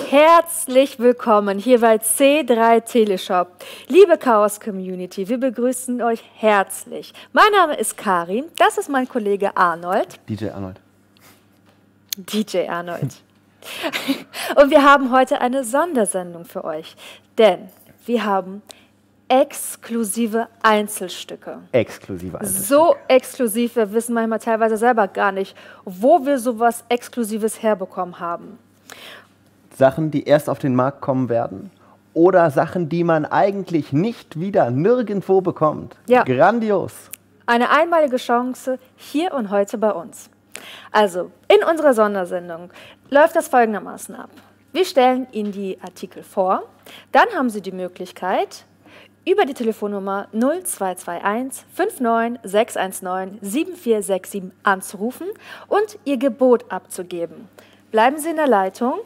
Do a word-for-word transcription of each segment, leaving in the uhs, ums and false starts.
Herzlich willkommen hier bei C drei Teleshop. Liebe Chaos Community, wir begrüßen euch herzlich. Mein Name ist Karin, das ist mein Kollege Arnold. D J Arnold. D J Arnold. Und wir haben heute eine Sondersendung für euch, denn wir haben exklusive Einzelstücke. Exklusive Einzelstücke. So exklusiv, wir wissen manchmal teilweise selber gar nicht, wo wir sowas Exklusives herbekommen haben. Sachen, die erst auf den Markt kommen werden oder Sachen, die man eigentlich nicht wieder nirgendwo bekommt. Ja. Grandios. Eine einmalige Chance hier und heute bei uns. Also, in unserer Sondersendung läuft das folgendermaßen ab. Wir stellen Ihnen die Artikel vor, dann haben Sie die Möglichkeit, über die Telefonnummer null zwei zwei eins fünf neun sechs eins neun sieben vier sechs sieben anzurufen und Ihr Gebot abzugeben. Bleiben Sie in der Leitung.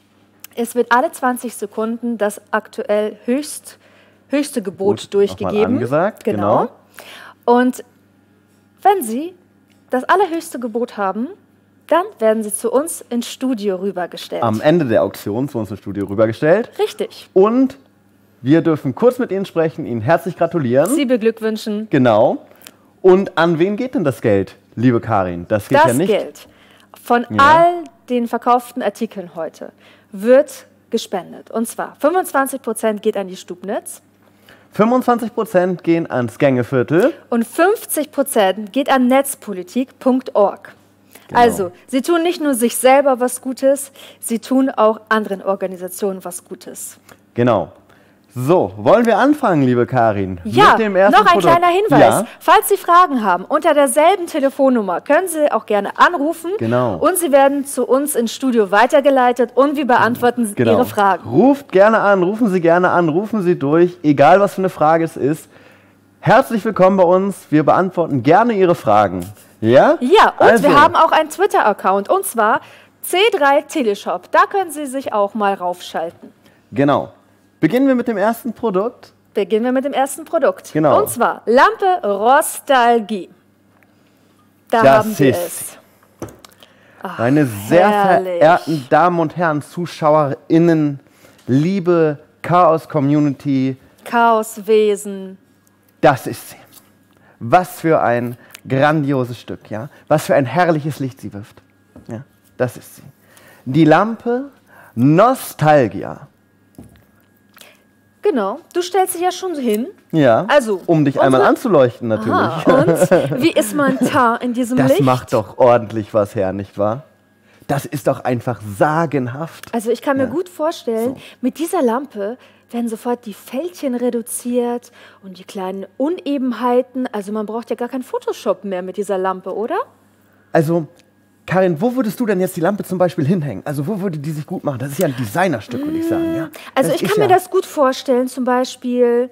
Es wird alle zwanzig Sekunden das aktuell höchst, höchste Gebot Gut, durchgegeben. Angesagt, genau. genau. Und wenn Sie das allerhöchste Gebot haben, dann werden Sie zu uns ins Studio rübergestellt. Am Ende der Auktion zu uns ins Studio rübergestellt. Richtig. Und wir dürfen kurz mit Ihnen sprechen, Ihnen herzlich gratulieren. Sie beglückwünschen. Genau. Und an wen geht denn das Geld, liebe Karin? Das geht das ja nicht. Geld von Ja. all den verkauften Artikeln heute wird gespendet. Und zwar fünfundzwanzig Prozent geht an die Stubnitz fünfundzwanzig Prozent gehen ans Gängeviertel. und fünfzig Prozent geht an netzpolitik punkt org. Genau. Also, Sie tun nicht nur sich selber was Gutes, Sie tun auch anderen Organisationen was Gutes. Genau. So, wollen wir anfangen, liebe Karin? Ja, mit dem ersten noch ein Produkt. kleiner Hinweis. Ja. Falls Sie Fragen haben, unter derselben Telefonnummer können Sie auch gerne anrufen. Genau. Und Sie werden zu uns ins Studio weitergeleitet und wir beantworten Genau. Ihre Fragen. Ruft gerne an, rufen Sie gerne an, rufen Sie durch, egal was für eine Frage es ist. Herzlich willkommen bei uns, wir beantworten gerne Ihre Fragen. Ja? Ja, und also, wir haben auch einen Twitter-Account und zwar C drei Teleshop. Da können Sie sich auch mal raufschalten. Genau. Beginnen wir mit dem ersten Produkt. Beginnen wir mit dem ersten Produkt. Genau. Und zwar Lampe Rostalgie. Da Das haben wir ist es. Ach, Meine sehr herrlich. verehrten Damen und Herren, ZuschauerInnen, liebe Chaos-Community, Chaoswesen. das ist sie. Was für ein grandioses Stück, ja? Was für ein herrliches Licht sie wirft. Ja, das ist sie. Die Lampe Nostalgia. Genau, du stellst dich ja schon hin. Ja, Also, um dich einmal unsere- anzuleuchten natürlich. Aha, und wie ist mein Teint in diesem Das Licht? macht doch ordentlich was her, nicht wahr? Das ist doch einfach sagenhaft. Also ich kann mir Ja. gut vorstellen, So. mit dieser Lampe werden sofort die Fältchen reduziert und die kleinen Unebenheiten. Also man braucht ja gar kein Photoshop mehr mit dieser Lampe, oder? Also, Karin, wo würdest du denn jetzt die Lampe zum Beispiel hinhängen? Also, wo würde die sich gut machen? Das ist ja ein Designerstück, würde ich sagen. Ja? Also Das ich ist kann mir ja das gut vorstellen, zum Beispiel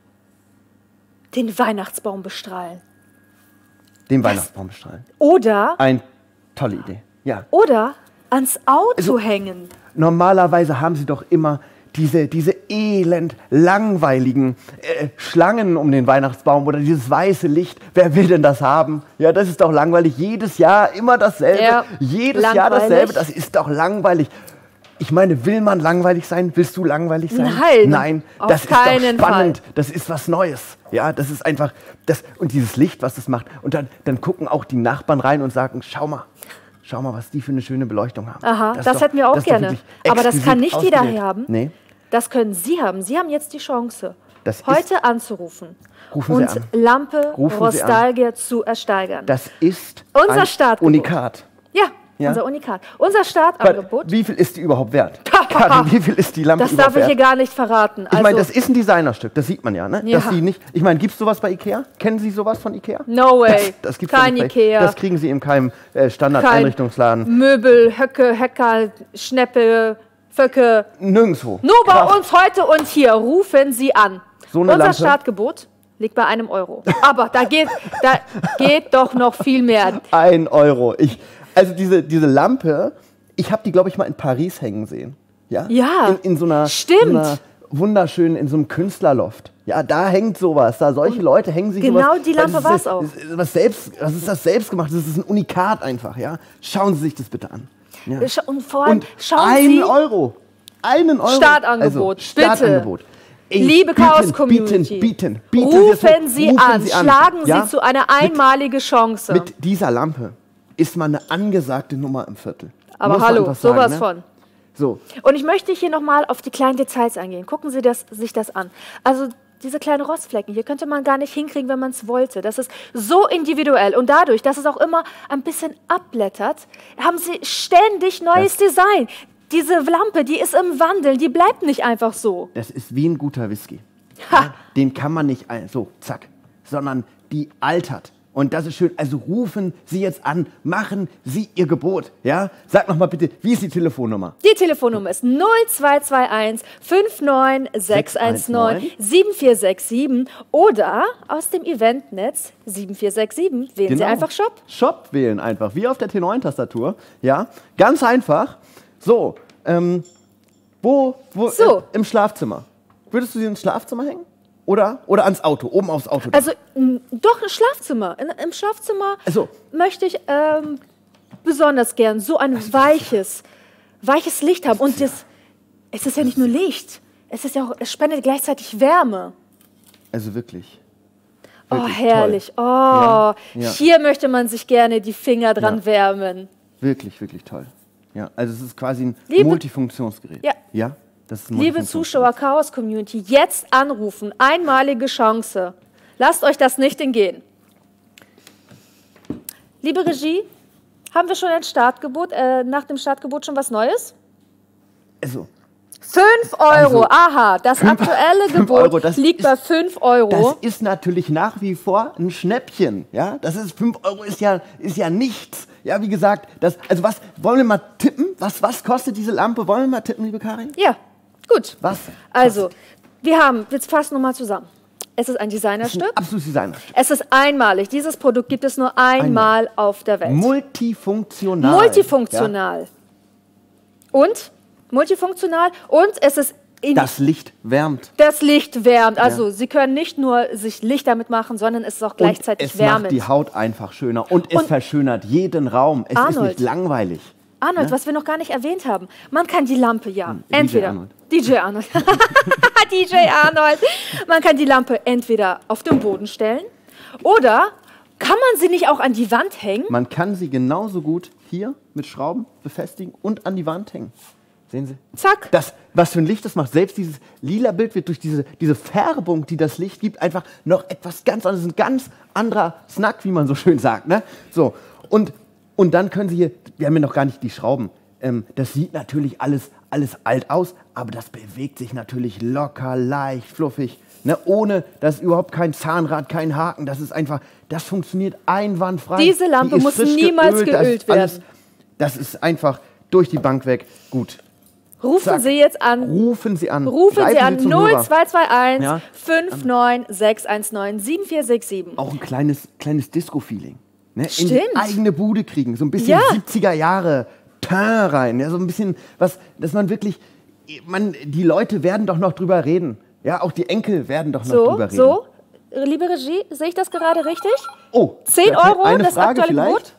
den Weihnachtsbaum bestrahlen. Den Weihnachtsbaum bestrahlen. Oder, Eine tolle Idee. Ja. oder ans Auto Also- hängen. Normalerweise haben sie doch immer diese, diese elend langweiligen äh, Schlangen um den Weihnachtsbaum oder dieses weiße Licht. Wer will denn das haben? Ja, das ist doch langweilig. Jedes Jahr immer dasselbe. Ja, Jedes Jahr langweilig. dasselbe. Das ist doch langweilig. Ich meine, will man langweilig sein? Willst du langweilig sein? Nein, Nein, auf das ist keinen doch spannend. Fall. Das ist was Neues. Ja, das ist einfach das und dieses Licht, was das macht. Und dann, dann gucken auch die Nachbarn rein und sagen: Schau mal, schau mal, was die für eine schöne Beleuchtung haben. Aha, ist das doch- hätten wir auch das ist doch gerne. wirklich Aber das kann exquisit nicht jeder ausgewählt. haben. Nee. Das können Sie haben. Sie haben jetzt die Chance, Das ist- heute anzurufen Rufen Sie und an. Lampe Rufen Sie an. Nostalgia zu ersteigern. Das ist Unser ein Startgebot. Unikat. ja, Ja. unser Unikat. Unser Startangebot, Wie viel ist die überhaupt wert? Karin, wie viel ist die Lampe das überhaupt darf ich wert? hier gar nicht verraten. Ich meine, das ist ein Designerstück, das sieht man ja, ne? Ja. Dass sie nicht, ich meine, gibt es sowas bei Ikea? Kennen Sie sowas von Ikea? No way. Das, das gibt's Kein doch nicht bei- Ikea. Das kriegen Sie in keinem äh, Kein Standard-Einrichtungsladen. Möbel, Höcke, Höcker, Schneppe, Föcke. Nirgendwo. Nur bei Kraft. uns heute und hier rufen Sie an. So eine Unser Lampe. Startgebot liegt bei einem Euro. Aber da geht, da geht doch noch viel mehr. Ein Euro. Ich, also diese, diese Lampe, ich habe die, glaube ich, mal in Paris hängen sehen. Ja? Ja, In, in so einer, stimmt. So einer wunderschönen, in so einem Künstlerloft. Ja, da hängt sowas. Da solche Leute hängen sich genau sowas. die Lampe Das ist- war's auch. das ist Was selbst, was ist das selbst gemacht? Das ist ein Unikat einfach. Ja? Schauen Sie sich das bitte an. Ja. Scha- Und vor allem, Und schauen ein Sie, Euro. einen Euro. Startangebot, also, Startangebot. bitte. Ey, Liebe Chaos-Community, bieten, bieten, bieten rufen Sie rufen an, Sie an. schlagen Ja? Sie zu einer einmalige Chance. Mit dieser Lampe ist man eine angesagte Nummer im Viertel. Aber Muss man hallo, einfach sagen, sowas ne? von. So. Und ich möchte hier nochmal auf die kleinen Details eingehen. Gucken Sie das, sich das an. Also diese kleinen Rostflecken, hier könnte man gar nicht hinkriegen, wenn man es wollte. Das ist so individuell. Und dadurch, dass es auch immer ein bisschen abblättert, haben Sie ständig neues Das Design. Diese Lampe, die ist im Wandel, die bleibt nicht einfach so. Das ist wie ein guter Whisky. Ha. Ja, den kann man nicht ein- so, zack, sondern die altert. Und das ist schön. Also rufen Sie jetzt an, machen Sie Ihr Gebot. Ja? Sag noch mal bitte, wie ist die Telefonnummer? Die Telefonnummer ist null zwei zwei eins fünf neun sechs eins neun sieben vier sechs sieben oder aus dem Eventnetz sieben vier sechs sieben. Wählen Sie Genau. einfach Shop. Shop wählen einfach, wie auf der T neun Tastatur. Ja, ganz einfach. So, ähm, wo, wo So. Äh, im Schlafzimmer. Würdest du sie ins Schlafzimmer hängen? Oder, oder ans Auto, oben aufs Auto? Also m, doch ein Schlafzimmer. In, Im Schlafzimmer Also. möchte ich ähm, besonders gern so ein weiches, weiches Licht haben. Und das, es ist ja nicht nur Licht, es ist ja auch, es spendet gleichzeitig Wärme. Also wirklich. Oh, Wirklich herrlich. toll. Oh, Ja, ja. hier möchte man sich gerne die Finger dran Ja. wärmen. Wirklich, wirklich toll. Ja, also es ist quasi ein Liebe- Multifunktionsgerät. Ja. Ja, das ist ein Liebe Zuschauer, Chaos-Community, jetzt anrufen. Einmalige Chance. Lasst euch das nicht entgehen. Liebe Regie, haben wir schon ein Startgebot, äh, nach dem Startgebot schon was Neues? Also, fünf Euro, Also, aha, das fünf- aktuelle fünf Gebot Euro, das liegt ist- bei fünf Euro. das ist natürlich nach wie vor ein Schnäppchen. Ja, das ist fünf Euro ist ja, ist ja nichts. Ja, wie gesagt, das, also was, wollen wir mal tippen? Was, was kostet diese Lampe? Wollen wir mal tippen, liebe Karin? Ja, gut. Was? Also, wir haben, jetzt fassen wir mal zusammen. Es ist ein Das ist Designerstück. ein absolutes Designerstück. Es ist einmalig. Dieses Produkt gibt es nur einmal auf der Welt. Multifunktional. Multifunktional. Und? Multifunktional. Und es ist in Ja, das Licht wärmt. das Licht wärmt. Also Sie können nicht nur sich Licht damit machen, sondern es ist auch gleichzeitig und es wärmend. macht die Haut einfach schöner. Und es Und- verschönert jeden Raum. Es ist Arnold. nicht langweilig. Arnold, was wir noch gar nicht erwähnt haben. Man kann die Lampe ja D J entweder... Arnold. D J Arnold. D J Arnold. Man kann die Lampe entweder auf den Boden stellen oder kann man sie nicht auch an die Wand hängen? Man kann sie genauso gut hier mit Schrauben befestigen und an die Wand hängen. Sehen Sie? Zack. Das, was für ein Licht das macht. Selbst dieses lila Bild wird durch diese, diese Färbung, die das Licht gibt, einfach noch etwas ganz anderes. Ein ganz anderer Snack, wie man so schön sagt. Ne? So. Und, und dann können Sie hier, wir haben ja noch gar nicht die Schrauben. Ähm, das sieht natürlich alles, alles alt aus, aber das bewegt sich natürlich locker, leicht, fluffig. Ne? Ohne, das ist überhaupt kein Zahnrad, kein Haken. Das ist einfach, das funktioniert einwandfrei. Diese Lampe Die ist muss frisch niemals das ist geölt alles- werden. Das ist einfach durch die Bank weg gut. Rufen Zack. Sie jetzt an. Rufen Sie an. Rufen Greifen Sie an zum null Hörer. zwei zwei eins Ja. fünf neun sechs eins neun sieben vier sechs sieben. Auch ein kleines, kleines Disco-Feeling. Ne? In Stimmt. die eigene Bude kriegen. So ein bisschen Ja. siebziger Jahre Teint rein. Ja, so ein bisschen was, dass man wirklich, man, die Leute werden doch noch drüber reden. Ja, auch die Enkel werden doch noch So, drüber reden. so. Liebe Regie, sehe ich das gerade richtig? Oh, zehn Euro, eine das Frage aktuelle vielleicht? Gebot?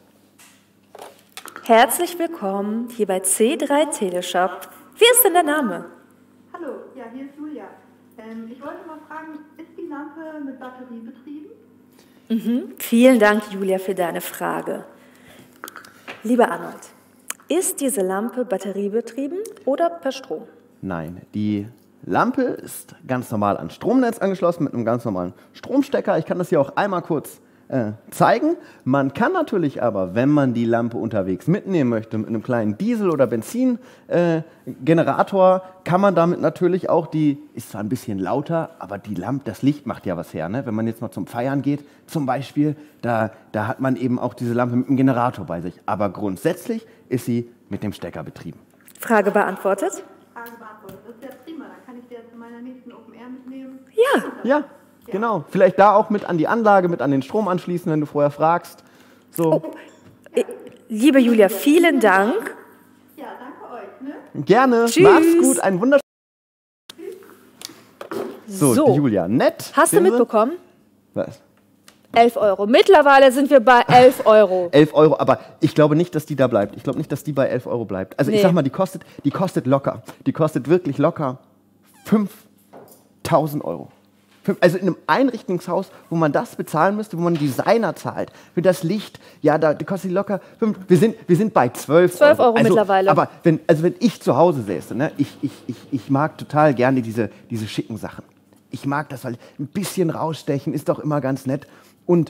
Herzlich willkommen hier bei C drei Teleshop. Wie ist denn der Name? Hallo, ja, hier ist Julia. Ähm, ich wollte mal fragen, ist die Lampe mit Batterie betrieben? Vielen Dank, Julia, für deine Frage. Lieber Arnold, ist diese Lampe batteriebetrieben oder per Strom? Nein, die Lampe ist ganz normal ans Stromnetz angeschlossen mit einem ganz normalen Stromstecker. Ich kann das hier auch einmal kurz äh, zeigen. Man kann natürlich aber, wenn man die Lampe unterwegs mitnehmen möchte, mit einem kleinen Diesel- oder Benzingenerator, äh, kann man damit natürlich auch die, ist zwar ein bisschen lauter, aber die Lampe, das Licht macht ja was her. Ne? Wenn man jetzt mal zum Feiern geht, zum Beispiel, da, da hat man eben auch diese Lampe mit einem Generator bei sich. Aber grundsätzlich ist sie mit dem Stecker betrieben. Frage beantwortet? Frage beantwortet. Das ist ja prima, dann kann ich die ja zu meiner nächsten Open Air mitnehmen. Ja. Ja, genau. Vielleicht da auch mit an die Anlage, mit an den Strom anschließen, wenn du vorher fragst. So, Äh, Liebe Julia, vielen Dank. Ja, danke euch, ne? gerne. Tschüss. Mach's gut. Ein wunderschönen. So, So. die Julia, nett. Hast du Sehen Sie? mitbekommen? Was? elf Euro. Mittlerweile sind wir bei elf Euro. elf Euro, aber ich glaube nicht, dass die da bleibt. Ich glaube nicht, dass die bei elf Euro bleibt. Also Nee. ich sag mal, die kostet, die kostet locker. Die kostet wirklich locker fünftausend Euro. Fünf- Also in einem Einrichtungshaus, wo man das bezahlen müsste, wo man einen Designer zahlt, für das Licht, ja, da die kostet die locker fünf. Wir sind, wir sind bei zwölf Euro. zwölf Euro also, mittlerweile. Aber wenn, also wenn ich zu Hause säße, ne, ich, ich, ich, ich mag total gerne diese, diese schicken Sachen. Ich mag das, weil ein bisschen rausstechen ist doch immer ganz nett. Und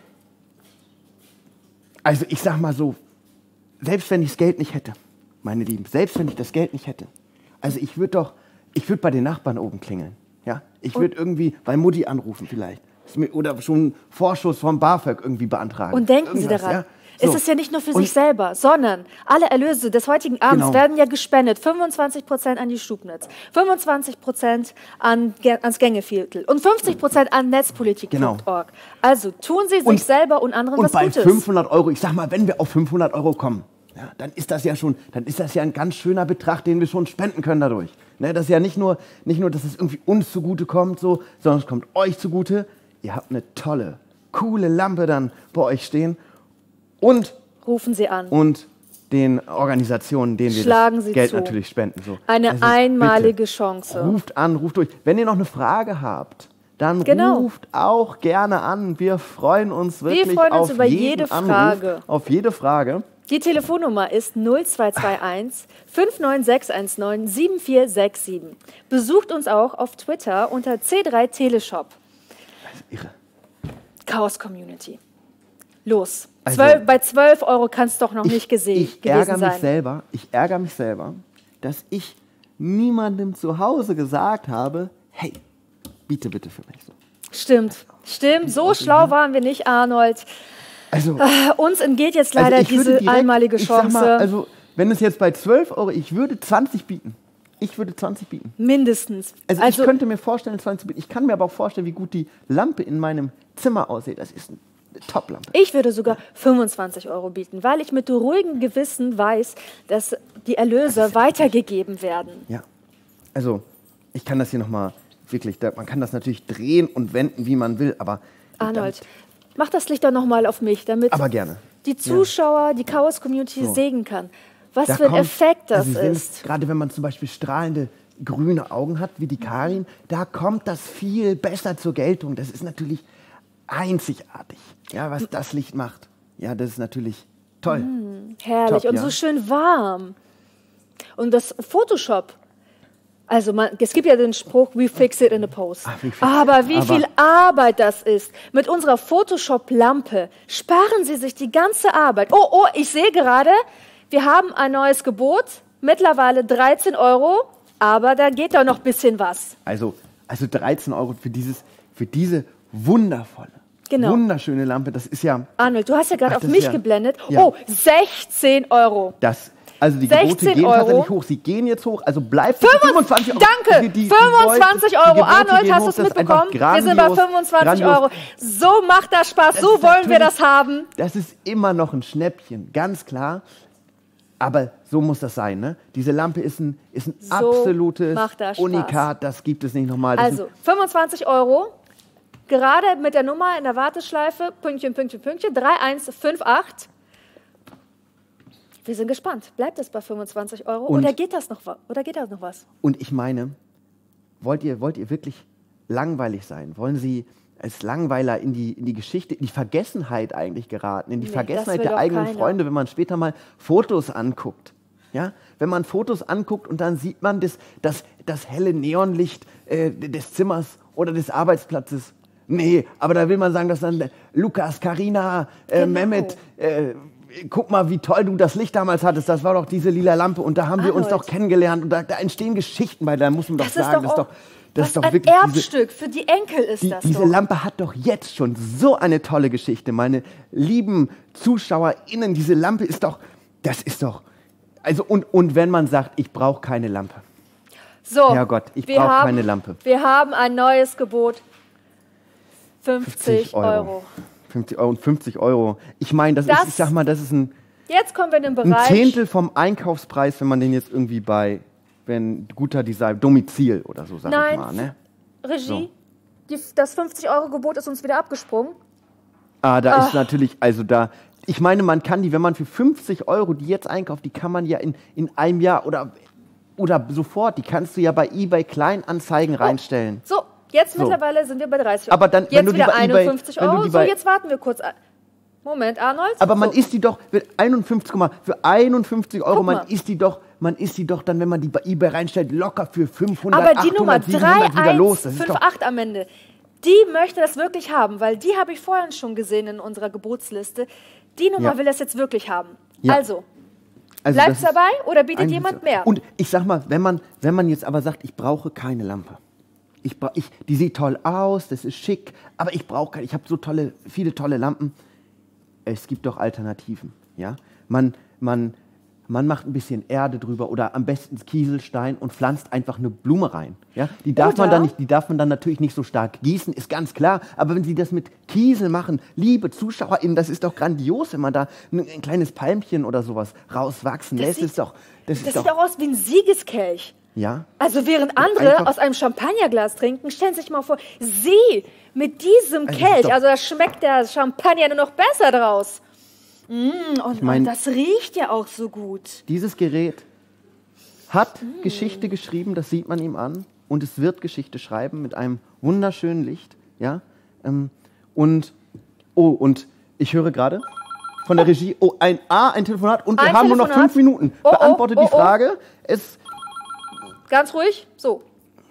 also ich sag mal so, selbst wenn ich das Geld nicht hätte, meine Lieben, selbst wenn ich das Geld nicht hätte, also ich würde doch, ich würde bei den Nachbarn oben klingeln. Ja? Ich würde irgendwie bei Mutti anrufen vielleicht. Ist mir- Oder schon einen Vorschuss vom BAföG irgendwie beantragen. Und denken Sie Irgendwas, daran, ja? es So. ist ja nicht nur für Und- sich selber, sondern alle Erlöse des heutigen Abends Genau. werden ja gespendet. fünfundzwanzig Prozent an die Stubnitz, fünfundzwanzig Prozent an, Ge- ans Gängeviertel und fünfzig Prozent an netzpolitik Punkt org. Genau. Also tun Sie sich Und- selber und anderen Und was bei Gutes. fünfhundert Euro, ich sag mal, wenn wir auf fünfhundert Euro kommen, ja, dann ist das ja schon, dann ist das ja ein ganz schöner Betrag, den wir schon spenden können dadurch. Ne, das ist ja nicht nur, nicht nur, dass es irgendwie uns zugute kommt, so, sondern es kommt euch zugute. Ihr habt eine tolle, coole Lampe dann bei euch stehen und, Rufen Sie an. und den Organisationen, denen wir Schlagen das Sie Geld zu. natürlich spenden. So. Eine Also einmalige bitte, Chance. Ruft an, ruft durch. Wenn ihr noch eine Frage habt, dann Genau. ruft auch gerne an. Wir freuen uns wirklich freuen uns auf über jeden jede Anruf, Frage. auf jede Frage. Die Telefonnummer ist null zwei zwei eins fünf neun sechs eins neun sieben vier sechs sieben. Besucht uns auch auf Twitter unter C drei Teleshop. Irre. Chaos Community. Los. Also- Zwölf, bei zwölf Euro kann es doch noch nicht gesehen ich gewesen ärgere mich sein. selber, ich ärgere mich selber, dass ich niemandem zu Hause gesagt habe, hey, biete bitte für mich so. Stimmt, stimmt. So schlau waren wir nicht, Arnold. Also, Äh, Uns entgeht jetzt leider also ich würde diese direkt, einmalige ich sag Chance. mal, also wenn es jetzt bei zwölf Euro, ich würde zwanzig bieten. Ich würde zwanzig bieten. Mindestens. Also, Also, ich könnte mir vorstellen, zwanzig zu bieten. Ich kann mir aber auch vorstellen, wie gut die Lampe in meinem Zimmer aussieht. Das ist eine Top-Lampe. ich würde sogar fünfundzwanzig Euro bieten, weil ich mit ruhigem Gewissen weiß, dass die Erlöse weitergegeben werden. Ja. Also, ich kann das hier nochmal wirklich, da, man kann das natürlich drehen und wenden, wie man will, aber. Arnold, mach das Licht doch nochmal auf mich, damit Aber gerne. die Zuschauer, die Chaos-Community So. sehen kann, was Da für ein kommt- Effekt das also Sie sehen, ist. Gerade wenn man zum Beispiel strahlende grüne Augen hat, wie die Karin, da kommt das viel besser zur Geltung. Das ist natürlich einzigartig, ja, was das Licht macht. Ja, das ist natürlich toll. Herrlich Top, und ja. so schön warm. Und das Photoshop, also man, es gibt ja den Spruch, we fix it in a post. Ah, we fix it. Aber wie Aber- viel Arbeit das ist. Mit unserer Photoshop-Lampe sparen Sie sich die ganze Arbeit. Oh, oh, ich sehe gerade, wir haben ein neues Gebot, mittlerweile dreizehn Euro, aber da geht doch noch ein bisschen was. Also, also dreizehn Euro für, dieses, für diese wundervolle, Genau. wunderschöne Lampe. Das ist ja, Arnold, du hast ja gerade Ach, auf das mich ja- geblendet. ja. Oh, sechzehn Euro. das, also die Gebote sechzehn gehen Euro. tatsächlich hoch. Sie gehen jetzt hoch, also bleibt fünfundzwanzig Euro. Danke, Die- die- die fünfundzwanzig Gebote- die Euro. Gebote Arnold, gehen hast hoch, du es das ist einfach mitbekommen? Wir sind bei grandios, fünfundzwanzig grandios. Euro. So macht das Spaß, Das so ist wollen wir das natürlich- haben. Das ist immer noch ein Schnäppchen, ganz klar. Aber so muss das sein, ne? Diese Lampe ist ein, ist ein So absolutes macht das Spaß. Unikat, das gibt es nicht nochmal. Das Also fünfundzwanzig Euro, gerade mit der Nummer in der Warteschleife, Pünktchen, Pünktchen, Pünktchen, drei eins fünf acht. Wir sind gespannt. Bleibt es bei fünfundzwanzig Euro Und- oder geht das noch, wa- oder geht das noch was? Und ich meine, wollt ihr, wollt ihr wirklich langweilig sein? Wollen Sie als Langweiler in die, in die Geschichte, in die Vergessenheit eigentlich geraten, in die Nee, das Vergessenheit will der doch eigenen keiner. Freunde, wenn man später mal Fotos anguckt? Ja? Wenn man Fotos anguckt und dann sieht man das, das, das helle Neonlicht äh, des Zimmers oder des Arbeitsplatzes. Nee, aber da will man sagen, dass dann Lukas, Karina, äh, Genau. Mehmet, äh, guck mal, wie toll du das Licht damals hattest. Das war doch diese lila Lampe und da haben wir uns Arnold. doch kennengelernt und da, da entstehen Geschichten bei, da muss man doch Das ist sagen, doch das auch ist doch, das was ist doch ein wirklich diese, Erbstück. Für die Enkel ist die, das diese doch. Lampe hat doch jetzt schon so eine tolle Geschichte. Meine lieben ZuschauerInnen, diese Lampe ist doch, das ist doch, also und, und wenn man sagt, ich brauche keine Lampe. So, Herrgott, ich wir brauche haben- keine Lampe. Wir haben ein neues Gebot. fünfzig Euro. fünfzig Euro und fünfzig Euro. Ich meine, das, Das- ist, ich sag mal, das ist ein, Jetzt kommen wir in den ein Bereich. Zehntel vom Einkaufspreis, wenn man den jetzt irgendwie bei, wenn guter Design, Domizil oder so, sag Nein. ich mal, ne? Regie, So. die, das fünfzig Euro Gebot ist uns wieder abgesprungen. Ah, da Ach. ist natürlich, also da, ich meine, man kann die, wenn man für fünfzig Euro die jetzt einkauft, die kann man ja in, in einem Jahr oder, oder sofort, die kannst du ja bei eBay Kleinanzeigen reinstellen. So, jetzt So. mittlerweile sind wir bei dreißig Euro. Aber dann, wenn jetzt du die wieder bei eBay- einundfünfzig wenn du Euro. die So, bei- jetzt warten wir kurz. Moment, Arnold. Aber man so. isst die doch, für einundfünfzig, guck mal, für einundfünfzig Euro, Guck man mal. isst die doch, man isst die doch dann, wenn man die bei eBay reinstellt, locker für fünfhundert, Aber die Nummer achthundert, siebenhundert wieder los. Das ist doch, drei eins fünf acht am Ende, die möchte das wirklich haben, weil die habe ich vorhin schon gesehen in unserer Geburtsliste. Die Nummer Ja. will das jetzt wirklich haben. Ja. Also, also bleibt's das ist dabei oder bietet ein- jemand mehr? Und ich sag mal, wenn man, wenn man jetzt aber sagt, ich brauche keine Lampe. Ich, bra- ich, die sieht toll aus, das ist schick, aber ich brauche keine, ich habe so tolle, viele tolle Lampen. Es gibt doch Alternativen. Ja? Man, man, man macht ein bisschen Erde drüber oder am besten Kieselstein und pflanzt einfach eine Blume rein. Ja? Die, darf man Oder- dann nicht, die darf man dann natürlich nicht so stark gießen, ist ganz klar. Aber wenn Sie das mit Kiesel machen, liebe ZuschauerInnen, das ist doch grandios, wenn man da ein, ein kleines Palmchen oder sowas rauswachsen Das lässt. sieht- ist doch, das Das ist sieht doch, auch aus wie ein Siegeskelch. ja. Also während andere Einfach- aus einem Champagnerglas trinken, stellen Sie sich mal vor, Sie mit diesem Also das ist Kelch, doch- also da schmeckt der Champagner nur noch besser draus. Mm, und, mein- und das riecht ja auch so gut. Dieses Gerät hat Mm. Geschichte geschrieben, das sieht man ihm an. Und es wird Geschichte schreiben mit einem wunderschönen Licht. Ja? Ähm, und, oh, und ich höre gerade von der Regie, oh, ein A, ein Telefonat und wir Ein haben nur noch Telefonat. fünf Minuten. Oh, oh, Beantworte oh, die oh. Frage. Es, Ganz ruhig, so.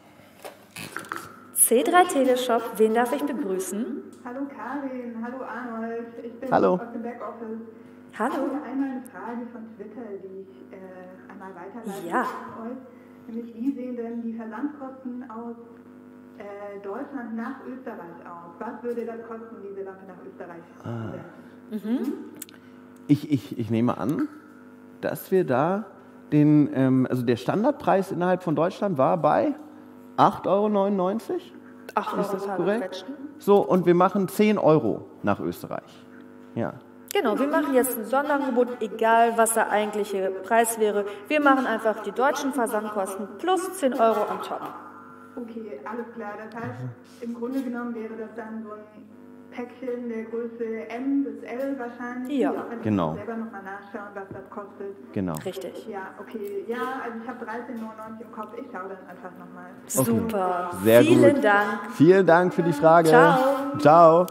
C drei Teleshop, wen darf ich begrüßen? Hallo Karin, hallo Arnold, ich bin Hallo. aus dem Backoffice. Ich Hallo. habe einmal eine Frage von Twitter, die ich äh, einmal weiterleite Ja. an euch. Nämlich, wie sehen denn die Versandkosten aus äh, Deutschland nach Österreich aus? Was würde das kosten, diese Lampe nach Österreich zu senden? ich, ich, ich nehme an, dass wir da den, ähm, also der Standardpreis innerhalb von Deutschland war bei acht Euro neunundneunzig. Ach, Ist das korrekt? So, und wir machen zehn Euro nach Österreich. Ja. Genau, wir machen jetzt ein Sonderangebot, egal was der eigentliche Preis wäre. Wir machen einfach die deutschen Versandkosten plus zehn Euro on top. Okay, alles klar. Das heißt, im Grunde genommen wäre das dann so ein Päckchen der Größe M bis L wahrscheinlich. Ja. Auch wenn Genau. ich selber nochmal nachschauen, was das kostet. Genau. Richtig. Ja, okay. Ja, also ich habe dreizehn neunundneunzig im Kopf. Ich schaue dann einfach nochmal. Super. Sehr Vielen gut. Dank. Vielen Dank für die Frage. Ciao. Ciao.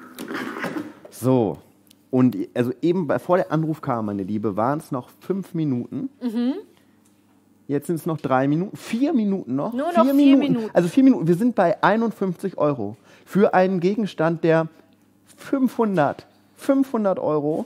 So, und also eben bevor der Anruf kam, meine Liebe, waren es noch fünf Minuten. Mhm. Jetzt sind es noch drei Minuten, vier Minuten noch. Nur noch vier Minuten. Also vier Minuten. Wir sind bei einundfünfzig Euro für einen Gegenstand, der fünfhundert, fünfhundert Euro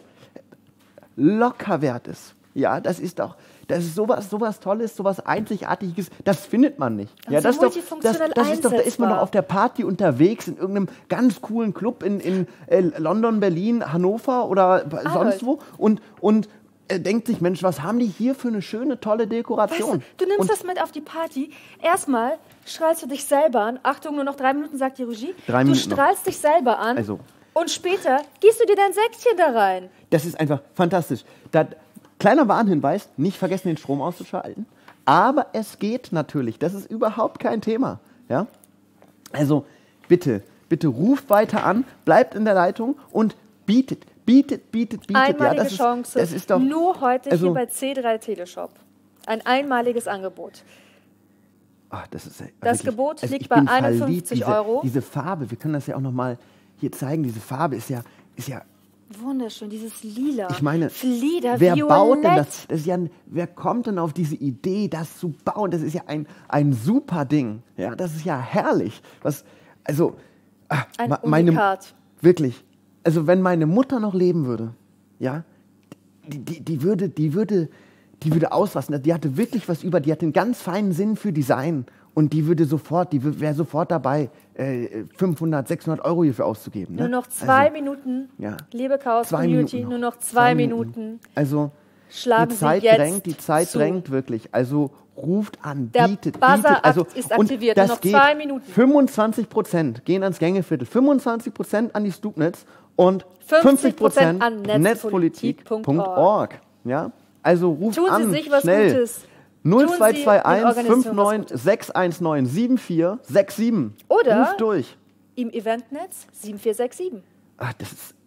locker wert ist. Ja, das ist doch, das ist sowas, sowas Tolles, sowas Einzigartiges, das findet man nicht. Und Ja, so das ist doch, das, multifunktional das ist doch, da ist man doch einsetzbar. auf der Party unterwegs in irgendeinem ganz coolen Club in, in äh, London, Berlin, Hannover oder sonst wo und, und äh, denkt sich, Mensch, was haben die hier für eine schöne, tolle Dekoration? Weißt du, du nimmst und das mit auf die Party. Erstmal strahlst du dich selber an. Achtung, nur noch drei Minuten, sagt die Regie. Drei du Minuten noch. strahlst dich selber an. Also. Und später gießt du dir dein Säckchen da rein. Das ist einfach fantastisch. Da, kleiner Warnhinweis, nicht vergessen, den Strom auszuschalten. Aber es geht natürlich. Das ist überhaupt kein Thema. Ja? Also bitte, bitte ruft weiter an, bleibt in der Leitung und bietet, bietet, bietet, bietet. Einmalige ja, das Chance. Ist, das ist doch, nur heute also- hier bei C drei Teleshop. Ein einmaliges Angebot. Ach, das ist, Das wirklich, Gebot also liegt ich bei bin verliebt. einundfünfzig diese, Euro. Diese Farbe, wir können das ja auch noch mal hier zeigen. Diese Farbe ist ja, ist ja Wunderschön, dieses Lila. Ich meine, Flieder, wer Violett. baut denn das? Das ist ja ein, wer kommt denn auf diese Idee, das zu bauen? Das ist ja ein, ein super Ding. Ja, das ist ja herrlich. Was, also, ah, Ein ma- meine, Unikat. wirklich. Also, wenn meine Mutter noch leben würde, ja, die, die, die würde, die würde, die würde ausrasten. Die hatte wirklich was über. Die hat einen ganz feinen Sinn für Design. Und die würde sofort, die wäre sofort dabei, äh, fünfhundert, sechshundert Euro hierfür auszugeben. Ne? Nur noch zwei also, Minuten. ja. Liebe Chaos Zwei Community, Minuten nur noch. noch zwei, Zwei Minuten. Minuten. Also Schlagen die Sie Zeit jetzt drängt, die Zeit zu. drängt wirklich. Also ruft an, Der bietet, Buzzer bietet. Also, ist und aktiviert. das Nur noch geht. zwei Minuten. fünfundzwanzig Prozent gehen ans Gängeviertel, fünfundzwanzig Prozent an die Stubnitz und fünfzig fünfzig Prozent Prozent an netzpolitik netzpolitik Punkt org. Ja? Also ruft Tun Sie an, sich was schnell. Gutes. null zwei Tun Sie zwei den eins fünf Organisationen was neun Gutes. sechs eins neun sieben vier sechs sieben. Oder- Ruft durch. Im Eventnetz sieben vier sechs sieben. Ach, das ist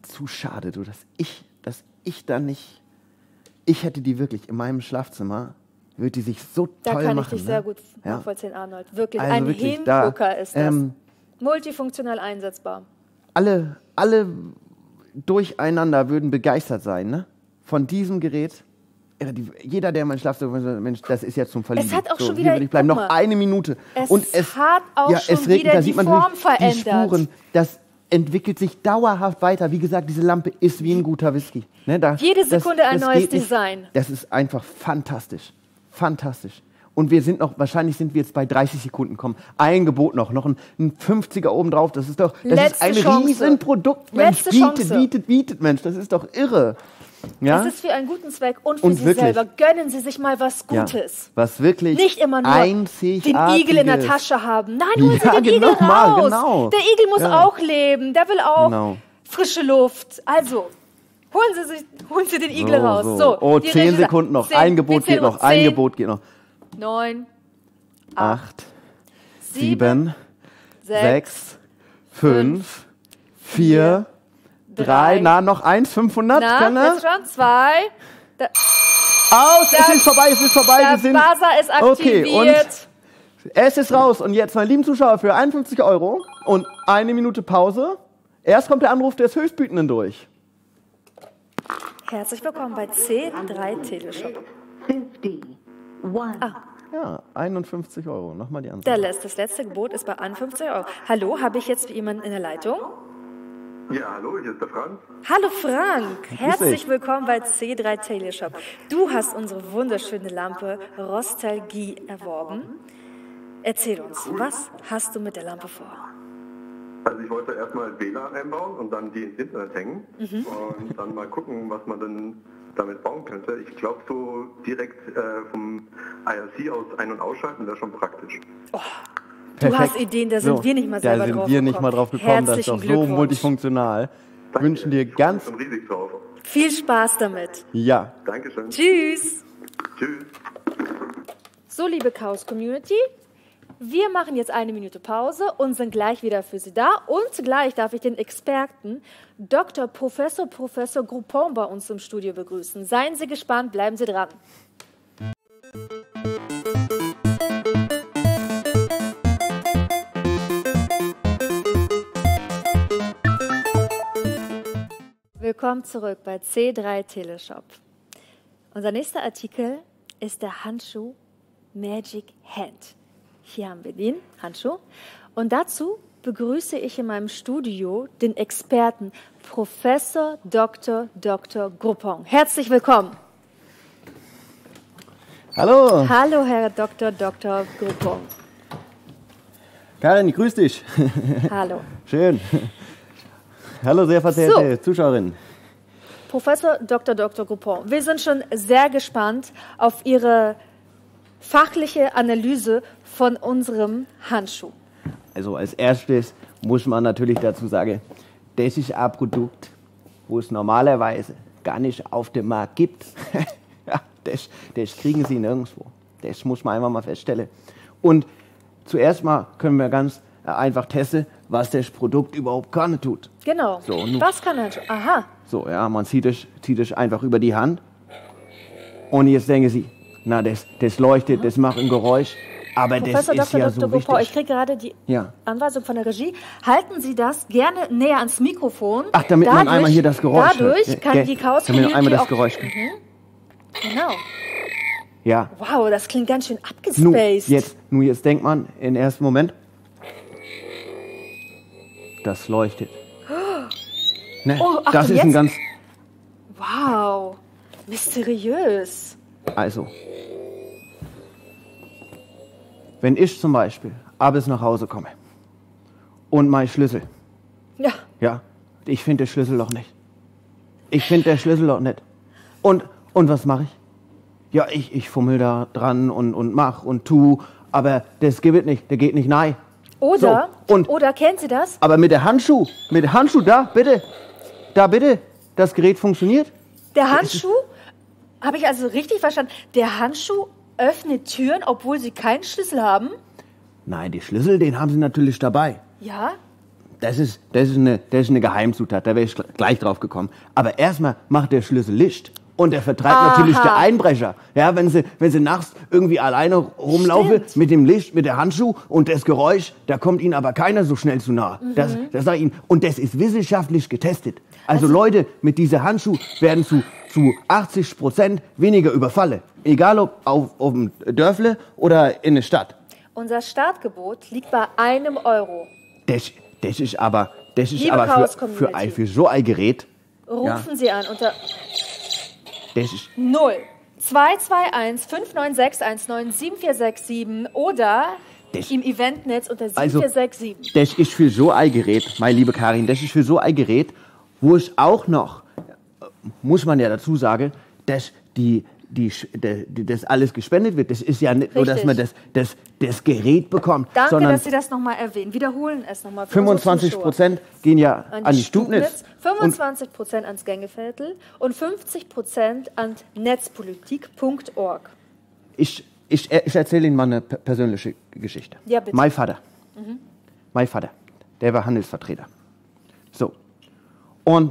zu schade, du, dass ich, dass ich da nicht, ich hätte die wirklich in meinem Schlafzimmer, würde die sich so Da toll kann machen. ich dich ne? sehr gut Ja. nachvollziehen, Arnold. Wirklich, Also ein wirklich, da, Hingucker ist das. ähm, Multifunktional einsetzbar. Alle, alle durcheinander würden begeistert sein, ne? Von diesem Gerät. Ja, die, jeder, der in mein Schlafzimmer sagt, Mensch, das ist jetzt zum Verlieben. Es hat auch so, schon hier wieder- will ich bleiben. guck Noch mal. eine Minute. Es Und es hat auch ja, schon es regnet, wieder da die sieht man Form natürlich verändert. die Spuren. Das entwickelt sich dauerhaft weiter. Wie gesagt, diese Lampe ist wie ein guter Whisky. Ne, da, Jede Sekunde ein neues geht nicht. Design. Das ist einfach fantastisch. Fantastisch. Und wir sind noch, wahrscheinlich sind wir jetzt bei dreißig Sekunden kommen. Ein Gebot noch, noch ein, ein fünfziger obendrauf. Das ist doch, das Letzte ist ein Chance. Riesenprodukt. Mensch, Letzte bietet, Chance. bietet, bietet, Mensch. Das ist doch irre. Ja? Es ist für einen guten Zweck und für Und Sie wirklich. selber. Gönnen Sie sich mal was Ja. Gutes. Was wirklich Nicht immer nur den einzigartiges. Igel in der Tasche haben. Nein, holen Ja, Sie den genau, Igel mal, raus. genau. Der Igel muss Ja. auch leben. Der will auch Genau. frische Luft. Also, holen Sie, sich, holen Sie den Igel So, raus. so. So, Oh, die zehn Regie sagt, Sekunden noch. zehn, Ein Gebot wir zählen geht noch. uns. Ein Zehn, Gebot geht noch. neun, Acht, sieben, sieben, sechs, sechs, fünf, vier, drei. drei. Na, noch eins, fünfhundert. na, Kann er? jetzt schon, zwei. Da, Aus, Der- es ist vorbei, es ist vorbei. der Wir sind, Buzzer ist Okay, aktiviert. es ist raus. Und jetzt, meine lieben Zuschauer, für einundfünfzig Euro und eine Minute Pause. Erst kommt der Anruf des Höchstbietenden durch. Herzlich willkommen bei C drei Teleshop. fifty, one. Ja, einundfünfzig Euro. Nochmal die Der Ansage. Letzt, das letzte Gebot ist bei einundfünfzig Euro. Hallo, habe ich jetzt jemanden in der Leitung? Ja, hallo, hier ist der Franz. Hallo Frank, herzlich dich. willkommen bei C drei Teleshop. Du hast unsere wunderschöne Lampe Rostalgie erworben. Erzähl uns, was hast du mit der Lampe vor? Also ich wollte erstmal W L A N einbauen und dann die ins Internet hängen und dann mal gucken, was man denn damit bauen könnte. Ich glaube, so direkt äh, vom I R C aus ein- und ausschalten wäre schon praktisch. Du Perfekt. hast Ideen, da sind So, wir nicht mal selber Da sind drauf wir nicht gekommen. mal drauf gekommen. Das ist Herzlichen doch so Glückwunsch. multifunktional. Danke. Wünschen dir Ich freue mich ganz, schon riesig drauf. Viel Spaß damit. ja. Dankeschön. Tschüss. Tschüss. So, liebe Chaos Community, wir machen jetzt eine Minute Pause und sind gleich wieder für Sie da. Und gleich darf ich den Experten Doktor Professor Professor Groupon bei uns im Studio begrüßen. Seien Sie gespannt, bleiben Sie dran. Willkommen zurück bei C drei Teleshop. Unser nächster Artikel ist der Handschuh Magic Hand. Hier haben wir den Handschuh. Und dazu begrüße ich in meinem Studio den Experten Professor Doktor Doktor Groupon. Herzlich willkommen. Hallo, Hallo, Herr Doktor Doktor Groupon. Karin, grüß dich. Hallo. Schön. Hallo, sehr verehrte Zuschauerinnen. Professor Doktor Doktor Groupon, wir sind schon sehr gespannt auf Ihre fachliche Analyse von unserem Handschuh. Also als erstes muss man natürlich dazu sagen, das ist ein Produkt, wo es normalerweise gar nicht auf dem Markt gibt. Ja, das, das kriegen Sie nirgendwo. Das muss man einfach mal feststellen. Und zuerst mal können wir ganz einfach testen, was das Produkt überhaupt kann tut. Genau. So, nun- Was kann Handschuh? Aha. So, ja, man zieht es, zieht es einfach über die Hand. Und jetzt denken Sie, na, das, das leuchtet, das macht ein Geräusch. Aber Professor das ist Doktor ja Doktor so Groupon, ich wichtig. kriege gerade die Ja. Anweisung von der Regie. Halten Sie das gerne näher ans Mikrofon. Ach, damit man einmal hier das Geräusch Dadurch hört. kann Gell? die Chaos Damit man einmal das auch- Geräusch hört. Genau. Ja. Wow, das klingt ganz schön Nun, abgespaced. jetzt, nun, jetzt denkt man im ersten Moment, das leuchtet. Ne, Oh, Achtung, das ist ein jetzt? ganz, Wow. Mysteriös. also, wenn ich zum Beispiel abends nach Hause komme und mein Schlüssel, Ja. ja, ich finde das Schlüsselloch nicht. Ich finde das Schlüsselloch nicht. Und, und was mache ich? Ja, ich, ich fummel da dran und, und mach und tu, aber das gibt es nicht, der geht nicht nein. Oder, So, und- oder kennen Sie das? Aber mit der Handschuh, mit der Handschuh, da, bitte, da, bitte, das Gerät funktioniert. Der Handschuh, habe ich also richtig verstanden, der Handschuh öffnet Türen, obwohl Sie keinen Schlüssel haben? Nein, die Schlüssel, den haben sie natürlich dabei. Ja. das ist, das ist, eine, das ist eine Geheimzutat, da wäre ich gleich drauf gekommen. Aber erstmal macht der Schlüssel Licht. Und er vertreibt Aha. natürlich der Einbrecher. Ja, wenn sie, wenn sie nachts irgendwie alleine rumlaufen Stimmt. mit dem Licht, mit der Handschuh und das Geräusch, da kommt ihnen aber keiner so schnell zu nahe. Mhm. Das, das sag ich Ihnen. Und das ist wissenschaftlich getestet. Also, also Leute mit dieser Handschuh werden zu, zu achtzig Prozent weniger überfallen. Egal ob auf, auf dem Dörfle oder in der Stadt. Unser Startgebot liegt bei einem Euro. Das, das ist aber, das ist Liebe aber Chaos für, Community. für, ein, für so ein Gerät. Rufen Ja. Sie an unter Das ist, null zwei zwei eins fünf neun sechs eins neun sieben vier sechs sieben oder Das- im Eventnetz unter sieben Also- vier sechs sieben. Das ist für so ein Gerät, meine liebe Karin, das ist für so ein Gerät, wo ich auch noch, muss man ja dazu sagen, dass die, die, die, die, das alles gespendet wird. Das ist ja nicht nur, dass Richtig. man das, das, das Gerät bekommt, Danke, sondern dass Sie das nochmal erwähnen. Wiederholen es nochmal. fünfundzwanzig Prozent gehen ja an die Stubnitz. Und fünfundzwanzig Prozent ans Gängeviertel und fünfzig Prozent an netzpolitik punkt org. ich, ich, ich erzähle Ihnen mal eine per- persönliche Geschichte. Ja, bitte. Mein Vater, mein Vater, der war Handelsvertreter. So. Und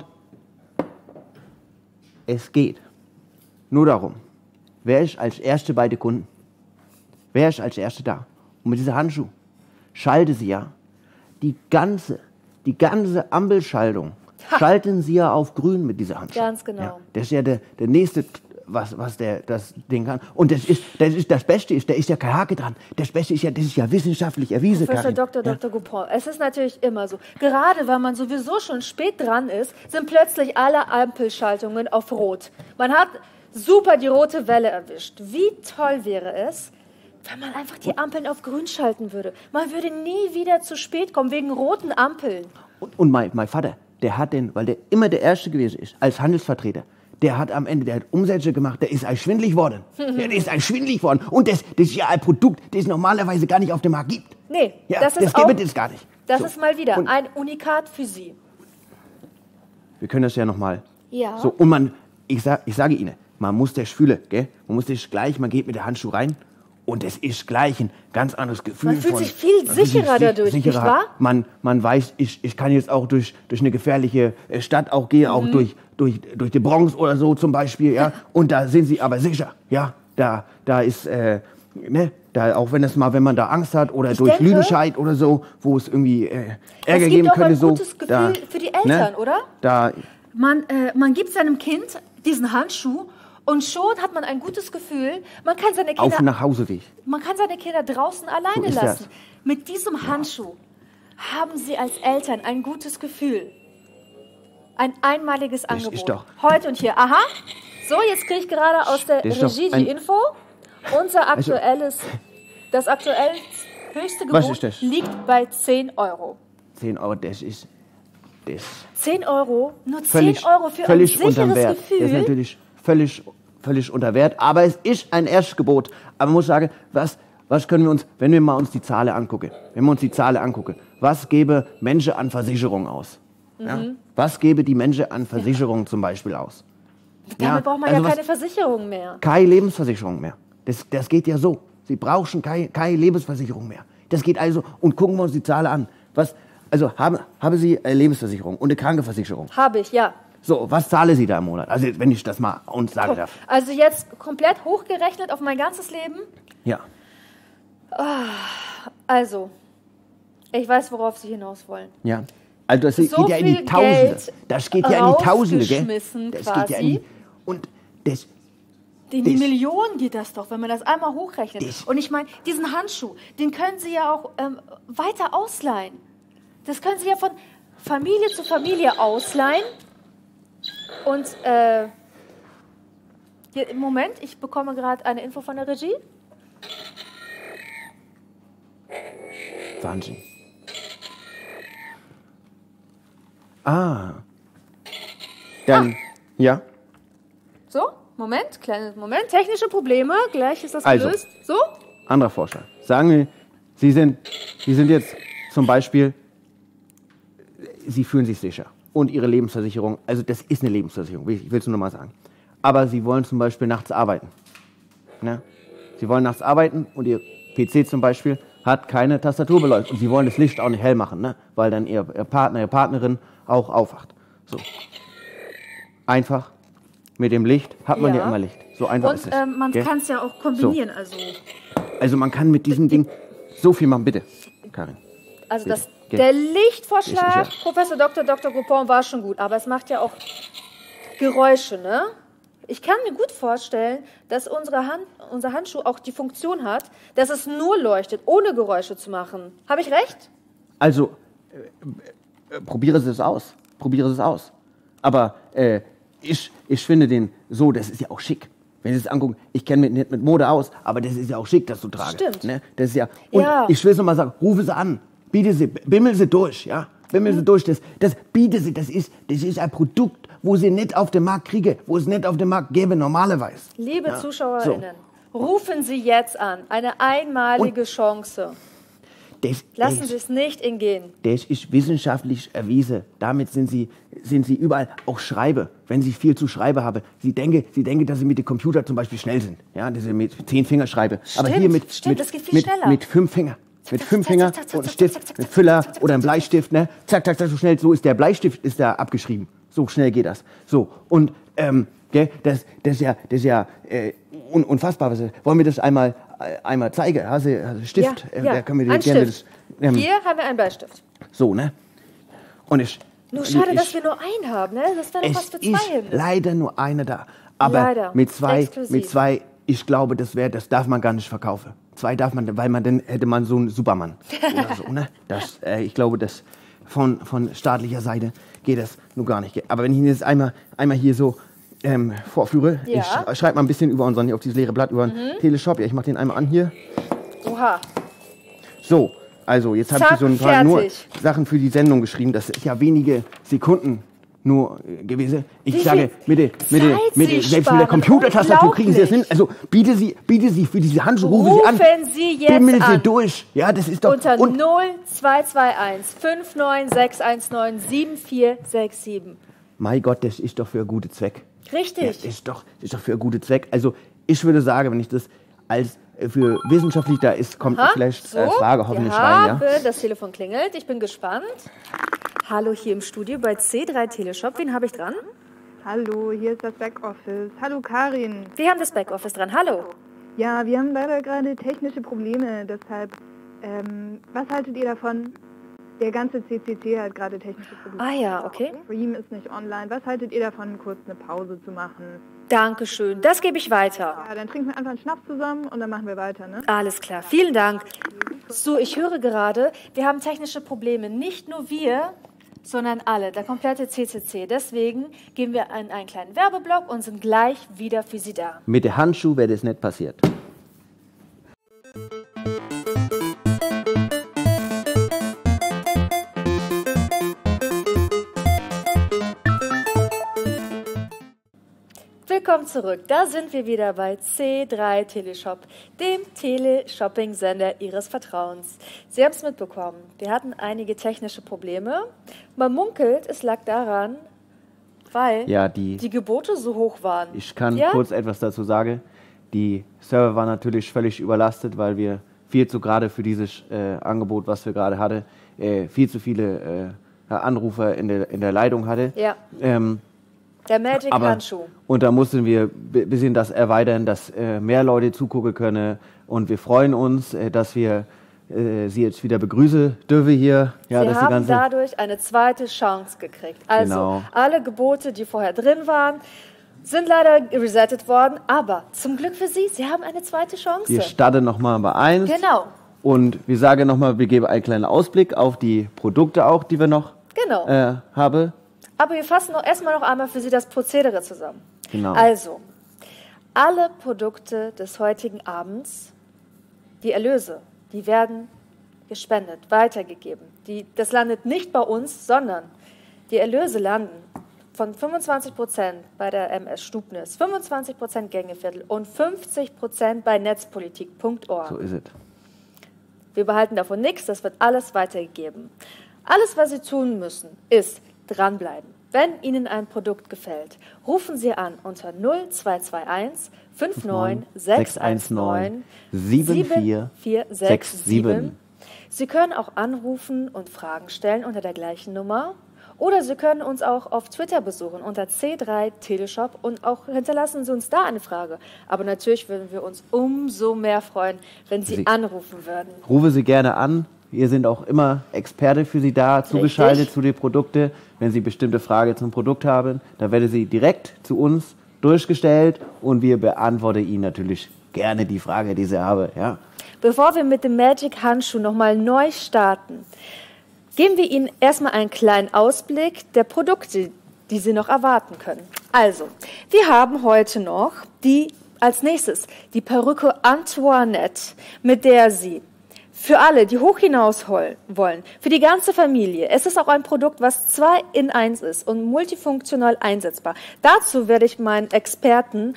es geht nur darum, wer ist als Erste bei den Kunden? Wer ist als Erste da? Und mit dieser Handschuh schalte sie ja die ganze, die ganze Ampelschaltung, schalten sie ja auf grün mit dieser Handschuh. Ganz genau. Ja, das ist ja der, der nächste, was, was der, das Ding kann. Und das ist, das ist das Beste ist, da ist ja kein Hake dran. Das Beste ist ja, das ist ja wissenschaftlich erwiesen. Professor Karin. Doktor Ja. Doktor Goupon, es ist natürlich immer so. Gerade weil man sowieso schon spät dran ist, sind plötzlich alle Ampelschaltungen auf Rot. Man hat super die rote Welle erwischt. Wie toll wäre es, wenn man einfach die Ampeln auf grün schalten würde. Man würde nie wieder zu spät kommen wegen roten Ampeln. Und, und mein, mein Vater, der hat den, weil der immer der Erste gewesen ist, als Handelsvertreter, der hat am Ende, der hat Umsätze gemacht, der ist ein schwindlig worden. Ja, der ist ein schwindlig worden. Und das, das ist ja ein Produkt, das es normalerweise gar nicht auf dem Markt gibt. Nee, Ja, das das, ist auch, gibt es gar nicht. das So. ist mal wieder Und ein Unikat für Sie. wir können das ja nochmal. Ja. So, und man, ich, sag, ich sage Ihnen, man muss das fühlen, gell? Man muss das gleich, man geht mit der Handschuh rein und es ist gleich ein ganz anderes Gefühl. Man fühlt von, sich viel man fühlt sich sicherer sich dadurch, nicht wahr? Man, man weiß, ich, ich kann jetzt auch durch, durch eine gefährliche äh, Stadt auch gehen, Mhm. auch durch, durch, durch die Bronx oder so zum Beispiel, ja. Und da sind Sie aber sicher, ja. Da, da ist, äh, ne, da, auch wenn es mal, wenn man da Angst hat oder durch denke, Lüdenscheid oder so, wo es irgendwie äh, Es Ärger gibt geben auch könnte, ein so. gutes Gefühl für die Eltern, oder? Da, Man, äh, man gibt seinem Kind diesen Handschuh und schon hat man ein gutes Gefühl. Man kann seine auf Kinder, und nach Hause Weg. man kann seine Kinder draußen alleine ist lassen. das. Mit diesem Handschuh haben Sie als Eltern ein gutes Gefühl. Ein einmaliges Angebot. ist doch- Heute und hier. Aha. So, jetzt kriege ich gerade aus der Das ist doch Regie ein- die Info. Unser aktuelles, das aktuell höchste Was Gebot ist das? liegt bei zehn Euro. zehn Euro, das ist. Das zehn Euro? Nur völlig, zehn Euro für völlig ein unterm sicheres Wert. Das ist Gefühl? natürlich völlig, völlig unter Wert. Aber es ist ein Erstgebot. Aber man muss sagen, was, was können wir uns, wenn wir mal uns die Zahlen angucken, wenn wir uns die Zahlen angucken, was gebe Menschen an Versicherung aus? Ja? Was gebe die Menschen an Versicherung zum Beispiel aus? Damit Ja, braucht man also ja was- keine Versicherung mehr. Keine Lebensversicherung mehr. Das, das geht ja so. Sie brauchen keine, keine Lebensversicherung mehr. Das geht also, und gucken wir uns die Zahlen an. Was, also haben, haben Sie eine Lebensversicherung und eine Krankenversicherung? Habe ich, ja. So, was zahlen Sie da im Monat? Also wenn ich das mal uns sagen darf. Also jetzt komplett hochgerechnet auf mein ganzes Leben. Ja. Also, ich weiß, worauf Sie hinaus wollen. Ja. Also das So geht ja in die viel Tausende. Geld Das geht ja in die Tausende, gell? rausgeschmissen Das geht ja in die, quasi. und das, In die Das- Millionen geht das doch, wenn man das einmal hochrechnet. Das- Und ich meine, diesen Handschuh, den können Sie ja auch ähm, weiter ausleihen. Das können Sie ja von Familie zu Familie ausleihen. Und äh, hier, im Moment, ich bekomme gerade eine Info von der Regie. Wahnsinn. Ah. Dann, ja. So, Moment, kleines Moment. Technische Probleme, gleich ist das Also. gelöst. So, Anderer Vorschlag. Sagen wir, Sie sind, Sie sind jetzt zum Beispiel, Sie fühlen sich sicher. Und Ihre Lebensversicherung, also das ist eine Lebensversicherung, ich will es nur noch mal sagen. Aber Sie wollen zum Beispiel nachts arbeiten. Ne? Sie wollen nachts arbeiten und Ihr P C zum Beispiel hat keine Tastaturbeleuchtung. Und Sie wollen das Licht auch nicht hell machen, ne? Weil dann Ihr, Ihr Partner, Ihre Partnerin auch aufwacht. So. Einfach mit dem Licht hat man ja, ja immer Licht. So einfach und, ist es. Ähm, man kann es ja auch kombinieren. So. Also. also man kann mit diesem Ding so viel machen. Bitte, Karin. Also das, der Lichtvorschlag, Professor Doktor Doktor Goupon, war schon gut. Aber es macht ja auch Geräusche, ne? Ich kann mir gut vorstellen, dass unsere Hand, unser Handschuh auch die Funktion hat, dass es nur leuchtet, ohne Geräusche zu machen. Habe ich recht? Also, äh, äh, probiere es aus. Probiere es aus. Aber äh, ich, ich finde den so, das ist ja auch schick. Wenn Sie es angucken, ich kenne mich nicht mit Mode aus, aber das ist ja auch schick, das zu tragen. Stimmt. Ne? Das ist ja, und ja. ich will es nochmal sagen, rufe sie an, biete sie, bimmel sie durch, ja? Bimmel sie durch, das, das biete sie, das ist, das ist ein Produkt, wo sie nicht auf dem Markt kriege, wo es nicht auf dem Markt gäbe, normalerweise. Liebe ja? ZuschauerInnen, so. Rufen Sie jetzt an, eine einmalige und Chance. Das, Lassen das, Sie es nicht entgehen. Das ist wissenschaftlich erwiesen. Damit sind Sie, sind Sie überall, auch Schreibe, wenn Sie viel zu schreiben haben. Sie denken, Sie denken, dass Sie mit dem Computer zum Beispiel schnell sind. Ja, dass Sie mit zehn Finger schreiben. Stimmt, aber hier mit, stimmt, mit, das geht viel mit, schneller. mit fünf Fingern. Mit fünf Fingern und einem Stift, mit Füller oder einem Bleistift, ne? Zack, zack, zack, so schnell, so ist der Bleistift, ist da abgeschrieben. So schnell geht das. So, und, ähm, gell, das, das ist ja, das ist ja, äh, un, unfassbar. Wollen wir das einmal, äh, einmal zeigen? Hast du, hast du Stift? Ja, äh, ja. Da können wir Ein gerne Stift. Das, ähm, Hier haben wir einen Bleistift. So, ne? Und ich... Nur schade, ich, dass wir nur einen haben, ne? Das wäre doch was für zwei. Es ist leider nur eine da. Aber leider. mit zwei, Exklusiv. mit zwei, ich glaube, das wäre, das darf man gar nicht verkaufen. Zwei darf man, weil man dann hätte man so einen Supermann oder so, ne? Das, äh, ich glaube, das von, von staatlicher Seite geht das nur gar nicht. Aber wenn ich Ihnen jetzt einmal, einmal hier so ähm, vorführe, ja. ich sch schreibe mal ein bisschen über unseren, auf dieses leere Blatt, über den mhm. Teleshop. Ja, ich mache den einmal an hier. Oha. So, also jetzt habe ich so ein paar nur Sachen für die Sendung geschrieben. Das ist ja wenige Sekunden nur äh, gewesen. Ich Wie sage, mit der, mit der, mit der, selbst mit der Computertastatur kriegen Sie das hin. Also biete Sie, biete Sie für diese Handschuhe, rufen Sie an. Rufen Sie jetzt Bimmeln an. Sie durch. Ja, das ist doch... Unter und null zwei zwei eins fünf neun sechs eins neun sieben vier sechs sieben. Mein Gott, das ist doch für einen guten Zweck. Richtig. Ja, das ist doch, das ist doch für einen guten Zweck. Also ich würde sagen, wenn ich das als für wissenschaftlich da ist, kommt Aha, vielleicht so, äh, Frage hoffentlich ja, rein. Ja? Das Telefon klingelt, ich bin gespannt. Hallo hier im Studio bei C drei Teleshop. Wen habe ich dran? Hallo, hier ist das Backoffice. Hallo Karin. Wir haben das Backoffice dran. Hallo. Ja, wir haben leider gerade technische Probleme. Deshalb, ähm, was haltet ihr davon? Der ganze C C C hat gerade technische Probleme. Ah ja, okay. Stream ist nicht online. Was haltet ihr davon, kurz eine Pause zu machen? Dankeschön, das gebe ich weiter. Ja, dann trinken wir einfach einen Schnaps zusammen und dann machen wir weiter, ne? Alles klar, vielen Dank. So, ich höre gerade, wir haben technische Probleme. Nicht nur wir, sondern alle, der komplette C C C. Deswegen gehen wir in einen kleinen Werbeblock und sind gleich wieder für Sie da. Mit dem Handschuh wäre das nicht passiert. Willkommen zurück. Da sind wir wieder bei C drei Teleshop, dem Teleshopping-Sender Ihres Vertrauens. Sie haben es mitbekommen, wir hatten einige technische Probleme. Man munkelt, es lag daran, weil ja, die, die Gebote so hoch waren. Ich kann ja? kurz etwas dazu sagen. Die Server waren natürlich völlig überlastet, weil wir viel zu gerade für dieses äh, Angebot, was wir gerade hatten, äh, viel zu viele äh, Anrufer in der, in der Leitung hatte. Ja. Ähm, Der Magic-Handschuh. Und da mussten wir ein bisschen das erweitern, dass äh, mehr Leute zugucken können. Und wir freuen uns, äh, dass wir äh, Sie jetzt wieder begrüßen dürfen hier. Ja, Sie dass haben die ganze dadurch eine zweite Chance gekriegt. Also genau. alle Gebote, die vorher drin waren, sind leider resettet worden. Aber zum Glück für Sie, Sie haben eine zweite Chance. Wir starten nochmal bei eins. Genau. Und wir sagen nochmal, wir geben einen kleinen Ausblick auf die Produkte auch, die wir noch genau. äh, haben. Aber wir fassen noch erstmal noch einmal für Sie das Prozedere zusammen. Genau. Also, alle Produkte des heutigen Abends, die Erlöse, die werden gespendet, weitergegeben. Die, das landet nicht bei uns, sondern die Erlöse landen von fünfundzwanzig Prozent bei der M S Stubnis, fünfundzwanzig Prozent Gängeviertel und fünfzig Prozent bei netzpolitik punkt org. So ist es. Wir behalten davon nichts, das wird alles weitergegeben. Alles, was Sie tun müssen, ist dranbleiben. Wenn Ihnen ein Produkt gefällt, rufen Sie an unter null zwei zwei eins fünf neun sechs eins neun sieben vier sechs sieben. Sie können auch anrufen und Fragen stellen unter der gleichen Nummer. Oder Sie können uns auch auf Twitter besuchen unter C drei Teleshop und auch hinterlassen Sie uns da eine Frage. Aber natürlich würden wir uns umso mehr freuen, wenn Sie, Sie anrufen würden. Rufe Sie gerne an. Wir sind auch immer Experte für Sie da, zugeschaltet Richtig. Zu den Produkten. Wenn Sie bestimmte Frage zum Produkt haben, dann werden Sie direkt zu uns durchgestellt und wir beantworten Ihnen natürlich gerne die Frage, die Sie haben. Ja. Bevor wir mit dem Magic Handschuh nochmal neu starten, geben wir Ihnen erstmal einen kleinen Ausblick der Produkte, die Sie noch erwarten können. Also, wir haben heute noch die, als nächstes, die Perücke Antoinette, mit der Sie für alle, die hoch hinaus wollen, für die ganze Familie. Es ist auch ein Produkt, was zwei in eins ist und multifunktional einsetzbar. Dazu werde ich meinen Experten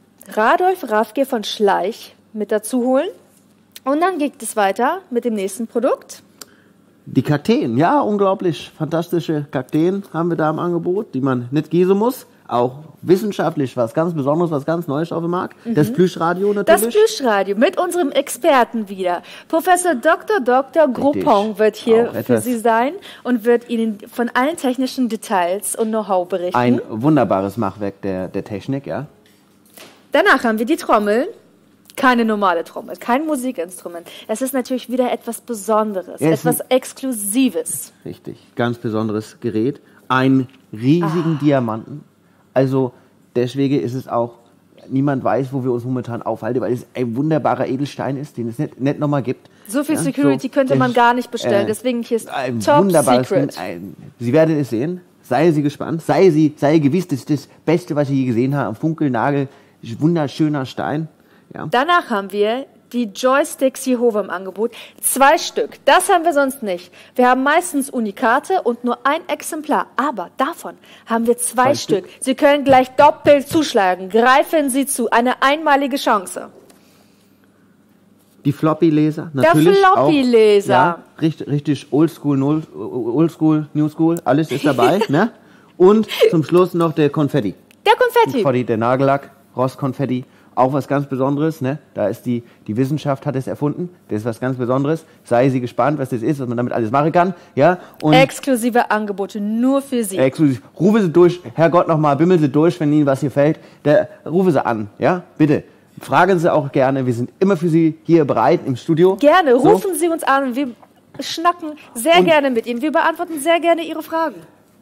Radolf Raffke von Schleich mit dazu holen. Und dann geht es weiter mit dem nächsten Produkt. Die Kakteen, ja, unglaublich fantastische Kakteen haben wir da im Angebot, die man nicht gießen muss. Auch wissenschaftlich was ganz Besonderes, was ganz Neues auf dem Markt. Mhm. Das Plüschradio natürlich. Das Plüschradio mit unserem Experten wieder. Professor Doktor Doktor Groupon wird hier für Sie sein und wird Ihnen von allen technischen Details und Know-how berichten. Ein wunderbares Machwerk der, der Technik, ja. Danach haben wir die Trommel. Keine normale Trommel, kein Musikinstrument. Es ist natürlich wieder etwas Besonderes, ja, etwas Exklusives. Richtig, ganz besonderes Gerät. Einen riesigen ah. Diamanten. Also deswegen ist es auch, niemand weiß, wo wir uns momentan aufhalten, weil es ein wunderbarer Edelstein ist, den es nicht, nicht nochmal gibt. So viel ja, Security so, könnte man gar nicht bestellen, äh, deswegen hier ist ein Top wunderbares Secret. Ein, Sie werden es sehen, seien Sie gespannt, sei Sie, sei gewiss, das ist das Beste, was Sie je gesehen haben. Funkelnagel, wunderschöner Stein. Ja. Danach haben wir die Joysticks Jehova im Angebot. Zwei Stück. Das haben wir sonst nicht. Wir haben meistens Unikate und nur ein Exemplar. Aber davon haben wir zwei, zwei Stück. Stück. Sie können gleich doppelt zuschlagen. Greifen Sie zu. Eine einmalige Chance. Die Floppy-Leser natürlich. Der Floppy-Leser. Ja, richtig, richtig Oldschool, Oldschool, New School. Alles ist dabei. Ne? Und zum Schluss noch der Konfetti. Der Konfetti. Konfetti, der Nagellack, Rostkonfetti. Auch was ganz Besonderes, ne? Da ist die, die Wissenschaft hat es erfunden. Das ist was ganz Besonderes. Sei Sie gespannt, was das ist, was man damit alles machen kann. Ja? Und exklusive Angebote nur für Sie. Exklusiv. Rufe Sie durch, Herrgott nochmal, bimmeln Sie durch, wenn Ihnen was hier fällt. Der, rufe Sie an, ja? Bitte. Fragen Sie auch gerne. Wir sind immer für Sie hier bereit im Studio. Gerne. Rufen so. Sie uns an. Wir schnacken sehr Und gerne mit Ihnen. Wir beantworten sehr gerne Ihre Fragen.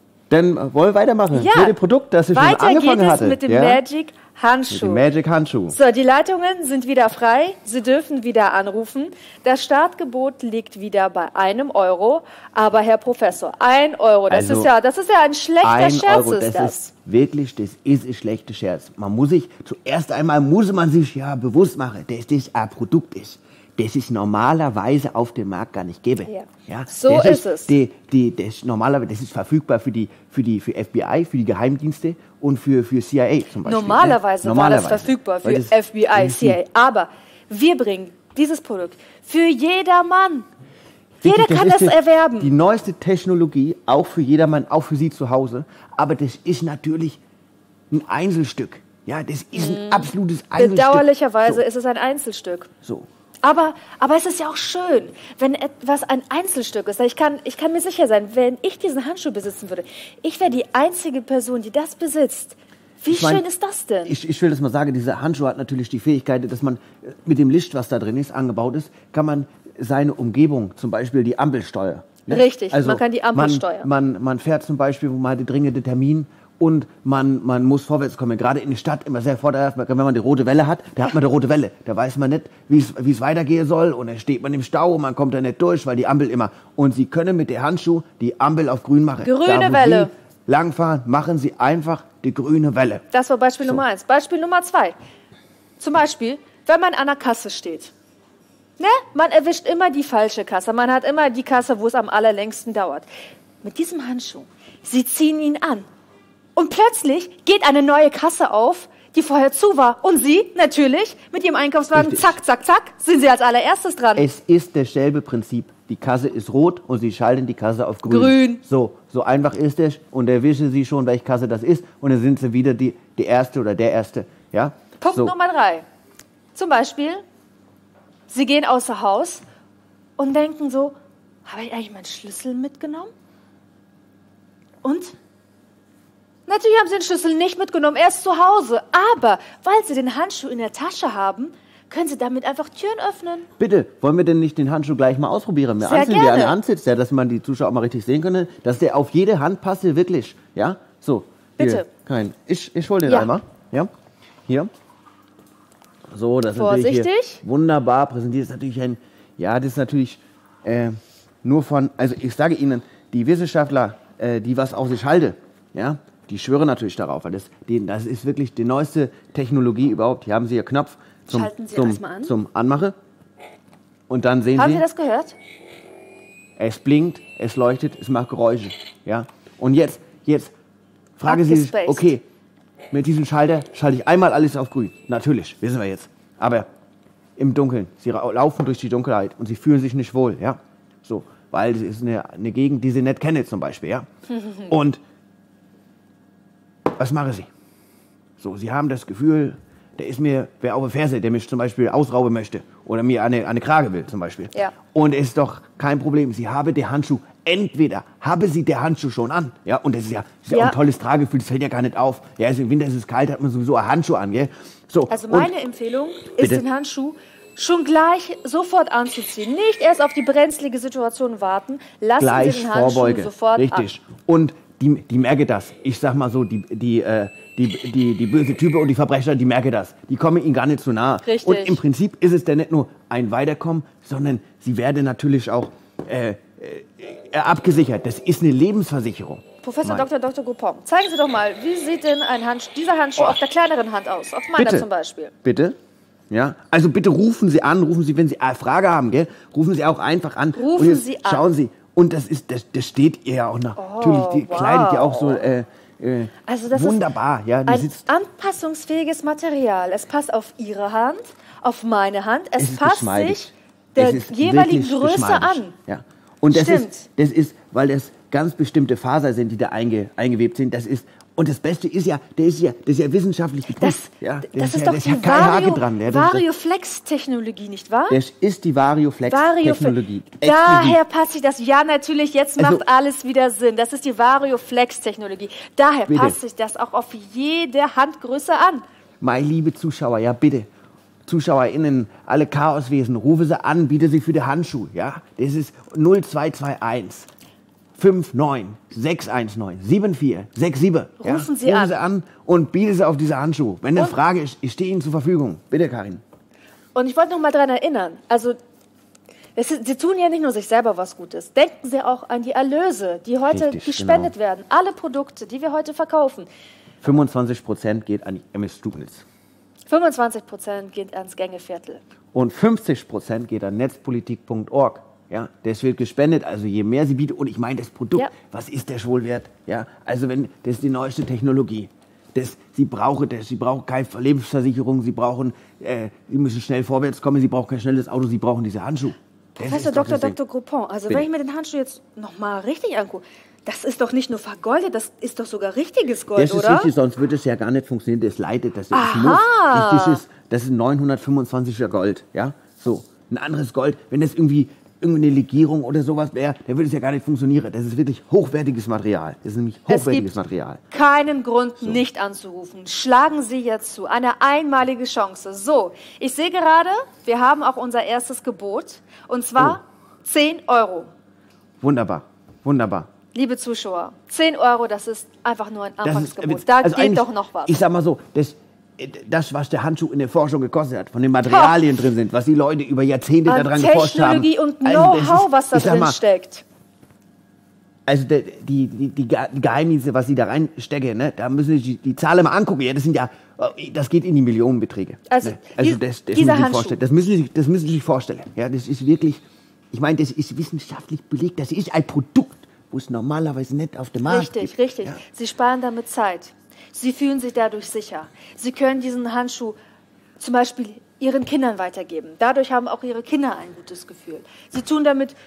Dann wollen wir weitermachen. Ja. Mit dem Produkt, das ich schon angefangen hatte. Weiter geht es mit dem ja? Magic Handschuh. Mit dem Magic Handschuh. So, die Leitungen sind wieder frei. Sie dürfen wieder anrufen. Das Startgebot liegt wieder bei einem Euro. Aber Herr Professor, ein Euro, das also ist ja, das ist ja ein schlechter ein Scherz. Euro, ist das, das ist wirklich, das ist ein schlechter Scherz. Man muss sich zuerst einmal muss man sich ja bewusst machen, dass das ein Produkt ist, das es normalerweise auf dem Markt gar nicht gäbe. Ja. Ja, so das ist es. Die, die, das normalerweise, das ist verfügbar für die, für die, für F B I, für die Geheimdienste und für, für C I A zum Beispiel. Normalerweise, ne? Normalerweise war das verfügbar für das F B I, C I A. Aber wir bringen dieses Produkt für jedermann. Jeder kann das, das erwerben. Die neueste Technologie, auch für jedermann, auch für Sie zu Hause. Aber das ist natürlich ein Einzelstück. Ja, das ist ein mm. absolutes Einzelstück. Bedauerlicherweise so. ist es ein Einzelstück. So. Aber, aber es ist ja auch schön, wenn etwas ein Einzelstück ist. Ich kann, ich kann mir sicher sein, wenn ich diesen Handschuh besitzen würde, ich wäre die einzige Person, die das besitzt. Wie ich mein, schön ist das denn? Ich, ich will das mal sagen, dieser Handschuh hat natürlich die Fähigkeit, dass man mit dem Licht, was da drin ist, angebaut ist, kann man seine Umgebung, zum Beispiel die Ampel steuern. Ne? Richtig, also man kann die Ampel man, steuern. Man, man fährt zum Beispiel, wo man hat den dringenden Termin und man, man muss vorwärts kommen. Gerade in der Stadt immer sehr vorteilhaft, wenn man die rote Welle hat, da hat man die rote Welle. Da weiß man nicht, wie es weitergehen soll und dann steht man im Stau und man kommt da nicht durch, weil die Ampel immer... Und Sie können mit der Handschuh die Ampel auf grün machen. Grüne da, Welle. Sie langfahren, machen Sie einfach die grüne Welle. Das war Beispiel so. Nummer eins. Beispiel Nummer zwei. Zum Beispiel, wenn man an der Kasse steht. Ne? Man erwischt immer die falsche Kasse. Man hat immer die Kasse, wo es am allerlängsten dauert. Mit diesem Handschuh, Sie ziehen ihn an. Und plötzlich geht eine neue Kasse auf, die vorher zu war. Und Sie, natürlich, mit Ihrem Einkaufswagen, Richtig. zack, zack, zack, sind Sie als allererstes dran. Es ist dasselbe Prinzip. die Kasse ist rot und Sie schalten die Kasse auf grün. Grün. So, so einfach ist es und da wissen Sie schon, welche Kasse das ist und dann sind Sie wieder die, die Erste oder der Erste. Ja? Punkt so. Nummer drei. Zum Beispiel, Sie gehen außer Haus und denken so, habe ich eigentlich meinen Schlüssel mitgenommen? Und? Natürlich haben Sie den Schlüssel nicht mitgenommen, er ist zu Hause. Aber weil Sie den Handschuh in der Tasche haben, können Sie damit einfach Türen öffnen. Bitte, wollen wir denn nicht den Handschuh gleich mal ausprobieren? Wir Sehr anziehen, gerne. wie einer ansitzt, ja, dass man die Zuschauer auch mal richtig sehen können, dass der auf jede Hand passe, wirklich. Ja, so. Bitte. Hier, kein. Ich, ich hole den Ja. einmal. Ja, hier. So, das ist natürlich Vorsichtig. hier wunderbar präsentiert. Das ist natürlich ein, ja, das ist natürlich äh, nur von, also ich sage Ihnen, die Wissenschaftler, äh, die was auf sich halten, ja, die schwören natürlich darauf, weil das, die, das ist wirklich die neueste Technologie überhaupt. Hier haben Sie Ihr Knopf zum, Schalten Sie zum, erstmal an. zum Anmachen. Und dann sehen Haben Sie, Sie das gehört? es blinkt, es leuchtet, es macht Geräusche. Ja? Und jetzt, jetzt fragen Sie sich, Abgespaced. okay, mit diesem Schalter schalte ich einmal alles auf grün. Natürlich, wissen wir jetzt. Aber im Dunkeln, Sie ra- laufen durch die Dunkelheit und Sie fühlen sich nicht wohl. Ja? So, weil es ist eine, eine Gegend, die Sie nicht kennen zum Beispiel. Ja? Und was machen Sie? So, Sie haben das Gefühl, der ist mir, wer auf der Ferse, der mich zum Beispiel ausrauben möchte oder mir eine, eine Krage will zum Beispiel. Ja. Und es ist doch kein Problem. Sie haben den Handschuh, entweder haben Sie den Handschuh schon an, ja, und das ist ja, das ist ja. Ja. auch ein tolles Tragegefühl, das fällt ja gar nicht auf. Ja, also im Winter ist es kalt, hat man sowieso einen Handschuh an, gell? So, Also und meine Empfehlung ist, Bitte? den Handschuh schon gleich sofort anzuziehen. Nicht erst auf die brenzlige Situation warten. Lassen gleich Sie den Handschuh vorbeuge. sofort Richtig. an. Und die, die merke das. Ich sag mal so, die, die, äh, die, die, die böse Typen und die Verbrecher, die merke das. Die kommen ihnen gar nicht zu nahe. Richtig. Und im Prinzip ist es dann nicht nur ein Weiterkommen, sondern sie werden natürlich auch äh, äh, abgesichert. Das ist eine Lebensversicherung. Professor Mein- Doktor Doktor Goupon, zeigen Sie doch mal, wie sieht denn ein Handschuh, dieser Handschuh auf der kleineren Hand aus? Auf meiner Bitte. zum Beispiel. Bitte? Ja, also bitte rufen Sie an, rufen Sie, wenn Sie eine Frage haben, gell? Rufen Sie auch einfach an. Rufen und jetzt Sie an. Schauen Sie, und das ist, das, das steht ihr ja auch noch. Natürlich, die wow. kleidet ja auch so äh, äh, Also das wunderbar. ist Ja, die ein sitzt, anpassungsfähiges Material. Es passt auf Ihre Hand, auf meine Hand. Es, es ist passt geschmeidig. sich der Es ist jeweiligen wirklich Größe geschmeidig. an. Ja. Und das Stimmt. ist, das ist, weil das ganz bestimmte Fasern sind, die da einge, eingewebt sind. Das ist, und das Beste ist ja, der ist ja, das ist ja wissenschaftlich Das, geprüft. Ja, das ist ja, doch das ist die ja kein Hake Vario, dran. Ja, das ist, Varioflex-Technologie, nicht wahr? das ist die Varioflex-Technologie. Varioflex. Daher passt sich das. Ja, natürlich, jetzt Also- macht alles wieder Sinn. Das ist die Varioflex-Technologie. Daher Bitte. passt sich das auch auf jede Handgröße an. Meine liebe Zuschauer, ja bitte, ZuschauerInnen, alle Chaoswesen, rufe sie an, biete sie für die Handschuhe, ja. Das ist null zwei zwei eins fünf neun sechs eins neun sieben vier sechs sieben. Ja? Rufen Sie rufen an. sie an und biete sie auf diese Handschuhe. Wenn eine Und- Frage ist, ich stehe Ihnen zur Verfügung. Bitte, Karin. Und ich wollte noch mal daran erinnern, also es ist, Sie tun ja nicht nur sich selber was Gutes. Denken Sie auch an die Erlöse, die heute Richtig, gespendet genau. werden. Alle Produkte, die wir heute verkaufen. fünfundzwanzig Prozent geht an die M S Stugnitz. fünfundzwanzig Prozent geht ans Gängeviertel. Und fünfzig Prozent geht an netzpolitik punkt org. Ja, das wird gespendet, also je mehr sie bietet. Und ich meine, das Produkt, Ja. was ist der wohl wert? Ja, also wenn, das ist die neueste Technologie. Das, sie brauchen das, sie brauchen keine Lebensversicherung, sie brauchen, äh, sie müssen schnell vorwärts kommen, sie brauchen kein schnelles Auto, sie brauchen diese Handschuhe. Das Professor ist doch Doktor das Ding. Doktor Groupon, also Bitte. wenn ich mir den Handschuh jetzt noch mal richtig angucke, das ist doch nicht nur vergoldet, das ist doch sogar richtiges Gold, Das ist oder? richtig, sonst würde es ja gar nicht funktionieren. Das leitet, das ist Aha. muss. Richtig ist, das ist neunhundertfünfundzwanziger Gold, ja? So, ein anderes Gold, wenn das irgendwie irgendeine Legierung oder sowas wäre, dann würde es ja gar nicht funktionieren. Das ist wirklich hochwertiges Material. Das ist nämlich Es hochwertiges gibt Material. keinen Grund, nicht anzurufen. Schlagen Sie jetzt zu. Eine einmalige Chance. So, ich sehe gerade, wir haben auch unser erstes Gebot. Und zwar zehn Euro. Wunderbar, wunderbar. Liebe Zuschauer, zehn Euro, das ist einfach nur ein Das ist- Anfangsgebot. Da also geht eigentlich- doch noch was. Ich sag mal so, das, das, was der Handschuh in der Forschung gekostet hat, von den Materialien drin sind, was die Leute über Jahrzehnte An daran geforscht haben. Technologie und Also das Know-how, ist- was da ich sag drin mal, steckt. Also die, die, die, die Ge- die Geheimnisse, was sie da reinstecken, ne, da müssen Sie die, die Zahlen mal angucken. Ja, das sind ja, das geht in die Millionenbeträge. Also ne? also dies- das, das, dieser müssen Sie Handschuh. vorstellen. das müssen Sie sich, das müssen Sie sich vorstellen. Ja, das ist wirklich, ich meine, das ist wissenschaftlich belegt. Das ist ein Produkt, wo es normalerweise nicht auf dem Markt Richtig, gibt. richtig. Ja. Sie sparen damit Zeit. Sie fühlen sich dadurch sicher. Sie können diesen Handschuh zum Beispiel Ihren Kindern weitergeben. Dadurch haben auch Ihre Kinder ein gutes Gefühl. Sie tun damit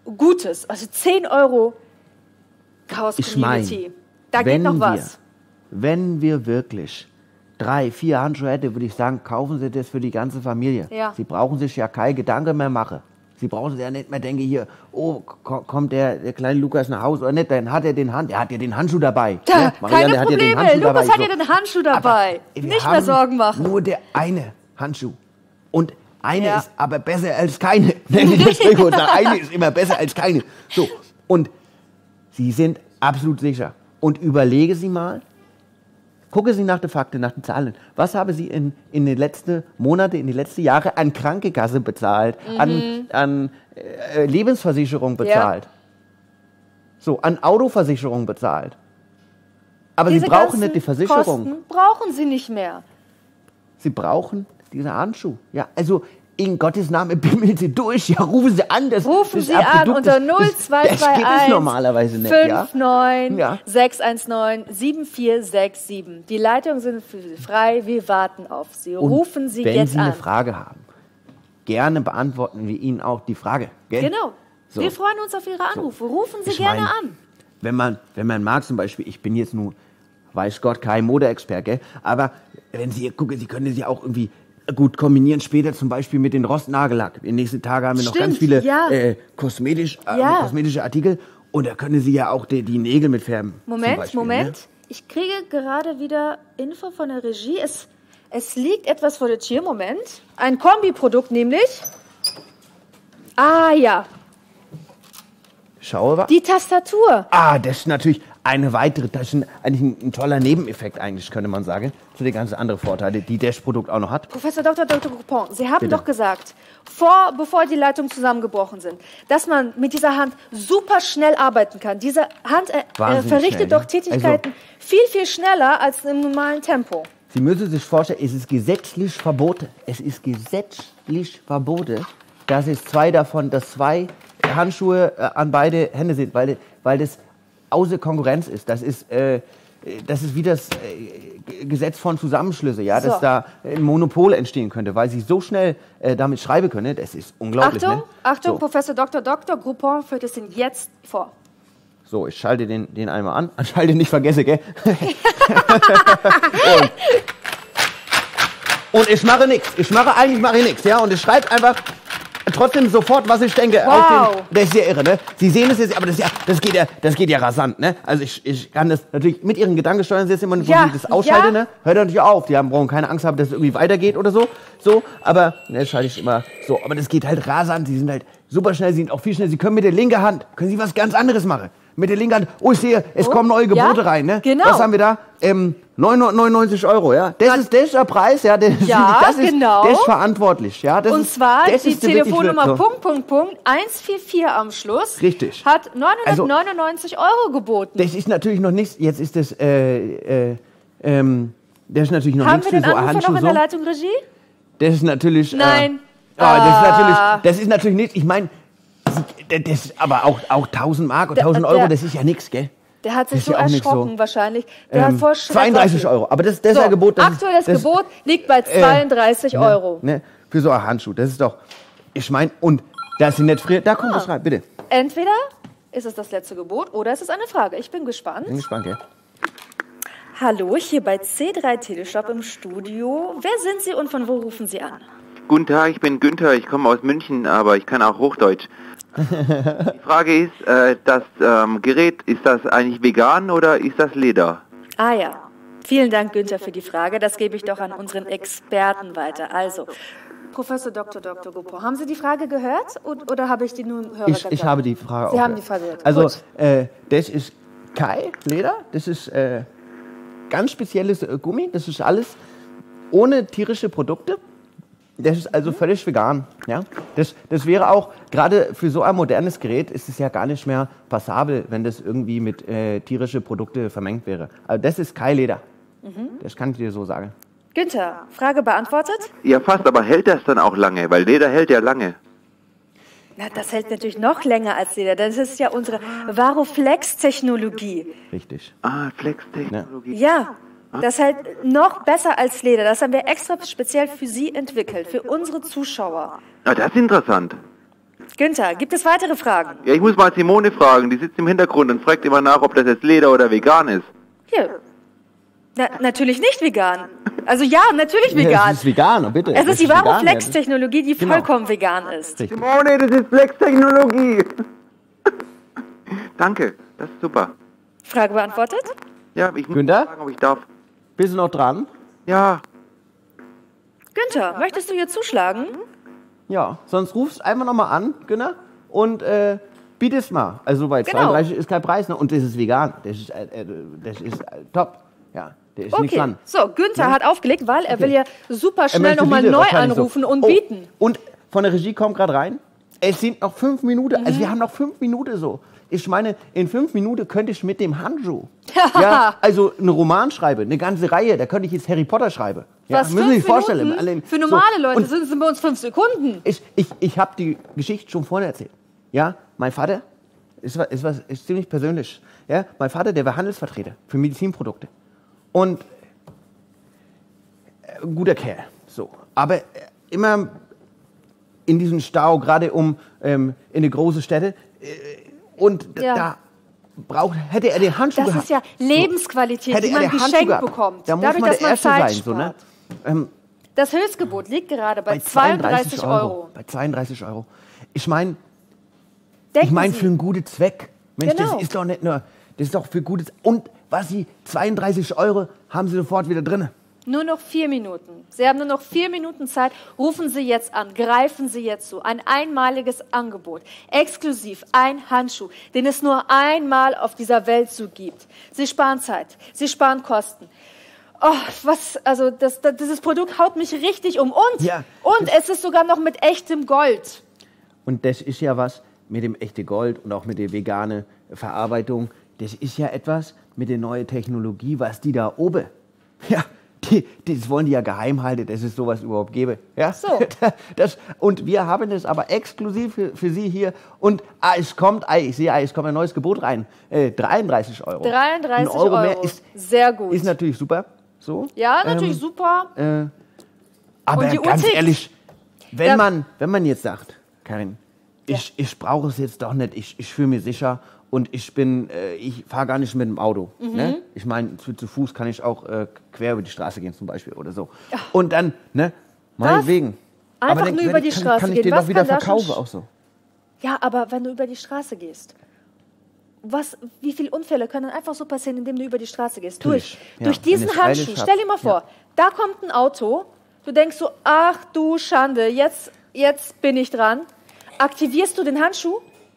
Gutes. Also zehn Euro Chaos Ich meine, Community. Da geht wenn noch wir, was. wenn wir wirklich drei, vier Handschuhe hätten, würde ich sagen, kaufen Sie das für die ganze Familie. Ja. Sie brauchen sich ja keine Gedanken mehr machen. Sie brauchen sich ja nicht mehr denken, hier, oh, ko- kommt der, der kleine Lukas nach Hause oder nicht, dann hat er den, Hand, er hat ja den Handschuh dabei. Da, Ne? Marianne keine hat ja den Probleme. Handschuh Lukas dabei. hat So. ja den Handschuh dabei. Aber wir Nicht haben mehr Sorgen machen. Nur der eine Handschuh. Und eine Ja. ist aber besser als keine. Das Sprichwort sagt, eine ist immer besser als keine. So. Und Sie sind absolut sicher. Und überlegen Sie mal, gucken Sie nach den Fakten, nach den Zahlen. Was haben Sie in, in den letzten Monaten, in den letzten Jahren an Krankenkasse bezahlt, Mhm. an, an äh, Lebensversicherung bezahlt, so, an Autoversicherung bezahlt. Aber Diese Sie brauchen ganzen nicht die Versicherung. Kosten brauchen Sie nicht mehr. Sie brauchen diesen Handschuh. Ja, also in Gottes Namen bimmeln Sie durch. Ja, rufen Sie an. Das, Rufen das Sie an Produkt, unter das- null das- zwei das zwei gibt es eins normalerweise nicht. Ja? fünf neun Ja. sechs eins neun sieben vier sechs sieben. Die Leitungen sind für Sie frei. Wir warten auf Sie. Und Rufen Sie wenn jetzt Sie eine an. Frage haben, gerne beantworten wir Ihnen auch die Frage. Gell? Genau. So. Wir freuen uns auf Ihre Anrufe. Rufen Sie Ich gerne mein, an. Wenn man, wenn man mag, zum Beispiel, ich bin jetzt nun, weiß Gott, kein Modeexperte, gell? Aber wenn Sie gucken, Sie können sie auch irgendwie gut kombinieren, später zum Beispiel mit den Rostnagellack. In den nächsten Tagen haben wir noch Stimmt, ganz viele ja. äh, kosmetisch, äh, Ja. kosmetische Artikel und da können Sie ja auch die, die Nägel mitfärben. zum Moment, Beispiel, Moment. Ne? Ich kriege gerade wieder Info von der Regie. Es, es liegt etwas vor der Tür. Moment. Ein Kombiprodukt nämlich. Ah ja, Schauen wir. die Tastatur. Ah, das ist natürlich eine weitere, das ist ein, eigentlich ein, ein toller Nebeneffekt eigentlich, könnte man sagen, zu den ganzen anderen Vorteilen, die das Produkt auch noch hat. Professor Doktor Doktor Coupon, Sie haben Bitte. doch gesagt, vor, bevor die Leitungen zusammengebrochen sind, dass man mit dieser Hand super schnell arbeiten kann. Diese Hand äh, äh, Wahnsinnig verrichtet schnell, doch ja. Tätigkeiten viel, viel schneller als im normalen Tempo. Sie müssen sich vorstellen, es ist gesetzlich verboten. Es ist gesetzlich verboten, dass es zwei davon, dass zwei Handschuhe äh, an beide Hände sind, weil, weil das außer Konkurrenz ist. Das ist, äh, das ist wie das äh, Gesetz von Zusammenschlüsse, ja, dass So. da ein Monopol entstehen könnte, weil sie so schnell äh, damit schreiben können. Das ist unglaublich. Achtung, ne? Achtung, So. Professor Doktor Doktor Coupon führt es Ihnen jetzt vor. So, ich schalte den, den einmal an. Schalte nicht vergesse, gell? und, und ich mache nichts. Ich mache eigentlich mache ich nichts, ja? Und ich schreibe einfach trotzdem sofort, was ich denke. Wow. Aus dem, das ist ja irre, ne? Sie sehen es jetzt, aber das, ist ja, das, geht ja, das geht ja rasant, ne? Also ich, ich kann das natürlich mit Ihren Gedanken steuern, Sie jetzt immer, wo Ja, Sie das ausschalten, ja. ne? Hört natürlich auf. Die haben, brauchen keine Angst haben, dass es irgendwie weitergeht oder so. So, aber, ne, schalte ich immer so. Aber das geht halt rasant. Sie sind halt super schnell, Sie sind auch viel schneller. Sie können mit der linken Hand, können Sie was ganz anderes machen. Mit der linken Hand, oh, ich sehe, es Oh, kommen neue Gebote ja, rein, ne? genau. Was haben wir da? Ähm, neunhundertneunundneunzig Euro, ja? Das ist, das ist der Preis, ja? Das, Ja, das ist, genau. Das ist verantwortlich, ja? Das Und ist, zwar das die ist wirklich Telefonnummer so. Punkt, Punkt, Punkt, eins vier vier am Schluss. Richtig. Hat neunhundertneunundneunzig Euro geboten. Das ist natürlich noch nichts, jetzt ist das, äh, äh, ähm, das ist natürlich noch Haben nichts wir für den so ein Anrufer Handschuh noch in so. der Leitung, Regie? Das ist natürlich, Nein. Äh, ah, das ist Ah. natürlich, das ist natürlich nichts, ich meine, das ist aber auch, auch tausend Mark und Der- tausend der- Euro, das ist ja nichts, gell? Der hat sich Ist so ja auch nicht erschrocken so. wahrscheinlich. Der hat Ähm, vor Schreck zweiunddreißig auf- Euro, aber das, das So, ist ja Gebot. Das ist- aktuelles das, Gebot liegt bei zweiunddreißig Euro. Ne, für so einen Handschuh, das ist doch, ich meine, und da ist sie nicht friert, da kommt Ah. das rein, bitte. Entweder ist es das letzte Gebot oder es ist eine Frage. Ich bin gespannt. Bin gespannt, gell? Hallo, hier bei C drei Teleshop im Studio. Wer sind Sie und von wo rufen Sie an? Guten Tag, ich bin Günther, ich komme aus München, aber ich kann auch Hochdeutsch. Die Frage ist, äh, das ähm, Gerät, ist das eigentlich vegan oder ist das Leder? Ah ja, vielen Dank, Günther, für die Frage. Das gebe ich doch an unseren Experten weiter. Also, Professor Doktor Doktor Coupon, haben Sie die Frage gehört und, oder habe ich die nur im Hörer Ich, gesagt? ich habe die Frage Sie auch haben gehört. die Frage gehört. Also, Gut. äh, das ist kein Leder, das ist äh, ganz spezielles äh, Gummi, das ist alles ohne tierische Produkte. Das ist also völlig vegan. Ja? Das, das wäre auch, gerade für so ein modernes Gerät, ist es ja gar nicht mehr passabel, wenn das irgendwie mit äh, tierische Produkte vermengt wäre. Also das ist kein Leder. Das kann ich dir so sagen. Günther, Frage beantwortet? Ja, fast, aber hält das dann auch lange? Weil Leder hält ja lange. Na, das hält natürlich noch länger als Leder. Das ist ja unsere Varoflex-Technologie. Richtig. Ah, Flex-Technologie. Ja, das hält noch besser als Leder. Das haben wir extra speziell für Sie entwickelt, für unsere Zuschauer. Ah, das ist interessant. Günther, gibt es weitere Fragen? Ja, ich muss mal Simone fragen, die sitzt im Hintergrund und fragt immer nach, ob das jetzt Leder oder vegan ist. Hier. Na, natürlich nicht vegan. Also ja, natürlich Ja, vegan. es ist vegan, bitte. Es ist die vegan, ja. Varoflex-Technologie, die Genau. vollkommen vegan ist. Richtig. Simone, das ist Flex-Technologie. Danke, das ist super. Frage beantwortet? Ja, ich muss Günther? fragen, ob ich darf. Bist du noch dran? Ja, Günther, möchtest du hier zuschlagen? Ja, sonst rufst einfach nochmal an, Günther, und äh, bietest mal. Also bei Genau. zweiunddreißig ist kein Preis, ne? Und das ist vegan. Das ist, äh, äh, das ist äh, top. Ja, der ist nichts Okay, dran. so, Günther hat aufgelegt, weil er will ja super Er schnell möchte nochmal Lieder neu wahrscheinlich anrufen so. und Oh, bieten. Und von der Regie kommt gerade rein. Es sind noch fünf Minuten. Mhm. Also wir haben noch fünf Minuten so. Ich meine, in fünf Minuten könnte ich mit dem Handschuh, ja, also einen Roman schreiben, eine ganze Reihe. Da könnte ich jetzt Harry Potter schreiben. Ja, Was, müssen Sie sich fünf vorstellen. Minuten? Allein- Für normale so. Leute Und sind es bei uns fünf Sekunden. ich ich, ich habe die Geschichte schon vorhin erzählt. Ja, mein Vater ist, wa- ist, was, ist ziemlich persönlich. Ja, mein Vater, der war Handelsvertreter für Medizinprodukte. Und äh, guter Kerl. So. Aber äh, immer in diesem Stau, gerade um ähm, in eine große Städte. Äh, und d- Ja. da braucht, hätte er den Handschuh Das gehabt. ist ja Lebensqualität, hätte die er man den Handschuh geschenkt gehabt, bekommt. Da muss Dadurch, man dass der man Erste Zeit sein. So, ne? spart. ähm, Das Höchstgebot liegt gerade bei zweiunddreißig Euro. Bei zweiunddreißig Euro. Ich meine, Denken ich meine Sie. für einen guten Zweck. Mensch, Genau. das ist doch nicht nur, das ist doch für gutes. Und was Sie, zweiunddreißig Euro haben Sie sofort wieder drin. Nur noch vier Minuten. Sie haben nur noch vier Minuten Zeit. Rufen Sie jetzt an. Greifen Sie jetzt zu. Ein einmaliges Angebot. Exklusiv ein Handschuh, den es nur einmal auf dieser Welt so gibt. Sie sparen Zeit. Sie sparen Kosten. Oh, was, also das, das, dieses Produkt haut mich richtig um. Und, Ja, und es ist sogar noch mit echtem Gold. Und das ist ja was mit dem echten Gold und auch mit der veganen Verarbeitung. Das ist ja etwas mit der neuen Technologie, was die da oben, ja, die, das wollen die ja geheim halten, dass es sowas überhaupt gäbe. Ja? So. Das, und wir haben das aber exklusiv für, für Sie hier. Und ah, es kommt, ah, ich sehe, ah, es kommt ein neues Gebot rein. Äh, dreiunddreißig Euro. dreiunddreißig Ein Euro mehr Euro. ist, Sehr gut. ist natürlich super. So. Ja, natürlich Ähm, super. Äh, aber Und die Uhr ganz tickt. ehrlich, wenn, Ja. man, wenn man jetzt sagt, Karin, ich, ich brauche es jetzt doch nicht, ich, ich fühle mich sicher und ich bin, äh, ich fahre gar nicht mit dem Auto. Mhm. Ne? Ich meine, zu, zu Fuß kann ich auch äh, quer über die Straße gehen zum Beispiel oder so. Und dann, ne, meinetwegen. Einfach Aber dann nur kann über ich- die kann, Straße kann ich gehen. den Was doch wieder kann da schon verkaufen sch- auch so. Ja, aber wenn du über die Straße gehst, was, wie viele Unfälle können einfach so passieren, indem du über die Straße gehst? Natürlich, Durch, ja. durch Wenn diesen ich's eilig Handschuh. hab. Stell dir mal vor, Ja. da kommt ein Auto, du denkst so, ach du Schande, jetzt, jetzt bin ich dran. Aktivierst du den Handschuh?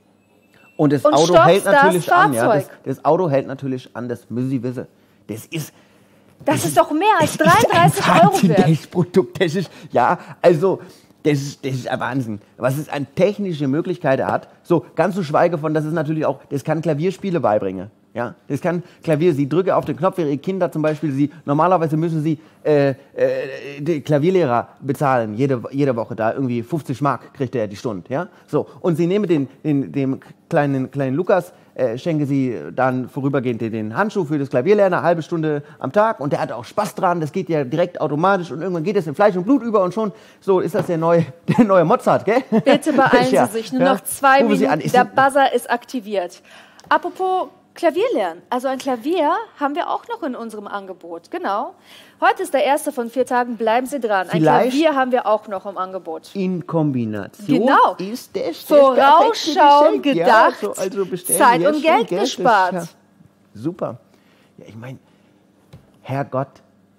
Und das Und Auto stoppst hält das natürlich an. Ja? Das, Fahrzeug. das Auto hält natürlich an, das müssen Sie wissen. Das ist Das ist doch mehr als Das ist dreiunddreißig ein Euro wert. wahnsinniges Produkt. Das ist, ja, also, das ist, das ist ein Wahnsinn. Was es an technische Möglichkeiten hat. So, ganz zu schweigen von, dass es natürlich auch, das kann Klavierspiele beibringen. Ja, das kann Klavier, Sie drücken auf den Knopf, Ihre Kinder zum Beispiel, Sie, normalerweise müssen Sie äh, äh, die Klavierlehrer bezahlen, jede, jede Woche, da irgendwie fünfzig Mark kriegt er die Stunde, ja, so. Und Sie nehmen den, den, dem kleinen, kleinen Lukas, äh, schenken Sie dann vorübergehend den, den Handschuh für das Klavierlernen, eine halbe Stunde am Tag und der hat auch Spaß dran, das geht ja direkt automatisch und irgendwann geht es in Fleisch und Blut über und schon, so ist das der neue, der neue Mozart, gell? Bitte beeilen Ja, Sie sich, nur ja. noch zwei Rufen Sie an. Minuten, Ist- der Buzzer ist aktiviert. Apropos Klavier lernen. Also ein Klavier haben wir auch noch in unserem Angebot. Genau. Heute ist der erste von vier Tagen. Bleiben Sie dran. Ein Vielleicht- Klavier haben wir auch noch im Angebot. In Kombination Genau. ist das das Vorausschauend perfekte Geschenk. gedacht, Ja, so, also bestellen Zeit jetzt und schon Geld das ist gespart. Ja super. Ja, ich meine, Herrgott,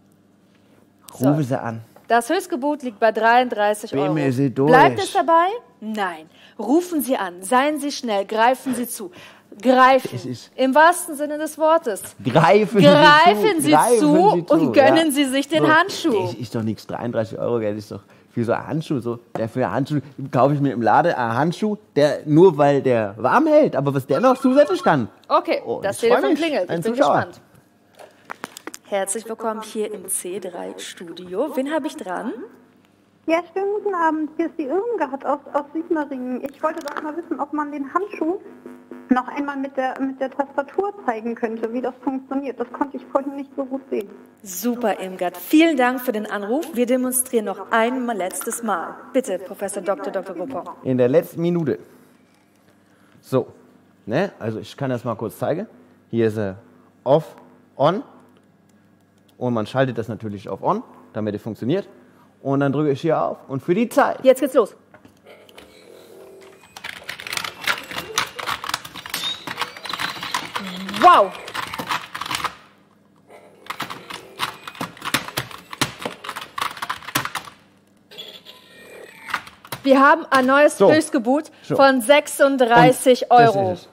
So. rufe sie an. Das Höchstgebot liegt bei dreiunddreißig Euro. Bimmel Sie durch. Bleibt es dabei? Nein. Rufen Sie an. Seien Sie schnell. Greifen Sie zu. Greifen. Es ist- Im wahrsten Sinne des Wortes. Greifen, Greifen Sie Greifen zu Sie und gönnen Sie sich den Handschuh. Das ist doch nichts, dreiunddreißig Euro, gell, das ist doch für so einen Handschuh. So. Der für einen Handschuh kaufe ich mir im Laden einen Handschuh, der nur weil der warm hält, aber was der noch zusätzlich kann. Okay, Oh, das ich freu Telefon mich. klingelt. Ein Ich bin Zuschauer. gespannt. Herzlich willkommen hier im C drei Studio. Wen habe ich dran? Ja, schönen guten Abend. Hier ist die Irmgard aus, aus Sigmaringen. Ich wollte doch mal wissen, ob man den Handschuh noch einmal mit der, mit der Tastatur zeigen könnte, wie das funktioniert. Das konnte ich vorhin nicht so gut sehen. Super, Irmgard. Vielen Dank für den Anruf. Wir demonstrieren noch ein letztes Mal. Bitte, Professor Doktor Doktor Gruppon. In der letzten Minute. So, ne? Also ich kann das mal kurz zeigen. Hier ist er off, on. Und man schaltet das natürlich auf on, damit es funktioniert. Und dann drücke ich hier auf und für die Zeit. Jetzt geht's los. Wow! Wir haben ein neues So. Höchstgebot So. von sechsunddreißig Und das Euro. ist es.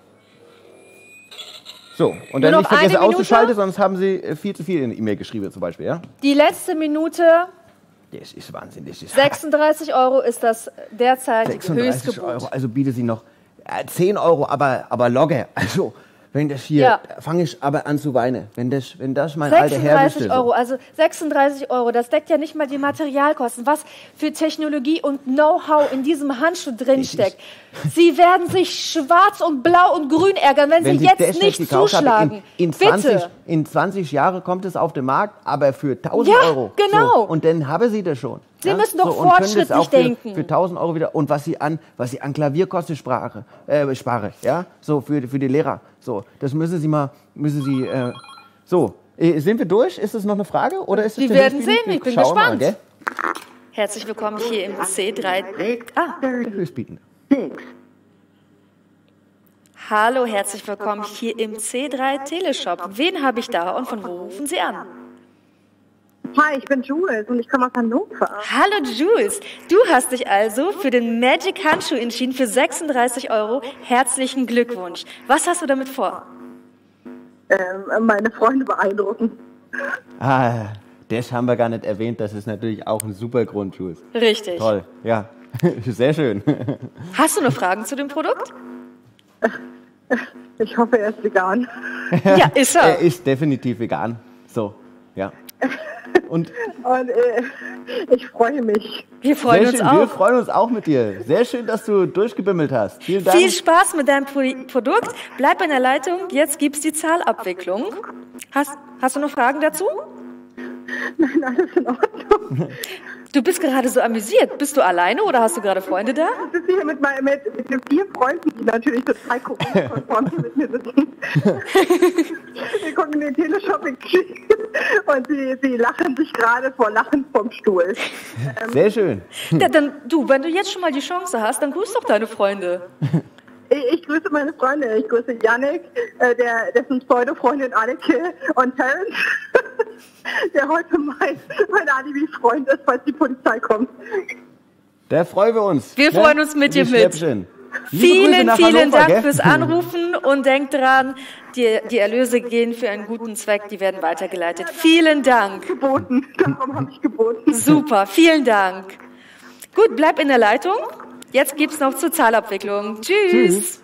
So, und Nur dann noch nicht vergessen eine Minute? auszuschalten, sonst haben Sie äh, viel zu viel in die E-Mail geschrieben zum Beispiel. Ja? Die letzte Minute, Das ist Wahnsinn. Das ist sechsunddreißig Euro ist das derzeitige sechsunddreißig Höchstgebot. Euro, also biete Sie noch äh, zehn Euro, aber, aber locker. Also, wenn das hier, Ja. da fange ich aber an zu weinen. Wenn das, wenn das mein alter Herr sechsunddreißig wüsste. Euro, also sechsunddreißig Euro, das deckt ja nicht mal die Materialkosten. Was für Technologie und Know-how in diesem Handschuh drinsteckt. Sie werden sich schwarz und blau und grün ärgern, wenn, Wenn Sie Sie das jetzt nicht gekauft haben, zuschlagen. in, in, zwanzig, Bitte. in zwanzig Jahren kommt es auf den Markt, aber für tausend Ja, Euro. genau. So, und dann haben Sie das schon. Sie müssen doch und können das fortschrittlich auch für, denken. Für tausend Euro wieder. Und was Sie an, was Sie an Klavierkosten spare, äh, spare, ja, so für, für die Lehrer. So, das müssen Sie mal, müssen Sie, äh, so. Äh, sind wir durch? Ist das noch eine Frage? Oder ist es Wir der werden Höchstbieten? sehen, ich bin Schauen wir gespannt. Mal, gell? Herzlich willkommen hier im C drei. Ah, Der Höchstbieten. hallo, herzlich willkommen hier im C drei Teleshop. Wen habe ich da und von wo rufen Sie an? Hi, ich bin Jules und ich komme aus Hannover. Hallo Jules, du hast dich also für den Magic Handschuh entschieden für sechsunddreißig Euro. Herzlichen Glückwunsch. Was hast du damit vor? Ähm, meine Freunde beeindrucken. Ah, das haben wir gar nicht erwähnt. Das ist natürlich auch ein super Grund, Jules. Richtig. Toll, ja. Sehr schön. Hast du noch Fragen zu dem Produkt? Ich hoffe, er ist vegan. Ja, ist Er er. ist definitiv vegan. So, ja. Und Und äh, ich freue mich. Wir freuen sehr uns schön, wir auch. freuen uns auch mit dir. Sehr schön, dass du durchgebimmelt hast. Vielen Dank. Viel Spaß mit deinem Pro Produkt. Bleib in der Leitung. Jetzt gibt's die Zahlabwicklung. Hast, hast du noch Fragen dazu? Nein, alles in Ordnung. Du bist gerade so amüsiert. Bist du alleine oder hast du gerade Freunde da? Ich sitze hier mit, mein, mit, mit den vier Freunden, die natürlich total Corona-konform hier mit mir sitzen. Wir gucken den Teleshopping und sie, sie lachen sich gerade vor Lachen vom Stuhl. Ähm, Sehr schön. Da, dann, du, wenn du jetzt schon mal die Chance hast, dann grüß doch deine Freunde. ich, ich grüße meine Freunde. Ich grüße Yannick, äh, der, dessen Pseudo-Freundin Anneke und Terence, der heute mein, mein Alibi-Freund ist, falls die Polizei kommt. Da freuen wir uns. Wir freuen uns mit dir Die mit. Schnäppchen. Liebe Grüße Vielen, nach vielen Hannover, Dank gell? fürs Anrufen und denkt dran, die, die Erlöse gehen für einen guten Zweck, die werden weitergeleitet. Vielen Dank. Geboten. Darum habe ich geboten. Super, vielen Dank. Gut, bleib in der Leitung. Jetzt gibt's noch zur Zahlabwicklung. Tschüss. Tschüss.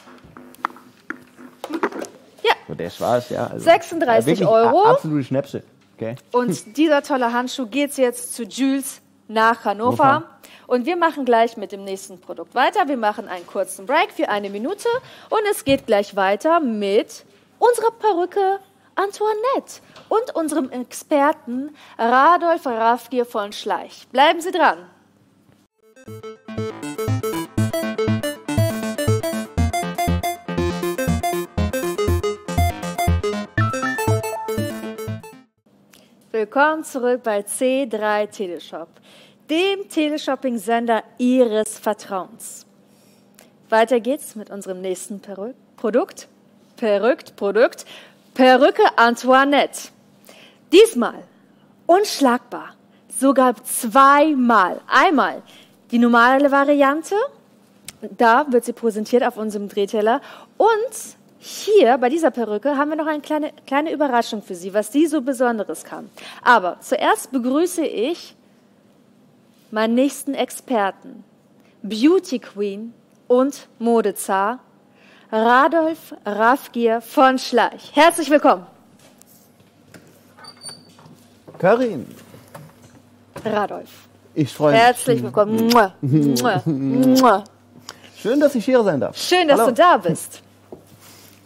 Ja, So, der Spaß, ja. Also, sechsunddreißig wirklich Euro. a- Absolute Schnäpse. Okay. und dieser tolle Handschuh geht jetzt zu Jules nach Hannover. Hannover. Und wir machen gleich mit dem nächsten Produkt weiter. Wir machen einen kurzen Break für eine Minute und es geht gleich weiter mit unserer Perücke Antoinette und unserem Experten Radolf Raffgier von Schleich. Bleiben Sie dran. Willkommen zurück bei C drei Teleshop, dem Teleshopping-Sender Ihres Vertrauens. Weiter geht's mit unserem nächsten Perü Produkt, Perückt Produkt, Perücke Antoinette. Diesmal unschlagbar, sogar zweimal. Einmal die normale Variante, da wird sie präsentiert auf unserem Drehteller und hier bei dieser Perücke haben wir noch eine kleine, kleine Überraschung für Sie, was die so Besonderes kann. Aber zuerst begrüße ich meinen nächsten Experten, Beauty Queen und Modezar, Radolf Raffgier von Schleich. Herzlich willkommen. Karin, Radolf, ich freue mich. herzlich willkommen. Mua, mua, mua. Schön, dass ich hier sein darf. Schön, dass Hallo. du da bist.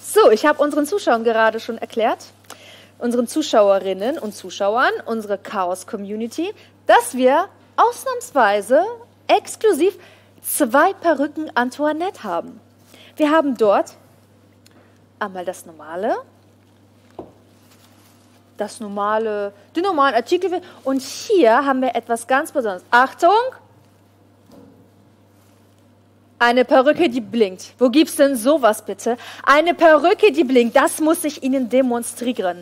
So, ich habe unseren Zuschauern gerade schon erklärt, unseren Zuschauerinnen und Zuschauern, unsere Chaos-Community, dass wir ausnahmsweise exklusiv zwei Perücken Antoinette haben. Wir haben dort einmal das normale, das normale, die normalen Artikel und hier haben wir etwas ganz Besonderes. Achtung! Eine Perücke, die blinkt. Wo gibt's denn sowas bitte? Eine Perücke, die blinkt. Das muss ich Ihnen demonstrieren.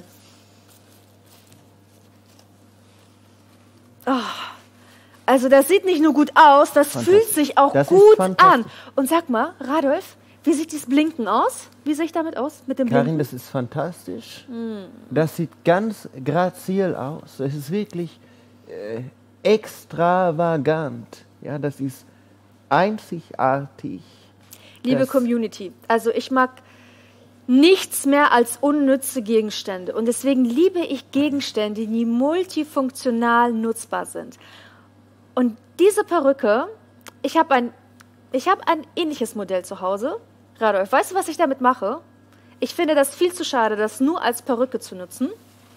Oh, also das sieht nicht nur gut aus, das fühlt sich auch das gut an. Und sag mal, Radolf, wie sieht dieses Blinken aus? Wie sehe ich damit aus? Mit dem Karin, Blinken? das ist fantastisch. Mm. Das sieht ganz grazil aus. Es ist wirklich äh, extravagant. Ja, das ist einzigartig. Liebe das Community, also ich mag nichts mehr als unnütze Gegenstände. Und deswegen liebe ich Gegenstände, die multifunktional nutzbar sind. Und diese Perücke, ich habe ein, ich hab ein ähnliches Modell zu Hause. Radolf, weißt du, was ich damit mache? Ich finde das viel zu schade, das nur als Perücke zu nutzen.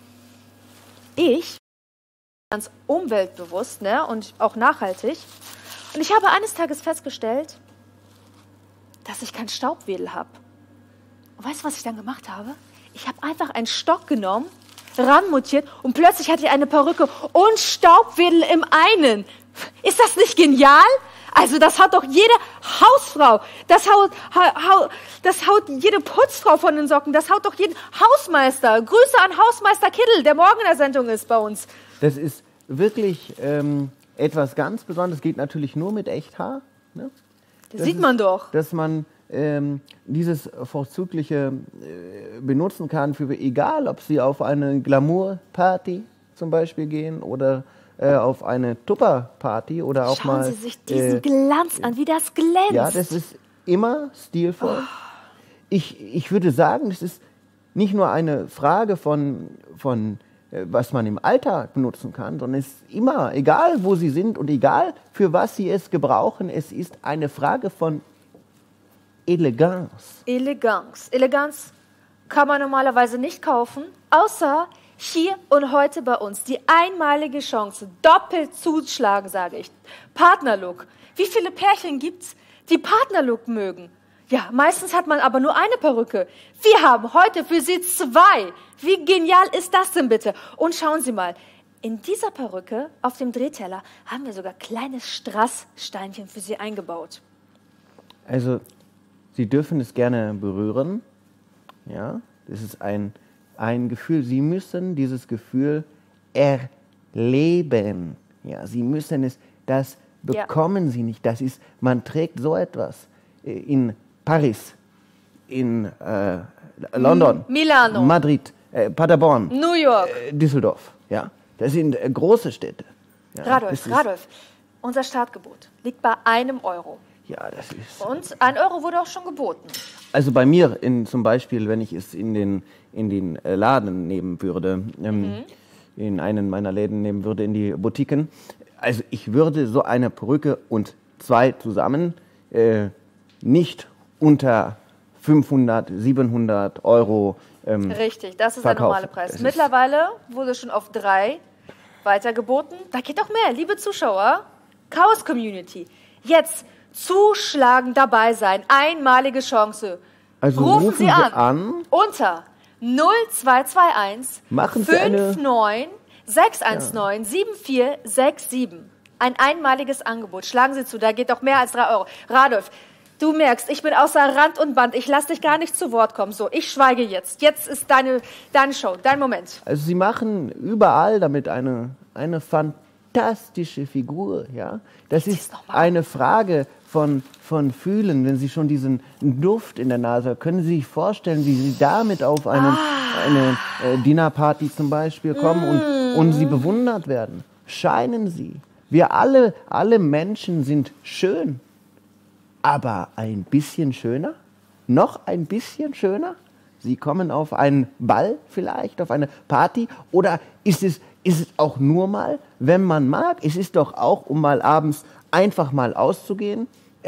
Ich bin ganz umweltbewusst, ne, und auch nachhaltig. Und ich habe eines Tages festgestellt, dass ich keinen Staubwedel habe. Und weißt du, was ich dann gemacht habe? Ich habe einfach einen Stock genommen, ranmutiert und plötzlich hatte ich eine Perücke und Staubwedel im einen. Ist das nicht genial? Also das hat doch jede Hausfrau, das haut, ha, das haut jede Putzfrau von den Socken, das haut doch jeden Hausmeister. Grüße an Hausmeister Kittel, der morgen in der Sendung ist bei uns. Das ist wirklich ähm, etwas ganz Besonderes, geht natürlich nur mit Echthaar. Ne? Das, das sieht man ist, doch. Dass man ähm, dieses Vorzügliche äh, benutzen kann, für egal, ob Sie auf eine Glamour-Party zum Beispiel gehen oder äh, auf eine Tupper-Party oder auch Schauen mal... Sie sich diesen äh, Glanz an, wie das glänzt. Ja, das ist immer stilvoll. Oh. Ich, ich würde sagen, es ist nicht nur eine Frage von... von was man im Alltag benutzen kann, sondern es ist immer, egal wo Sie sind und egal für was Sie es gebrauchen, es ist eine Frage von Eleganz. Eleganz. Eleganz kann man normalerweise nicht kaufen, außer hier und heute bei uns. Die einmalige Chance, doppelt zuschlagen, sage ich. Partnerlook. Wie viele Pärchen gibt's, die Partnerlook mögen? Ja, meistens hat man aber nur eine Perücke. Wir haben heute für Sie zwei. Wie genial ist das denn bitte? Und schauen Sie mal, in dieser Perücke auf dem Drehteller haben wir sogar kleine Strasssteinchen für Sie eingebaut. Also, Sie dürfen es gerne berühren. Ja, das ist ein, ein Gefühl. Sie müssen dieses Gefühl erleben. Ja, Sie müssen es, das bekommen ja. Sie nicht. Das ist, man trägt so etwas in Paris, in äh, London, Milano, Madrid, äh, Paderborn, New York, äh, Düsseldorf. Ja, das sind äh, große Städte. Ja, Radolf, Radolf, unser Startgebot liegt bei einem Euro. Ja, das ist. Und ein Euro wurde auch schon geboten. Also bei mir in, zum Beispiel, wenn ich es in den, in den Laden nehmen würde, ähm, mhm. in einen meiner Läden nehmen würde, in die Boutiquen, also ich würde so eine Perücke und zwei zusammen äh, nicht unter fünfhundert, siebenhundert Euro ähm, Richtig, das ist verkaufen. Der normale Preis. Das Mittlerweile wurde schon auf drei weitergeboten. Da geht doch mehr, liebe Zuschauer. Chaos Community. Jetzt zuschlagen, dabei sein. Einmalige Chance. Also rufen, rufen Sie, Sie an, an unter null zwei zwei eins Machen Sie fünf neun sechs eins neun sieben vier sechs sieben. Ein einmaliges Angebot. Schlagen Sie zu, da geht doch mehr als drei Euro. Radolf, du merkst, ich bin außer Rand und Band. Ich lasse dich gar nicht zu Wort kommen. So, ich schweige jetzt. Jetzt ist deine, deine Show, dein Moment. Also Sie machen überall damit eine, eine fantastische Figur. Ja? Das ist eine Frage von, von Fühlen. Wenn Sie schon diesen Duft in der Nase haben, können Sie sich vorstellen, wie Sie damit auf eine, ah. eine äh, Dinnerparty zum Beispiel kommen mm. und, und Sie bewundert werden. Scheinen Sie. Wir alle, alle Menschen sind schön. Aber ein bisschen schöner? Noch ein bisschen schöner? Sie kommen auf einen Ball vielleicht, auf eine Party? Oder ist es, ist es auch nur mal, wenn man mag? Es ist doch auch, um mal abends einfach mal auszugehen,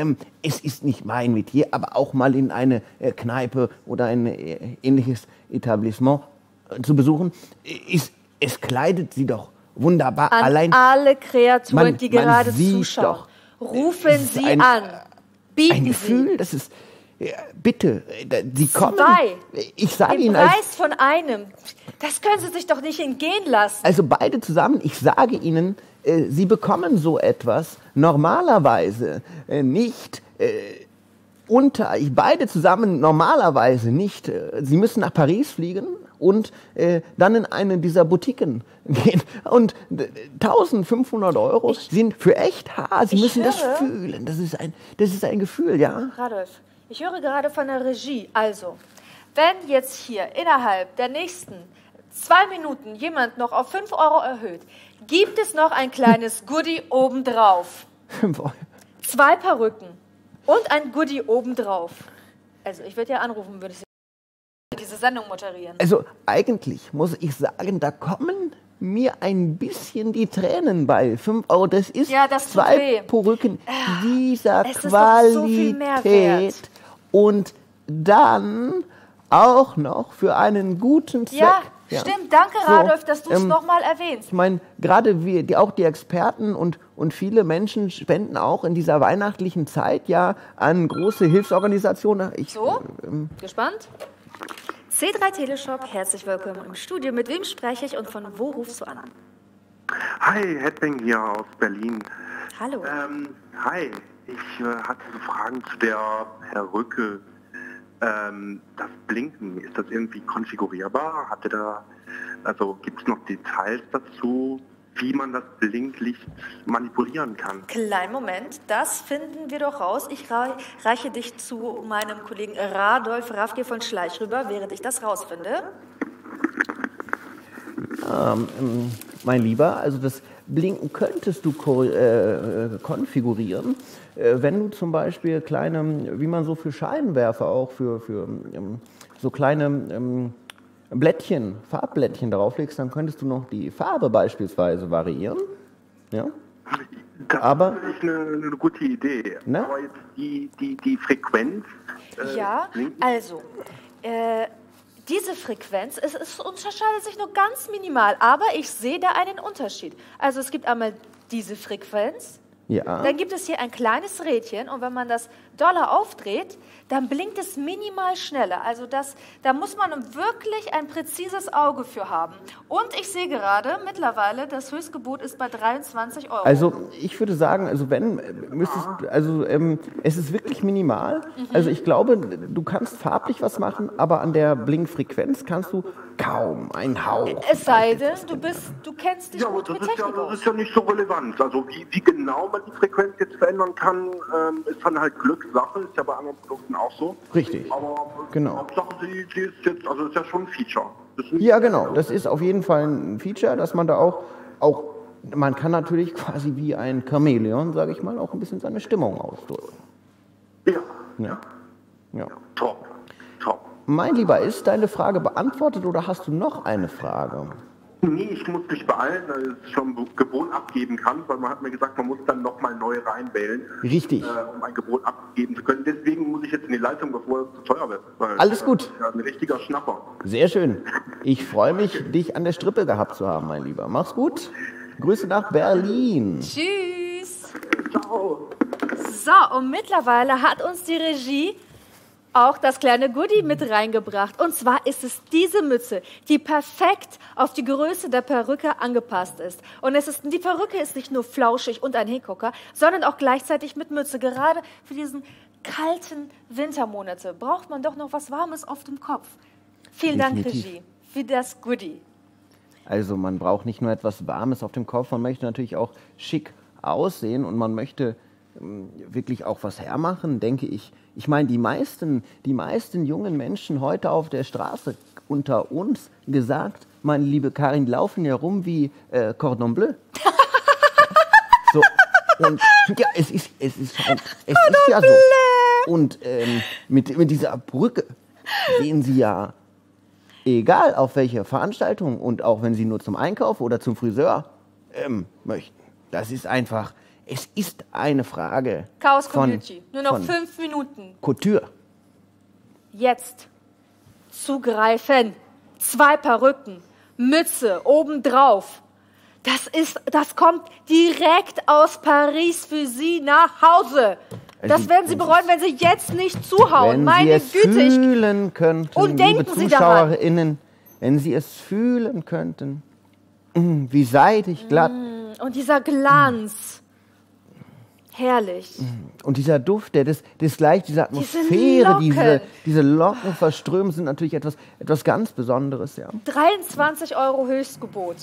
ähm, es ist nicht mein Metier, aber auch mal in eine äh, Kneipe oder ein äh, ähnliches Etablissement äh, zu besuchen, ist, es kleidet sie doch wunderbar. An Allein alle Kreaturen, man- die man gerade sieht zuschauen. doch, Rufen es ist Sie ein- an. Bieten ein Gefühl, Sie. das ist, ja, bitte, äh, da- Sie kommen, Zwei. ich sage Den Ihnen, als, Preis von einem. Das können Sie sich doch nicht entgehen lassen. also beide zusammen, ich sage Ihnen, äh, Sie bekommen so etwas normalerweise äh, nicht äh, unter, ich, beide zusammen normalerweise nicht. Äh, Sie müssen nach Paris fliegen und äh, dann in eine dieser Boutiquen gehen. Und äh, eintausendfünfhundert Euro sind für echt Haar. Sie Ich müssen das höre- fühlen. Das ist ein, das ist ein Gefühl, ja. Radolf, ich höre gerade von der Regie. Also, wenn jetzt hier innerhalb der nächsten zwei Minuten jemand noch auf fünf Euro erhöht, gibt es noch ein kleines Goodie obendrauf. Zwei Perücken und ein Goodie obendrauf. Also, ich würde ja anrufen, würde ich diese Sendung moderieren. Also eigentlich muss ich sagen, da kommen mir ein bisschen die Tränen bei. fünf Euro, das ist Ja, das tut zwei weh. Perücken dieser Es ist doch so viel mehr Qualität. wert. Und dann auch noch für einen guten Zweck. Ja, stimmt. Danke, So, Radolf, dass du es ähm, nochmal erwähnst. Ich meine, gerade wir, die, auch die Experten und, und viele Menschen spenden auch in dieser weihnachtlichen Zeit ja an große Hilfsorganisationen. Ich, So, gespannt? C drei Teleshop, herzlich willkommen im Studio. Mit wem spreche ich und von wo rufst du an? Hi, Hedwig hier aus Berlin. Hallo. Ähm, hi, ich äh, hatte so Fragen zu der Perücke. Ähm, das Blinken, ist das irgendwie konfigurierbar? Hat ihr da, also gibt es noch Details dazu, wie man das Blinklicht manipulieren kann? Kleinen Moment, das finden wir doch raus. Ich rei- reiche dich zu meinem Kollegen Radolf Raffke von Schleich rüber, während ich das rausfinde. Ähm, ähm, mein Lieber, also das Blinken könntest du ko äh, konfigurieren, äh, wenn du zum Beispiel kleine, wie man so für Scheinwerfer auch, für, für ähm, so kleine ähm, Blättchen, Farbblättchen drauflegst, dann könntest du noch die Farbe beispielsweise variieren. Ja? Das Aber- ist natürlich eine, eine gute Idee. Ne? Aber jetzt die, die, die Frequenz. äh, Ja, Blinken? also, äh, diese Frequenz, es, es unterscheidet sich nur ganz minimal, aber ich sehe da einen Unterschied. Also es gibt einmal diese Frequenz, Ja. dann gibt es hier ein kleines Rädchen und wenn man das doller aufdreht, dann blinkt es minimal schneller. Also das, da muss man wirklich ein präzises Auge für haben. Und ich sehe gerade mittlerweile, das Höchstgebot ist bei dreiundzwanzig Euro. Also ich würde sagen, also wenn äh, müsstest, also ähm, es ist wirklich minimal. Also ich glaube, du kannst farblich was machen, aber an der Blinkfrequenz kannst du kaum einen Hauch. es sei denn, du bist, du kennst dich Ja, aber gut das mit ist, ja, Technik das aus. ist ja nicht so relevant. Also wie, wie genau man die Frequenz jetzt verändern kann, ähm, ist dann halt Glückssache, ist ja bei anderen Produkten auch so. Richtig. Aber Genau. Hauptsache, sie, sie ist jetzt, also ist ja schon ein Feature. Das ist nicht- Ja, genau. Das ist auf jeden Fall ein Feature, dass man da auch, auch man kann natürlich quasi wie ein Chamäleon, sage ich mal, auch ein bisschen seine Stimmung ausdrücken. Ja, Ja. Ja. top, top. Mein Lieber, ist deine Frage beantwortet oder hast du noch eine Frage? Nee, ich muss mich beeilen, weil ich schon ein Gebot abgeben kann, weil man hat mir gesagt, man muss dann nochmal neu reinwählen, Richtig. äh, um ein Gebot abgeben zu können. Deswegen muss ich jetzt in die Leitung, bevor es zu teuer wird. Weil, Alles gut. Das ist ja ein richtiger Schnapper. Sehr schön. Ich freue mich, dich an der Strippe gehabt zu haben, mein Lieber. Mach's gut. Grüße nach Berlin. Tschüss. Ciao. So, und mittlerweile hat uns die Regie auch das kleine Goodie mit reingebracht. Und zwar ist es diese Mütze, die perfekt auf die Größe der Perücke angepasst ist. Und es ist, die Perücke ist nicht nur flauschig und ein Hingucker, sondern auch gleichzeitig mit Mütze. Gerade für diesen kalten Wintermonate braucht man doch noch was Warmes auf dem Kopf. Vielen Dank, Definitiv. Regie, für das Goodie. Also man braucht nicht nur etwas Warmes auf dem Kopf, man möchte natürlich auch schick aussehen und man möchte ähm, wirklich auch was hermachen, denke ich. Ich meine, die meisten, die meisten jungen Menschen heute auf der Straße unter uns gesagt, meine liebe Karin, laufen ja rum wie äh, Cordon Bleu. So, und ja, es ist, es ist, ein, es ist ja so. Und ähm, mit, mit dieser Brücke sehen Sie ja, egal auf welche Veranstaltung und auch wenn Sie nur zum Einkauf oder zum Friseur ähm, möchten. Das ist einfach, es ist eine Frage Chaos von, Community. Nur noch von fünf Minuten. Couture. Jetzt zugreifen. Zwei Perücken, Mütze obendrauf. Das ist, das kommt direkt aus Paris für Sie nach Hause. Das werden Sie bereuen, wenn Sie jetzt nicht zuhauen. Wenn Meine Sie es Güte. Ich, fühlen könnten, Und liebe denken Sie daran. ZuschauerInnen, wenn Sie es fühlen könnten, mm, wie seidig glatt und dieser Glanz. Herrlich. und dieser Duft, der das, das gleich, diese Atmosphäre, Locken. diese, diese Locken verströmen, sind natürlich etwas, etwas ganz Besonderes. Ja. dreiundzwanzig Euro Höchstgebot.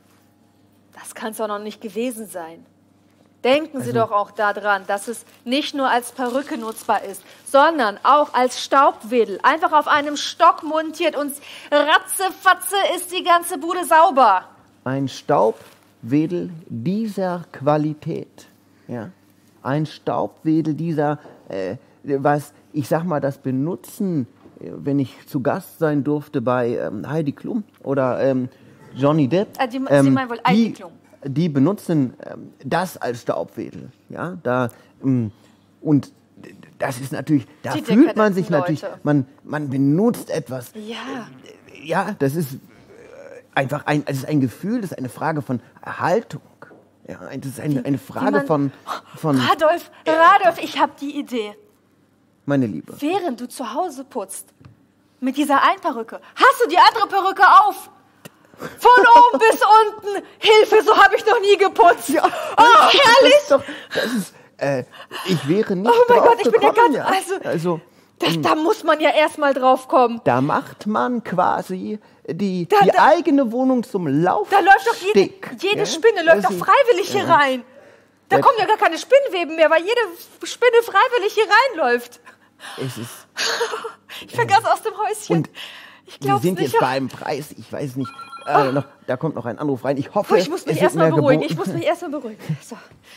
Das kann es doch noch nicht gewesen sein. Denken Also Sie doch auch daran, dass es nicht nur als Perücke nutzbar ist, sondern auch als Staubwedel. Einfach auf einem Stock montiert und ratzefatze ist die ganze Bude sauber. Ein Staubwedel dieser Qualität. Ja. Ein Staubwedel dieser, äh, was, ich sag mal, das Benutzen, äh, wenn ich zu Gast sein durfte bei ähm, Heidi Klum oder ähm, Johnny Depp. Ah, die- Sie ähm, meinen wohl Heidi die, Klum. die benutzen ähm, das als Staubwedel. Ja, da, ähm, und das ist natürlich, da Die fühlt man sich dekadenten natürlich, Leute. man, man benutzt etwas. Ja. Ja, das ist äh, einfach ein, es ist ein Gefühl, das ist eine Frage von Erhaltung. Ja, das ist eine, eine Frage man- von, von, Radolf, Radolf, ich habe die Idee. meine Liebe. Während du zu Hause putzt, mit dieser einen Perücke, hast du die andere Perücke auf. Von oben bis unten. Hilfe, so habe ich noch nie geputzt. Ja, Oh, das herrlich. ist doch, das ist, äh, ich wäre nicht Oh mein drauf Gott, ich bin ja gekommen, ganz- also- also Das, da muss man ja erstmal drauf kommen. da macht man quasi die, Da- die da- eigene Wohnung zum Laufsteg. Da läuft doch jede, jede ja? Spinne läuft Das doch ist- freiwillig hier ja. rein. Da Ja. kommen ja gar keine Spinnweben mehr, weil jede Spinne freiwillig hier reinläuft. Es ist, Ich bin ganz aus dem Häuschen. Und ich wir glaub's sind nicht. jetzt bei einem Preis, ich weiß nicht, äh, noch, da kommt noch ein Anruf rein. Ich hoffe, Oh, ich muss mich es wird erstmal mehr beruhigen. geboten. Ich muss mich erstmal beruhigen. So.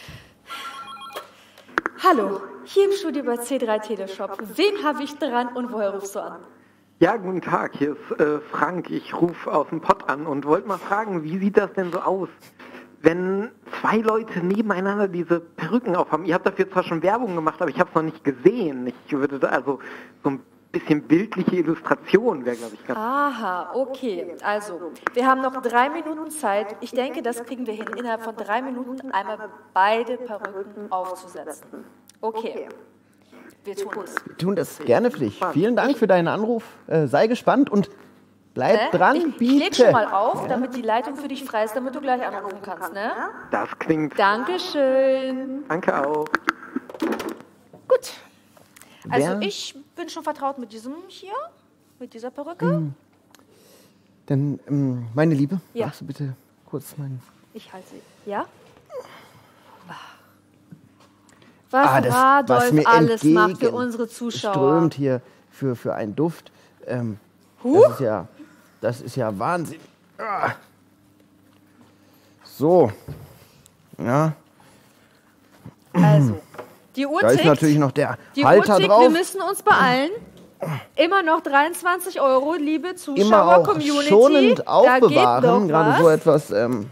Hallo, hier im Studio bei C drei Teleshop. Wen habe ich dran und woher rufst du an? Ja, guten Tag, hier ist äh, Frank. Ich rufe aus dem Pott an und wollte mal fragen, wie sieht das denn so aus, wenn zwei Leute nebeneinander diese Perücken aufhaben? Ihr habt dafür zwar schon Werbung gemacht, aber ich habe es noch nicht gesehen. Ich würde da also so ein bisschen bildliche Illustration wäre, glaube ich, ganz... Aha, okay. Also, wir haben noch drei Minuten Zeit. Ich denke, das kriegen wir hin, innerhalb von drei Minuten einmal beide Perücken aufzusetzen. Okay, wir tun es. Wir tun das gerne für dich. Vielen Dank für deinen Anruf. Äh, sei gespannt und bleib Ne? dran, Ich, ich biete. leg schon mal auf, damit die Leitung für dich frei ist, damit du gleich anrufen kannst, ne? Das klingt... Dankeschön. Danke auch. Gut. Also Wer- ich bin schon vertraut mit diesem hier, mit dieser Perücke. Dann, ähm, meine Liebe, Ja. magst du bitte kurz meinen... Ich halte sie. Ja? Was Ah, das, Radolf was mir alles macht für entgegen unsere Zuschauer. strömt hier für, für einen Duft. Ähm, Huh? das ist ja, das ist ja Wahnsinn. Ah. So. Ja, Also, die Uhr da ist tickt. natürlich noch der Die Halter Uhr tickt, drauf. wir müssen uns beeilen. Immer noch dreiundzwanzig Euro, liebe Immer Zuschauer, auch Community. schonend Da geht aufbewahren. noch Gerade was. so etwas. Ähm,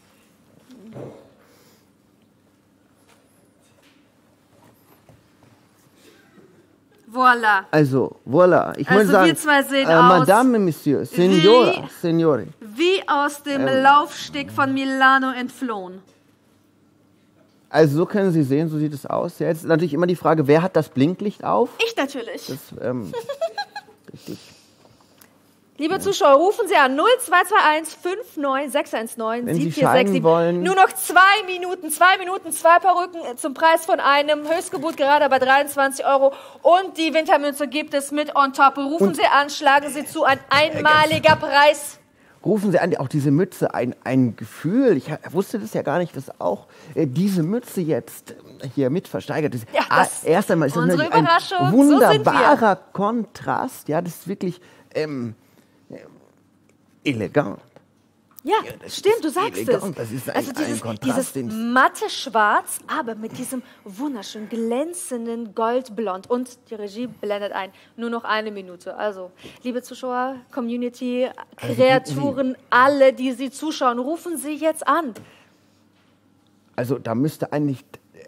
Voilà. also, voilà. Ich Also muss sagen, wir zwei sehen äh, aus Madame, Monsieur, Signora, wie- Signore. Wie aus dem Ähm. Laufsteg von Milano entflohen. Also so können Sie sehen, so sieht es aus. Ja, jetzt ist natürlich immer die Frage, wer hat das Blinklicht auf? Ich natürlich. Das, ähm, richtig. Liebe Zuschauer, rufen Sie an null zwei zwei eins fünf neun sechs eins neun Wenn Sie sieben vier sechs scheiden sieben. wollen. Nur noch zwei Minuten, zwei Minuten, zwei Perücken zum Preis von einem. Höchstgebot gerade bei dreiundzwanzig Euro. Und die Wintermünze gibt es mit on top. Rufen Und- Sie an, schlagen Sie zu, ein einmaliger Preis. Rufen Sie an, auch diese Mütze, ein, ein Gefühl, ich ha- wusste das ja gar nicht, dass auch äh, diese Mütze jetzt äh, hier mit versteigert ist. Ja, das- Ah, erst einmal ist das unsere natürlich ein Überraschung, so sind wir. wunderbarer Kontrast. Ja, das ist wirklich ähm, äh, elegant. Ja, das stimmt, ist du sagst elegant. es. Das ist ein- also ein dieses, Kontrast, dieses den- matte Schwarz, aber mit diesem wunderschön glänzenden Goldblond. Und die Regie blendet ein. Nur noch eine Minute. Also, liebe Zuschauer, Community, Kreaturen, alle, die Sie zuschauen, rufen Sie jetzt an. Also da müsste eigentlich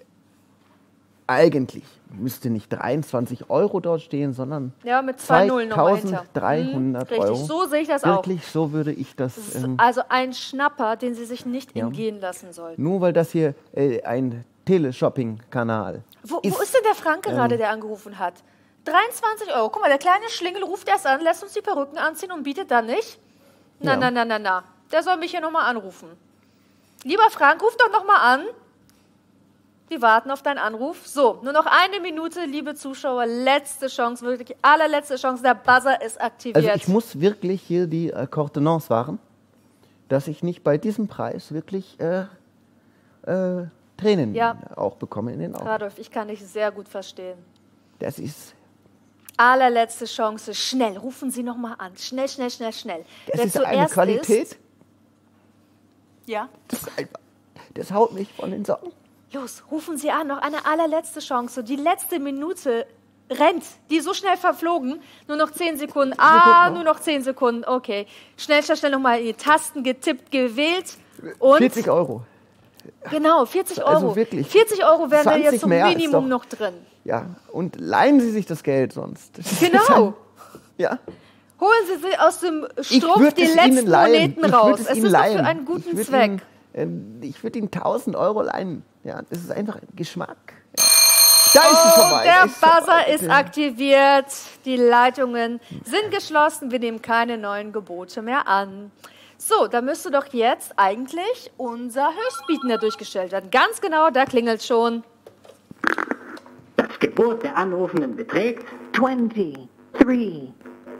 eigentlich müsste nicht dreiundzwanzig Euro dort stehen, sondern Ja, mit zwei Nullen nochmal hinter. zweitausenddreihundert Hm, Euro. richtig, so sehe ich das auch. Wirklich, so würde ich das... Das ist Ähm, also ein Schnapper, den Sie sich nicht Ja. entgehen lassen sollten. nur weil das hier äh, ein Teleshopping-Kanal Wo, wo ist denn der Frank gerade, der angerufen hat? dreiundzwanzig Euro. Guck mal, der kleine Schlingel ruft erst an, lässt uns die Perücken anziehen und bietet dann nicht. Na, Ja. na, na, na, na. Der soll mich hier nochmal anrufen. Lieber Frank, ruf doch nochmal an. Wir warten auf deinen Anruf. So, nur noch eine Minute, liebe Zuschauer. Letzte Chance, wirklich allerletzte Chance. Der Buzzer ist aktiviert. Also ich muss wirklich hier die äh, Kontenance wahren, dass ich nicht bei diesem Preis wirklich äh, äh, Tränen Ja. auch bekomme in den Augen. Radolf, ich kann dich sehr gut verstehen. Das ist, Allerletzte Chance. Schnell, rufen Sie nochmal an. Schnell, schnell, schnell, schnell. das Wer ist eine zuerst Qualität, Ist, ja. das, ist einfach, das haut mich von den Socken. Los, rufen Sie an, noch eine allerletzte Chance. Die letzte Minute rennt, die ist so schnell verflogen. Nur noch zehn Sekunden. Ah, Sekunden nur noch zehn Sekunden. Okay. Schnell, schnell, schnell nochmal in die Tasten getippt, gewählt. Und vierzig Euro. genau, vierzig Euro. Also wirklich. vierzig Euro wären da jetzt zwanzig zum mehr ist Minimum doch- noch drin. Ja, und leihen Sie sich das Geld sonst. Das ist Genau. Ja. Holen Sie sich aus dem Ich Strumpf würde die es letzten Ihnen leihen. Moneten Ich raus. würde es Es Ihnen ist doch leihen. für einen Ich guten würde Zweck. Ihnen, ähm, ich würde Ihnen tausend Euro leihen. Ja, das ist einfach Geschmack. Ja. Da ist es vorbei. Der da ist es Buzzer vorbei. ist aktiviert. Die Leitungen sind geschlossen. Wir nehmen keine neuen Gebote mehr an. So, da müsste doch jetzt eigentlich unser Höchstbietender durchgestellt werden. Ganz genau, da klingelt schon. Das Gebot der Anrufenden beträgt twenty-three.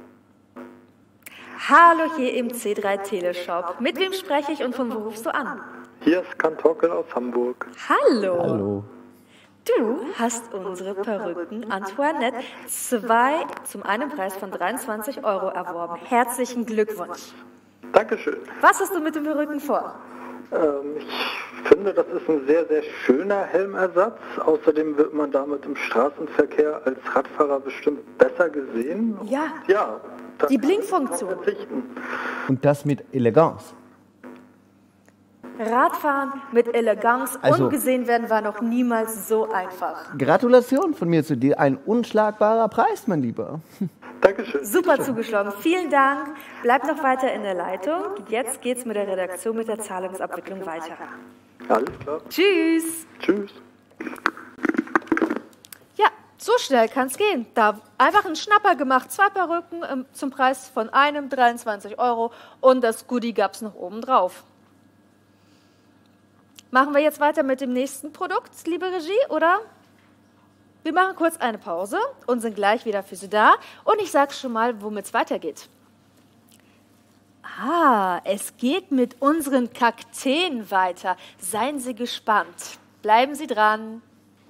Hallo hier im C drei Teleshop. Mit wem spreche ich und von wo rufst du an? Hier ist Kantorkel aus Hamburg. Hallo. Hallo. Du hast unsere Perücken Antoinette zwei zum einen Preis von dreiundzwanzig Euro erworben. Herzlichen Glückwunsch. Dankeschön. Was hast du mit den Perücken vor? Ähm, ich finde, das ist ein sehr, sehr schöner Helmersatz. Außerdem wird man damit im Straßenverkehr als Radfahrer bestimmt besser gesehen. Ja. Und ja, das Die kann ich Blinkfunktion. drauf verzichten. Und das mit Eleganz. Radfahren mit Eleganz, Also- ungesehen werden war noch niemals so einfach. Gratulation von mir zu dir. Ein unschlagbarer Preis, mein Lieber. Dankeschön. Super zugeschlagen. Vielen Dank. Bleib noch weiter in der Leitung. Jetzt geht's mit der Redaktion mit der Zahlungsabwicklung weiter. Alles klar. Tschüss. Tschüss. Ja, so schnell kann's gehen. Da einfach einen Schnapper gemacht. Zwei Perücken ähm, zum Preis von einem, dreiundzwanzig Euro. Und das Goodie gab's noch oben drauf. Machen wir jetzt weiter mit dem nächsten Produkt, liebe Regie, oder? Wir machen kurz eine Pause und sind gleich wieder für Sie da. Und ich sage schon mal, womit es weitergeht. Ah, es geht mit unseren Kakteen weiter. Seien Sie gespannt. Bleiben Sie dran.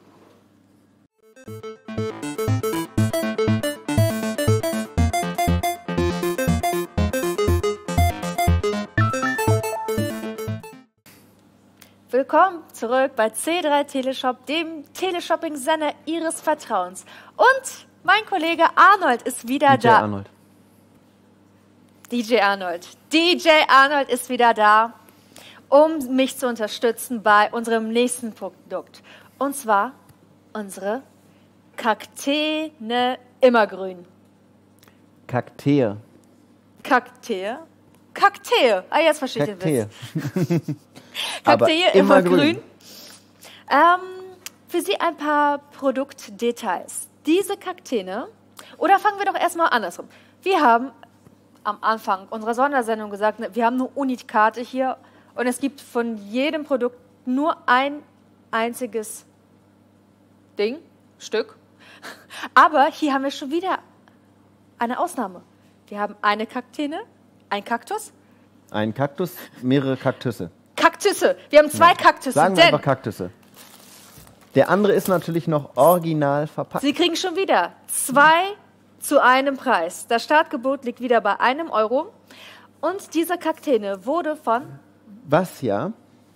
Willkommen zurück bei C drei Teleshop, dem Teleshopping-Sender Ihres Vertrauens. Und mein Kollege Arnold ist wieder D J da. Arnold. D J Arnold. D J Arnold ist wieder da, um mich zu unterstützen bei unserem nächsten Produkt. Und zwar unsere Kakteene Immergrün. Kakteen. Kaktee? Kaktee. Ah, jetzt verstehe ich den Kakteen. Witz. Aber Kaktee immer Immergrün. grün. Ähm, für Sie ein paar Produktdetails. Diese Kakteene, oder fangen wir doch erstmal andersrum. Wir haben am Anfang unserer Sondersendung gesagt, wir haben eine Unitkarte hier und es gibt von jedem Produkt nur ein einziges Ding, Stück. Aber hier haben wir schon wieder eine Ausnahme. Wir haben eine Kakteene, ein Kaktus, Ein Kaktus, mehrere Kaktüsse. Kaktüsse. Wir haben zwei Kaktüsse. Sagen wir Denn einfach Kaktüsse. Der andere ist natürlich noch original verpackt. Sie kriegen schon wieder zwei zu einem Preis. Das Startgebot liegt wieder bei einem Euro. Und diese Kakteene wurde von... Was ja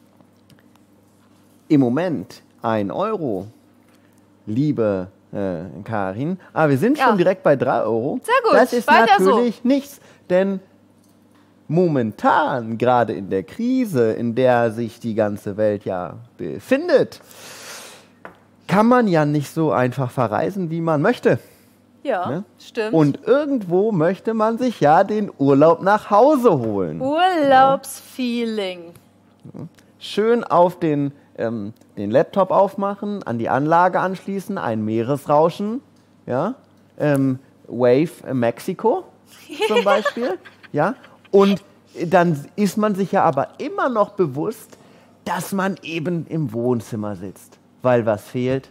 im Moment ein Euro, liebe äh, Karin. Aber wir sind Ja. schon direkt bei drei Euro. Sehr gut, Das ist weiter so. natürlich nichts, denn momentan, gerade in der Krise, in der sich die ganze Welt ja befindet, kann man ja nicht so einfach verreisen, wie man möchte. Ja, Ne? stimmt. Und irgendwo möchte man sich ja den Urlaub nach Hause holen. Urlaubsfeeling. Schön auf den, ähm, den Laptop aufmachen, an die Anlage anschließen, ein Meeresrauschen, ja, ähm, Wave äh, Mexiko zum Beispiel, ja, und dann ist man sich ja aber immer noch bewusst, dass man eben im Wohnzimmer sitzt, weil was fehlt?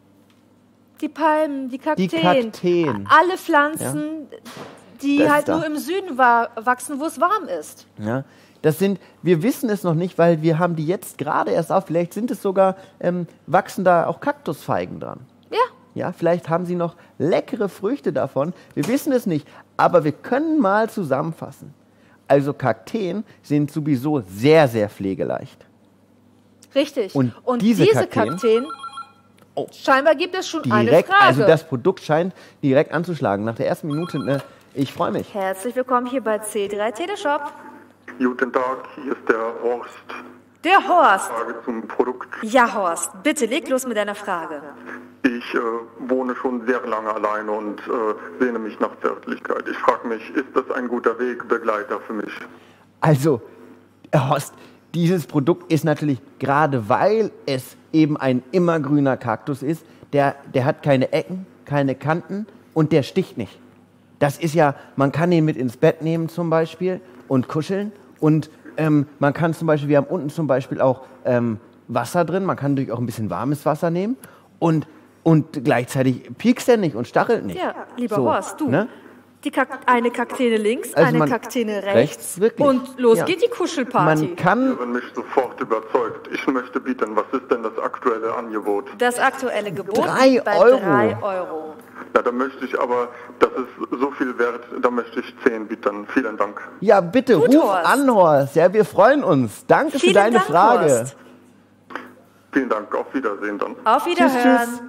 Die Palmen, die Kakteen. Die Kakteen. Alle Pflanzen, die Das halt da. nur im Süden wa wachsen, wo es warm ist. Ja, das sind, wir wissen es noch nicht, weil wir haben die jetzt gerade erst auf. Vielleicht sind es sogar, ähm, wachsen da auch Kaktusfeigen dran. Ja. Ja, vielleicht haben sie noch leckere Früchte davon. Wir wissen es nicht, aber wir können mal zusammenfassen. Also Kakteen sind sowieso sehr, sehr pflegeleicht. Richtig. Und Und diese diese, Kakteen- Kakteen, Oh. scheinbar gibt es schon eine Direkt, Frage. also das Produkt scheint direkt anzuschlagen. Nach der ersten Minute, ne, ich freue mich. Herzlich willkommen hier bei C drei Teleshop. Guten Tag, hier ist der Horst. Der Horst. Frage zum Produkt. Ja, Horst, bitte leg los mit deiner Frage. Ich äh, wohne schon sehr lange alleine und äh, sehne mich nach Zärtlichkeit. Ich frage mich, ist das ein guter Wegbegleiter für mich? Also, Herr Horst, dieses Produkt ist natürlich, gerade weil es eben ein immergrüner Kaktus ist, der, der hat keine Ecken, keine Kanten und der sticht nicht. Das ist ja, man kann ihn mit ins Bett nehmen zum Beispiel und kuscheln und ähm, man kann zum Beispiel, wir haben unten zum Beispiel auch ähm, Wasser drin, man kann natürlich auch ein bisschen warmes Wasser nehmen und, und gleichzeitig piekst er nicht und stachelt nicht. Ja, lieber So, Horst, du. ne? Die Kak eine Kakteen links, Also eine man- Kakteen rechts, rechts, wirklich. und los Ja. geht die Kuschelparty. Man kann Ich bin mich sofort überzeugt. Ich möchte bieten, was ist denn das aktuelle Angebot? Das aktuelle Gebot Drei liegt bei Euro. drei Euro. Ja, da möchte ich aber, das ist so viel wert, da möchte ich zehn bieten. Vielen Dank. Ja, bitte, Gut, ruf Horst. an, Horst. Ja, wir freuen uns. Danke Vielen für deine Dank, Frage. Horst. Vielen Dank, auf Wiedersehen dann. Auf Wiederhören. tschüss.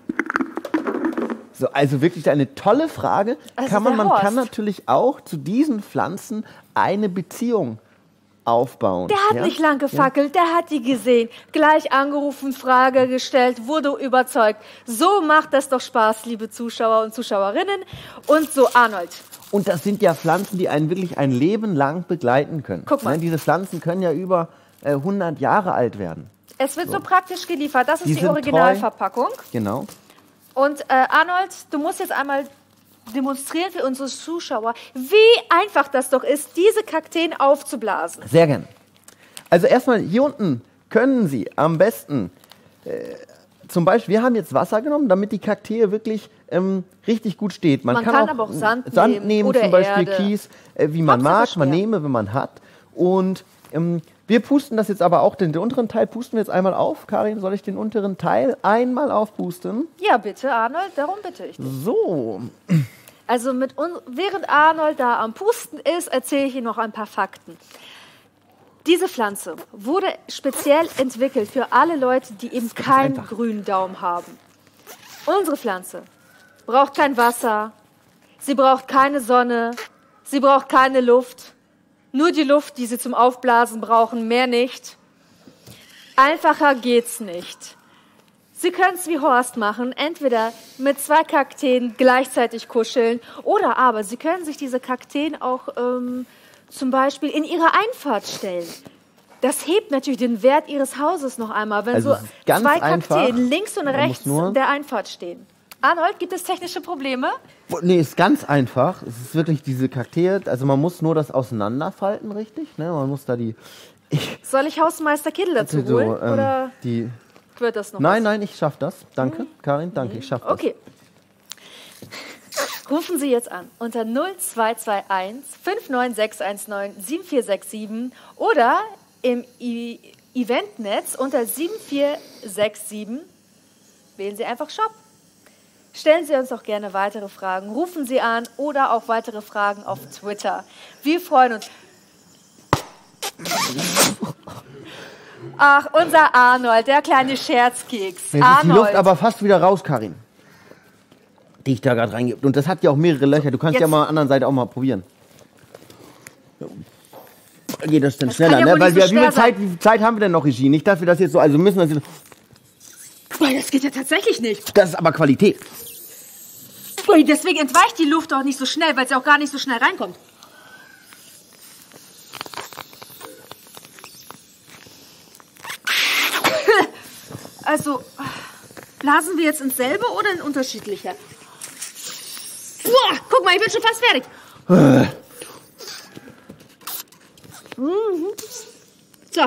So, also wirklich eine tolle Frage. Also kann man, der man Horst. kann natürlich auch zu diesen Pflanzen eine Beziehung aufbauen. Der hat ja? nicht lang gefackelt, der hat die gesehen, gleich angerufen, Frage gestellt, wurde überzeugt. So macht das doch Spaß, liebe Zuschauer und Zuschauerinnen. Und so, Arnold, Und das sind ja Pflanzen, die einen wirklich ein Leben lang begleiten können. Guck mal. Ne, diese Pflanzen können ja über äh, hundert Jahre alt werden. es wird so, praktisch geliefert. Das ist Die die, sind Originalverpackung. Genau. Und äh, Arnold, du musst jetzt einmal demonstrieren für unsere Zuschauer, wie einfach das doch ist, diese Kakteen aufzublasen. Sehr gern. Also erstmal hier unten können Sie am besten, äh, zum Beispiel, wir haben jetzt Wasser genommen, damit die Kaktee wirklich ähm, richtig gut steht. Man kann aber auch Sand Sand nehmen nehmen, oder zum Beispiel Erde. Kies, äh, wie man Hauptsache mag, man schwer. nehme, wenn man hat. Und ähm, wir pusten das jetzt aber auch, den, den unteren Teil pusten wir jetzt einmal auf. Karin, soll ich den unteren Teil einmal aufpusten? Ja, bitte, Arnold, darum bitte ich dich. So. Also mit uns, während Arnold da am Pusten ist, erzähle ich Ihnen noch ein paar Fakten. Diese Pflanze wurde speziell entwickelt für alle Leute, die eben keinen einfach. grünen Daumen haben. Unsere Pflanze braucht kein Wasser, sie braucht keine Sonne, sie braucht keine Luft. Nur die Luft, die sie zum Aufblasen brauchen, mehr nicht. Einfacher geht's nicht. Sie können es wie Horst machen, entweder mit zwei Kakteen gleichzeitig kuscheln oder aber Sie können sich diese Kakteen auch ähm, zum Beispiel in Ihre Einfahrt stellen. Das hebt natürlich den Wert Ihres Hauses noch einmal, wenn Also so es ist ganz zwei einfach. Kakteen links und Man rechts muss nur- der Einfahrt stehen. Arnold, gibt es technische Probleme? Nee, ist ganz einfach. Es ist wirklich diese Kaktee, also man muss nur das auseinanderfalten, richtig? Ne? Man muss da die... Ich, Soll ich Hausmeister Kittel dazu so, holen? ähm, oder die wird das noch Nein, was? nein, ich schaff das. Danke, Karin, danke, ich schaff das. Okay. Rufen Sie jetzt an unter null zwei zwei eins fünf neun sechs eins neun sieben vier sechs sieben oder im I Eventnetz unter sieben vier sechs sieben. Wählen Sie einfach Shop. Stellen Sie uns auch gerne weitere Fragen, rufen Sie an oder auch weitere Fragen auf Twitter. Wir freuen uns. Ach, unser Arnold, der kleine Scherzkeks. Jetzt ist die Arnold. Luft aber fast wieder raus, Karin. Die ich da gerade reingebe. Und das hat ja auch mehrere Löcher. Du kannst Jetzt- ja mal an der anderen Seite auch mal probieren. Geht das denn Das schneller, kann ja ne? wohl Weil nicht so wir, wie, viel schwer Zeit, wie viel Zeit haben wir denn noch, Regie? Nicht, dass wir das jetzt so, also müssen wir das jetzt, Boah, das geht ja tatsächlich nicht. Das ist aber Qualität. Ui, deswegen entweicht die Luft auch nicht so schnell, weil sie auch gar nicht so schnell reinkommt. Also, blasen wir jetzt ins selbe oder in unterschiedliche? Boah, guck mal, ich bin schon fast fertig. Mhm. So.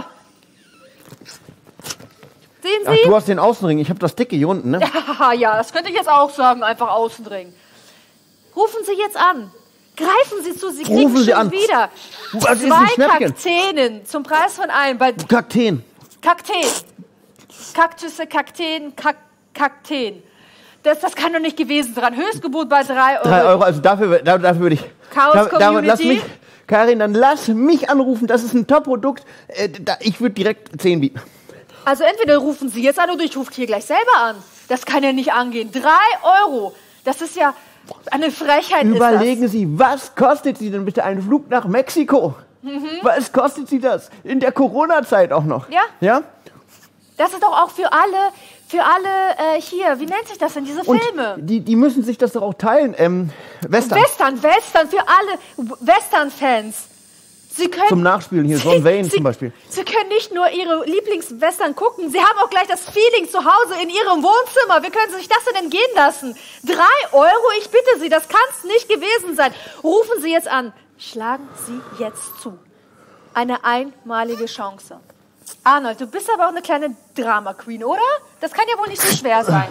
Sehen Ach, Sie? du hast den Außenring, ich habe das dicke hier unten, ne? Ja, ja, das könnte ich jetzt auch sagen, einfach Außenring. Rufen Sie jetzt an. Greifen Sie zu, Sie kriegen Rufen Sie schon an. wieder. Was ist ein Zwei Schnäppchen? Kakteen zum Preis von einem. Bei Kakteen. Kakteen. Kaktüse, Kakteen, Kak Kakteen. Das, das kann doch nicht gewesen sein. Höchstgebot bei drei Euro. Drei Euro, also dafür, da- dafür würde ich... Chaos da- da- Community. Lass mich, Karin, dann lass mich anrufen, das ist ein Top-Produkt. Äh, da- ich würde direkt zehn bieten. Also entweder rufen Sie jetzt an oder ich rufe hier gleich selber an. Das kann ja nicht angehen. Drei Euro. Das ist ja eine Frechheit. Überlegen ist Sie, was kostet Sie denn bitte einen Flug nach Mexiko? Mhm. Was kostet Sie das? In der Corona-Zeit auch noch. Ja. Ja? das. Das ist doch auch für alle, für alle äh, hier, wie nennt sich das denn, diese Und Filme? die, die müssen sich das doch auch teilen. Ähm, Western. Western, Western, für alle Western-Fans. Sie können, Zum Nachspielen hier, John Wayne zum Beispiel. Sie können nicht nur Ihre Lieblingswestern gucken, Sie haben auch gleich das Feeling zu Hause in Ihrem Wohnzimmer. Wie können Sie sich das denn entgehen lassen? Drei Euro? Ich bitte Sie, das kann es nicht gewesen sein. Rufen Sie jetzt an. Schlagen Sie jetzt zu. Eine einmalige Chance. Arnold, du bist aber auch eine kleine Drama-Queen, oder? Das kann ja wohl nicht so schwer sein.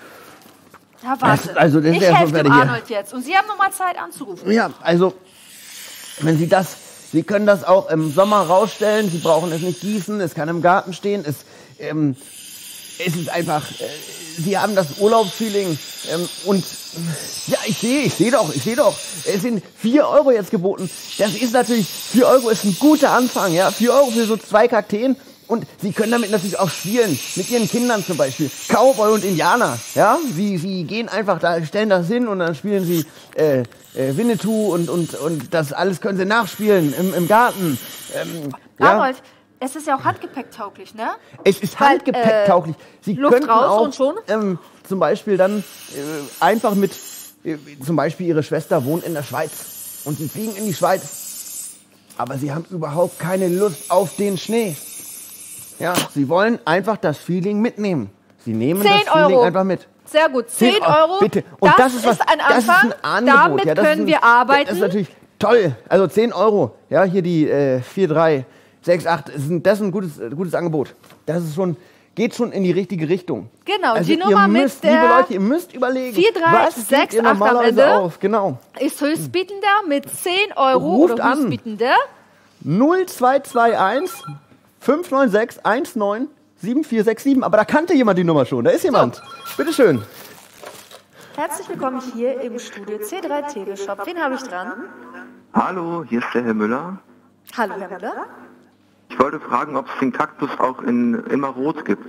Ja, warte. Das- also, das ich wär so helfe dem werde hier. Arnold jetzt. Und Sie haben noch mal Zeit anzurufen. Ja, also, wenn Sie das, Sie können das auch im Sommer rausstellen. Sie brauchen es nicht gießen, es kann im Garten stehen. Es, ähm, es ist einfach, äh, Sie haben das Urlaubsfeeling. Ähm, und ja, ich sehe, ich sehe doch, ich sehe doch. Es sind vier Euro jetzt geboten. Das ist natürlich, vier Euro ist ein guter Anfang, ja. Vier Euro für so zwei Kakteen. Und Sie können damit natürlich auch spielen, mit Ihren Kindern zum Beispiel. Cowboy und Indianer, ja. Sie, Sie gehen einfach da, stellen das hin und dann spielen Sie äh, äh, Winnetou und, und, und das alles können Sie nachspielen im, im Garten. Ähm, ja. Arnold, es ist ja auch handgepäcktauglich, ne? Es ist Weil, handgepäcktauglich. Sie Luft könnten raus auch und schon? Ähm, zum Beispiel dann äh, einfach mit, äh, zum Beispiel Ihre Schwester wohnt in der Schweiz und Sie fliegen in die Schweiz. Aber Sie haben überhaupt keine Lust auf den Schnee. Ja, Sie wollen einfach das Feeling mitnehmen. Sie nehmen das Zehn Feeling Euro. einfach mit. Sehr gut, zehn Euro. Bitte. Und das, das, ist, was, ein das ist Anfang. ein Angebot. Damit ja, das können ist ein, wir arbeiten. Das ist natürlich toll. Also zehn Euro. Ja, hier die äh, vier, drei, sechs, acht. Das ist ein, das ist ein gutes, äh, gutes Angebot. Das ist schon, geht schon in die richtige Richtung. Genau, also die ihr Nummer müsst, mit liebe der Leute, ihr müsst überlegen, vier, drei, was sechs, gebt ihr acht am normalerweise Ende. auf? Genau. Ist höchstbietender mit zehn Euro Ruft oder an. höchstbietender. null zwei zwei eins fünf neun sechs eins neun sieben vier sechs sieben. Aber da kannte jemand die Nummer schon. Da ist jemand. Bitteschön. Herzlich willkommen hier im Studio C drei Teleshop. Wen habe ich dran? Hallo, hier ist der Herr Müller. Hallo, Herr Müller. Ich wollte fragen, ob es den Kaktus auch in immer rot gibt.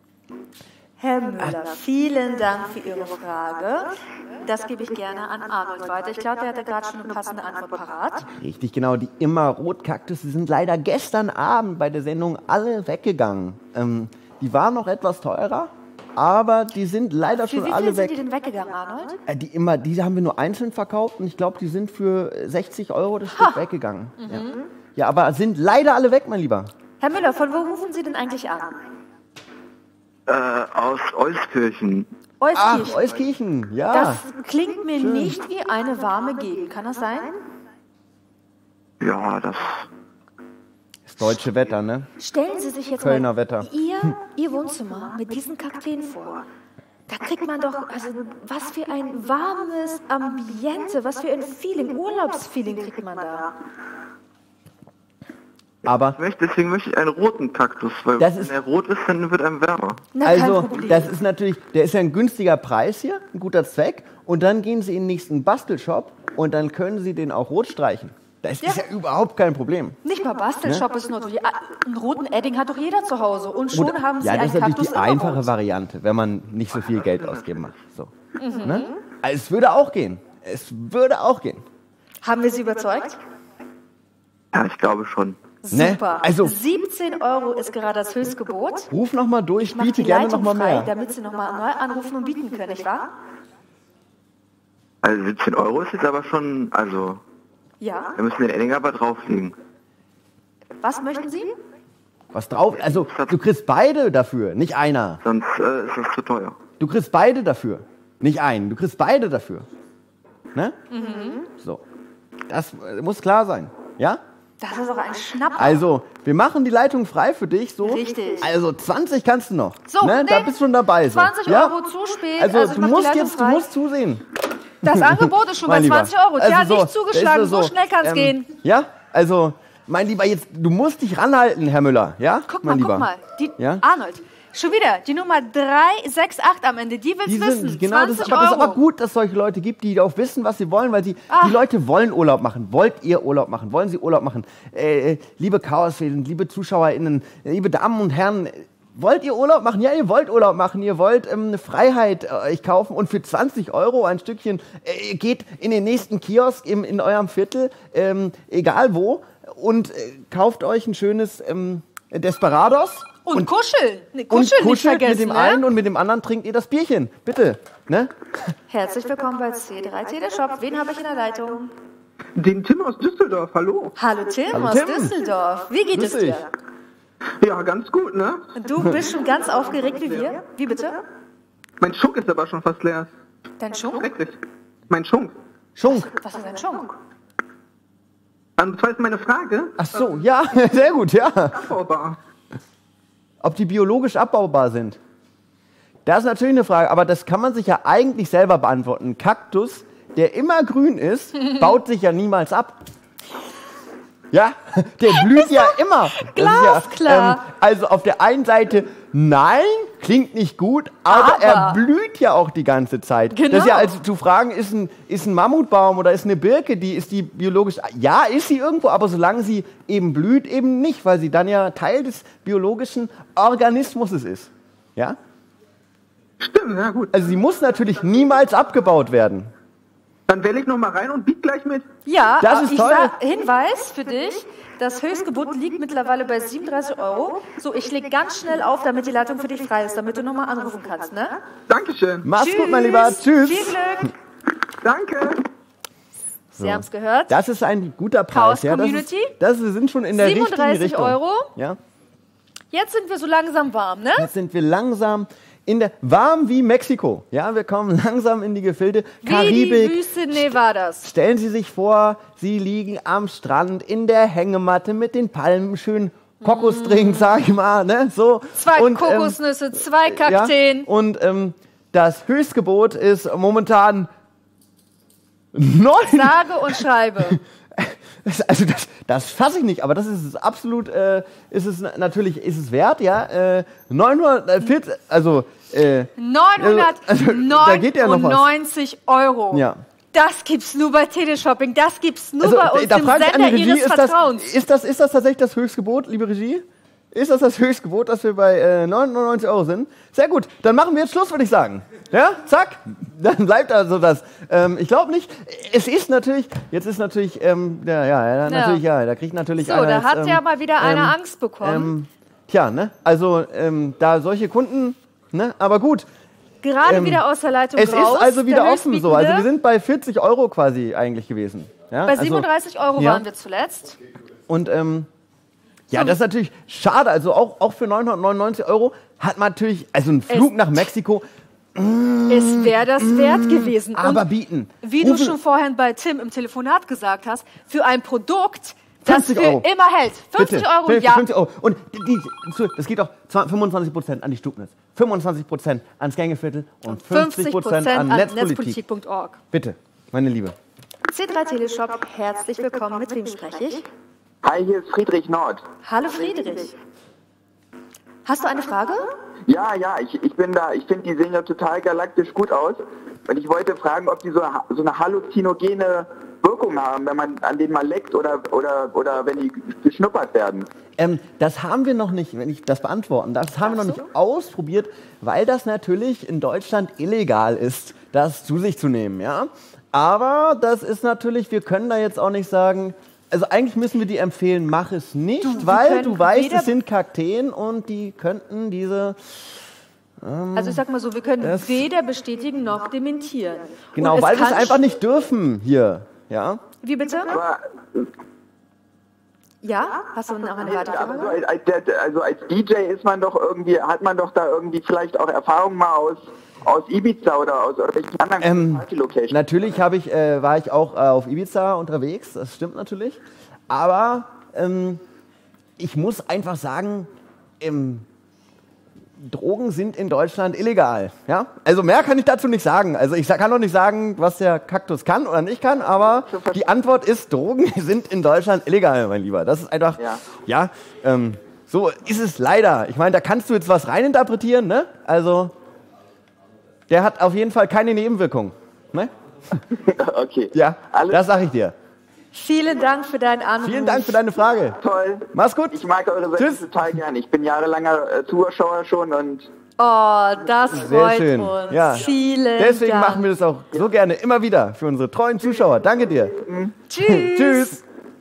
Herr Müller, vielen Dank für Ihre Frage. Das gebe ich gerne an Arnold weiter. Ich glaube, der hatte gerade schon eine passende Antwort parat. Richtig, genau. Die immer Rotkaktusse sind leider gestern Abend bei der Sendung alle weggegangen. Ähm, die waren noch etwas teurer, aber die sind leider Für schon wie alle viel sind weg. die denn weggegangen, Arnold? Äh, die, immer, die haben wir nur einzeln verkauft und ich glaube, die sind für sechzig Euro das Stück weggegangen. Ja. ja, aber sind leider alle weg, mein Lieber. Herr Müller, von wo rufen Sie denn eigentlich an? Äh, aus Euskirchen. Ach, Euskirchen. Euskirchen, ja. Das klingt mir nicht wie eine warme Gegend. Kann das sein? Ja, das... Das deutsche Wetter, ne? Stellen Sie sich jetzt Kölner mal Wetter. Ihr, Ihr Wohnzimmer mit diesen Kakteen vor. Da kriegt man doch, also was für ein warmes Ambiente, was für ein Feeling, Urlaubsfeeling kriegt man da. Aber Ich möchte, deswegen möchte ich einen roten Kaktus, weil Das wenn ist- er rot ist, dann wird einem wärmer. Na, kein also, Problem. das ist natürlich, der ist ja ein günstiger Preis hier, ein guter Zweck. Und dann gehen Sie in den nächsten Bastelshop und dann können Sie den auch rot streichen. Das Ja. ist ja überhaupt kein Problem. Nicht mal Bastelshop ist notwendig. Einen roten Edding hat doch jeder zu Hause. Und schon Oder- haben Sie ja, das einen ist natürlich Kaktus die einfache überrot. Variante, wenn man nicht so viel Geld ausgeben macht. So. Mhm. Ne? Also, es würde auch gehen. Es würde auch gehen. Haben wir Sie überzeugt? Ja, ich glaube schon. Ne? Super. Also, siebzehn Euro ist gerade das Höchstgebot. ruf noch mal durch, Ich mach biete die gerne Leitung noch mal frei, mehr. damit Sie noch mal neu anrufen und bieten können, nicht wahr? Also siebzehn Euro ist jetzt aber schon, also, Ja. wir müssen den Ending aber drauflegen. Was möchten Sie? Was drauf? Also, du kriegst beide dafür, nicht einer. Sonst äh, ist das zu teuer. Du kriegst beide dafür, nicht einen. Du kriegst beide dafür. Ne? Mhm. So. Das äh, muss klar sein. Ja? Das ist doch ein Schnapper. Also, wir machen die Leitung frei für dich. So. Richtig. Also, zwanzig kannst du noch. So, ne? Da nee, bist du schon dabei. So. zwanzig ja? Euro zu spät. Also, Also, ich du mach die musst Leitung jetzt, du frei. musst zusehen. Das Angebot ist schon bei Mein Lieber. zwanzig Euro. Der Also hat so, nicht zugeschlagen. das ist So schnell kann es ähm, gehen. Ja, also, mein Lieber, jetzt, du musst dich ranhalten, Herr Müller. Ja? Guck mein mal, Lieber. guck mal. Die, Ja? Arnold, schon wieder die Nummer drei sechs acht am Ende. Die will's Die wissen. sind, genau, das, zwanzig aber das ist Euro. aber gut, dass es solche Leute gibt, die auch wissen, was sie wollen, weil sie, Ah. die Leute wollen Urlaub machen. Wollt ihr Urlaub machen? Wollen sie Urlaub machen? Äh, äh, liebe Chaosfäden, liebe ZuschauerInnen, äh, liebe Damen und Herren, äh, wollt ihr Urlaub machen? Ja, ihr wollt Urlaub machen. Ihr wollt ähm, eine Freiheit äh, euch kaufen und für zwanzig Euro ein Stückchen, äh, ihr geht in den nächsten Kiosk im, in eurem Viertel, ähm, egal wo, und äh, kauft euch ein schönes ähm, Desperados. Und, kuscheln. Ne, Und kuscheln nicht kuschelt vergessen. mit dem ne? einen und mit dem anderen trinkt ihr das Bierchen. Bitte. Ne? Herzlich willkommen bei C drei Teleshop. Wen habe ich in der Leitung? Den Tim aus Düsseldorf, hallo. Hallo Tim Hallo aus Tim. Düsseldorf. Wie geht Grüß es dir? dich. Ja, ganz gut, ne? Du bist schon ganz aufgeregt wie wir. Wie bitte? Mein Schunk ist aber schon fast leer. Dein Schunk? Schrecklich. Mein Schunk. Schunk. Was ist ein Schunk? Und zwar ist meine Frage, Ach so, ja, sehr gut, ja. abbaubar. Ob die biologisch abbaubar sind? Das ist natürlich eine Frage, aber das kann man sich ja eigentlich selber beantworten. Ein Kaktus, der immer grün ist, baut sich ja niemals ab. Ja, der blüht ja immer. Das ist Glasklar. Ja, ähm, also auf der einen Seite, nein, klingt nicht gut, aber, Aber. er blüht ja auch die ganze Zeit. Genau. Das ist ja also zu fragen, ist ein, ist ein Mammutbaum oder ist eine Birke, die ist die biologisch, ja, ist sie irgendwo, aber solange sie eben blüht, eben nicht, weil sie dann ja Teil des biologischen Organismus ist. Ja? Stimmt, ja gut. Also sie muss natürlich niemals abgebaut werden. Dann wähle ich noch mal rein und biet gleich mit. Ja, Das ist ich toll. sag, Hinweis für dich. Das Höchstgebot liegt mittlerweile bei siebenunddreißig Euro. So, ich leg ganz schnell auf, damit die Leitung für dich frei ist, damit du nochmal anrufen kannst, ne? Dankeschön. Mach's gut, mein Lieber. Tschüss. Viel Glück. Danke. Sie haben's gehört. Das ist ein guter Chaos Preis. Ja, das, Community? ist, das wir sind schon in der richtigen siebenunddreißig Richtung. Euro. Ja. Jetzt sind wir so langsam warm, ne? Jetzt sind wir langsam in der warm wie Mexiko. Ja, wir kommen langsam in die Gefilde Wie die Karibik. Wüste Nevadas. Stellen Sie sich vor, Sie liegen am Strand in der Hängematte mit den Palmen, schön Kokosdrink, sag ich mal, ne? So. Zwei Und, ähm, Kokosnüsse, zwei ja, Kakteen. und ähm, das Höchstgebot ist momentan neun. Sage und schreibe. Das, also das, das fasse ich nicht, aber das ist es absolut, äh, ist es natürlich, ist es wert, ja. Äh, neunhundertvierzig, also äh, also, da geht ja noch was. neunhundertneunundneunzig Euro. Ja. Das gibt's nur bei Teleshopping. Das gibt's nur Also, bei uns, da dem frage ich an Sender die Regie, Ihres ist Vertrauens. das, ist, das, ist das tatsächlich das Höchstgebot, liebe Regie? Ist das das Höchstgebot, dass wir bei äh, neunundneunzig Euro sind? Sehr gut, dann machen wir jetzt Schluss, würde ich sagen. Ja, zack, dann bleibt also das. Ähm, ich glaube nicht, es ist natürlich, jetzt ist natürlich, ähm, ja, ja, ja, natürlich, ja, da kriegt natürlich So, einer da jetzt, hat ähm, ja mal wieder einer ähm, Angst bekommen. Ähm, tja, ne, also ähm, da solche Kunden, ne, aber gut. Gerade ähm, wieder aus der Leitung Es raus. ist also wieder der offen so, also wir Höchstbietende. sind bei vierzig Euro quasi eigentlich gewesen. Ja, Bei also, siebenunddreißig Euro ja. waren wir zuletzt. Und ähm, ja, das ist natürlich schade. Also auch, auch für neunhundertneunundneunzig Euro hat man natürlich, also ein Flug Es- nach Mexiko, Es wäre das wert gewesen. aber Und bieten. wie du Rufen- schon vorhin bei Tim im Telefonat gesagt hast, für ein Produkt, das für fünfzig Euro. immer hält. fünfzig Bitte, Euro, fünfzig, ja. fünfzig Euro. Und die, die, das geht auch fünfundzwanzig Prozent an die Stubnitz, fünfundzwanzig Prozent ans Gängeviertel und fünfzig Prozent an Netzpolitik. netzpolitik punkt org. Bitte, meine Liebe. C drei Teleshop, herzlich willkommen. Mit wem spreche ich? Hi, hier ist Friedrich Nord. Hallo Friedrich. Hast du eine Frage? Ja, ja, ich, ich bin da. Ich finde, die sehen ja total galaktisch gut aus. Und ich wollte fragen, ob die so, so eine halluzinogene Wirkung haben, wenn man an denen mal leckt oder, oder, oder wenn die geschnuppert werden. Ähm, das haben wir noch nicht, wenn ich das beantworten darf, das haben wir noch nicht ausprobiert, weil das natürlich in Deutschland illegal ist, das zu sich zu nehmen, ja. Aber das ist natürlich, wir können da jetzt auch nicht sagen, Also eigentlich müssen wir die empfehlen, mach es nicht, Du, wir weil können du weißt, weder- es sind Kakteen und die könnten diese... Also ich sag mal so, wir können Das- weder bestätigen noch dementieren. Genau, Und weil wir es kann einfach sch- nicht dürfen hier. Ja? Wie bitte? Aber, Ja? Hast du noch eine weitere aber so Frage? als, als, also als D J ist man doch irgendwie, hat man doch da irgendwie vielleicht auch Erfahrung mal aus, aus Ibiza oder aus irgendwelchen anderen Ähm, Party-Locations. Natürlich habe ich, äh, war ich auch äh, auf Ibiza unterwegs, das stimmt natürlich. Aber ähm, ich muss einfach sagen, ähm, Drogen sind in Deutschland illegal. Ja? Also mehr kann ich dazu nicht sagen. Also ich sa- kann doch nicht sagen, was der Kaktus kann oder nicht kann, aber die Antwort ist, Drogen sind in Deutschland illegal, mein Lieber. Das ist einfach, Ja. ja, ähm, so ist es leider. Ich meine, da kannst du jetzt was reininterpretieren, ne? Also, der hat auf jeden Fall keine Nebenwirkung. Ne? Okay. Ja, Alles das sage ich dir. Vielen Dank für deinen Anruf. Vielen Dank für deine Frage. toll. Mach's gut. Ich mag eure Sendung Tschüss. total gern. Ich bin jahrelanger äh, Zuschauer schon und Oh, das Sehr freut schön. uns. Ja. Vielen Deswegen Dank. machen wir das auch so gerne immer wieder für unsere treuen Zuschauer. Danke dir. Tschüss. Tschüss.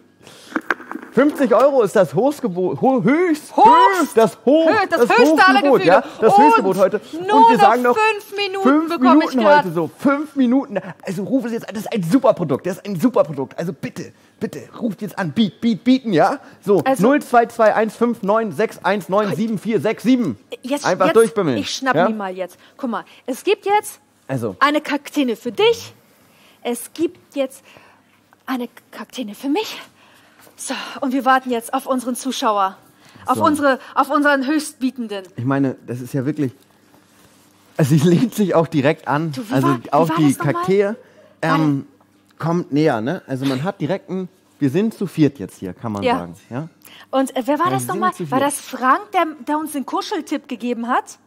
fünfzig Euro ist das Höchstgebot, ho, höchst, Hochst- höchst, das, Hoch, Hö- das höchste aller Hochgebot, Gefühle. ja, das Und Höchstgebot heute. nur Und wir sagen noch noch fünf Minuten fünf bekomme ich Minuten grad. heute so, fünf Minuten. Also ruf es jetzt an, das ist ein super Produkt, das ist ein super Produkt. Also bitte, bitte, ruft jetzt an, beat, beat, bieten, ja? So, Also- null zwei zwei eins fünf neun sechs eins neun sieben vier sechs sieben. Jetzt, Einfach jetzt, durchbimmeln. Ich schnapp ja? ihn mal jetzt. Guck mal, es gibt jetzt Also, eine Kakteen für dich. Es gibt jetzt eine Kakteen für mich. So, und wir warten jetzt auf unseren Zuschauer. Auf, So. unsere, auf unseren Höchstbietenden. ich meine, das ist ja wirklich, also sie lehnt sich auch direkt an, Du, wie also war- wie auch war die das nochmal? Kakteen ähm, kommt näher, ne? Also man hat direkt ein, wir sind zu viert jetzt hier, kann man Ja. sagen, ja? Und äh, wer war Ja, das wir sind nochmal? zu War viert. das Frank, der, der uns den Kuscheltipp gegeben hat?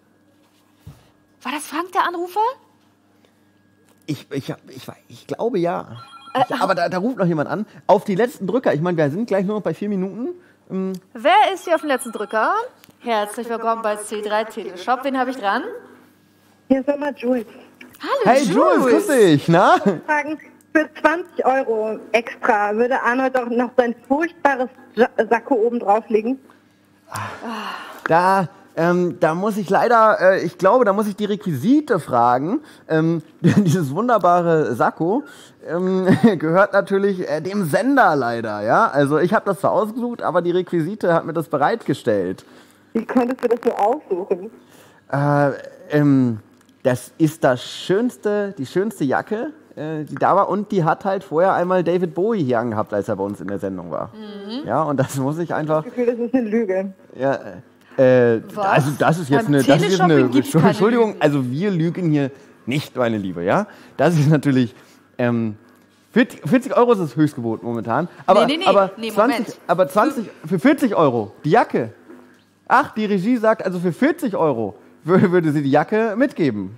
War das Frank, der Anrufer? Ich, ich, hab- ich, ich glaube ja. Ich, aber da, da ruft noch jemand an. Auf die letzten Drücker. Ich meine, wir sind gleich nur noch bei vier Minuten. Wer ist hier auf dem letzten Drücker? Herzlich willkommen bei C drei Teleshop. Wen habe ich dran? Hier ist nochmal Jules. Hallo, Hey Jules, grüß dich. Na? Fragen, für zwanzig Euro extra würde Arnold auch noch sein furchtbares Ja- Sakko oben drauflegen? Da, ähm, da muss ich leider, äh, ich glaube, da muss ich die Requisite fragen. Ähm, dieses wunderbare Sakko ähm, gehört natürlich äh, dem Sender leider, ja. Also ich habe das zwar ausgesucht, aber die Requisite hat mir das bereitgestellt. Wie konntest du das so aussuchen? Äh, ähm, das ist das schönste, die schönste Jacke, äh, die da war. Und die hat halt vorher einmal David Bowie hier angehabt, als er bei uns in der Sendung war. Ja, und das muss ich einfach. Ich habe das Gefühl, das ist eine Lüge. Ja, äh, Was? also das ist jetzt Beim eine, das ist jetzt eine Teleshopping gibt's keine Entschuldigung. Lügen. Also wir lügen hier nicht, meine Liebe, ja. Das ist natürlich. Ähm, vierzig, vierzig Euro ist das Höchstgebot momentan. Aber, Nee, nee, nee. aber, Nee, zwanzig, Moment. aber zwanzig, für vierzig Euro die Jacke. Ach, die Regie sagt, also für vierzig Euro würde, würde sie die Jacke mitgeben.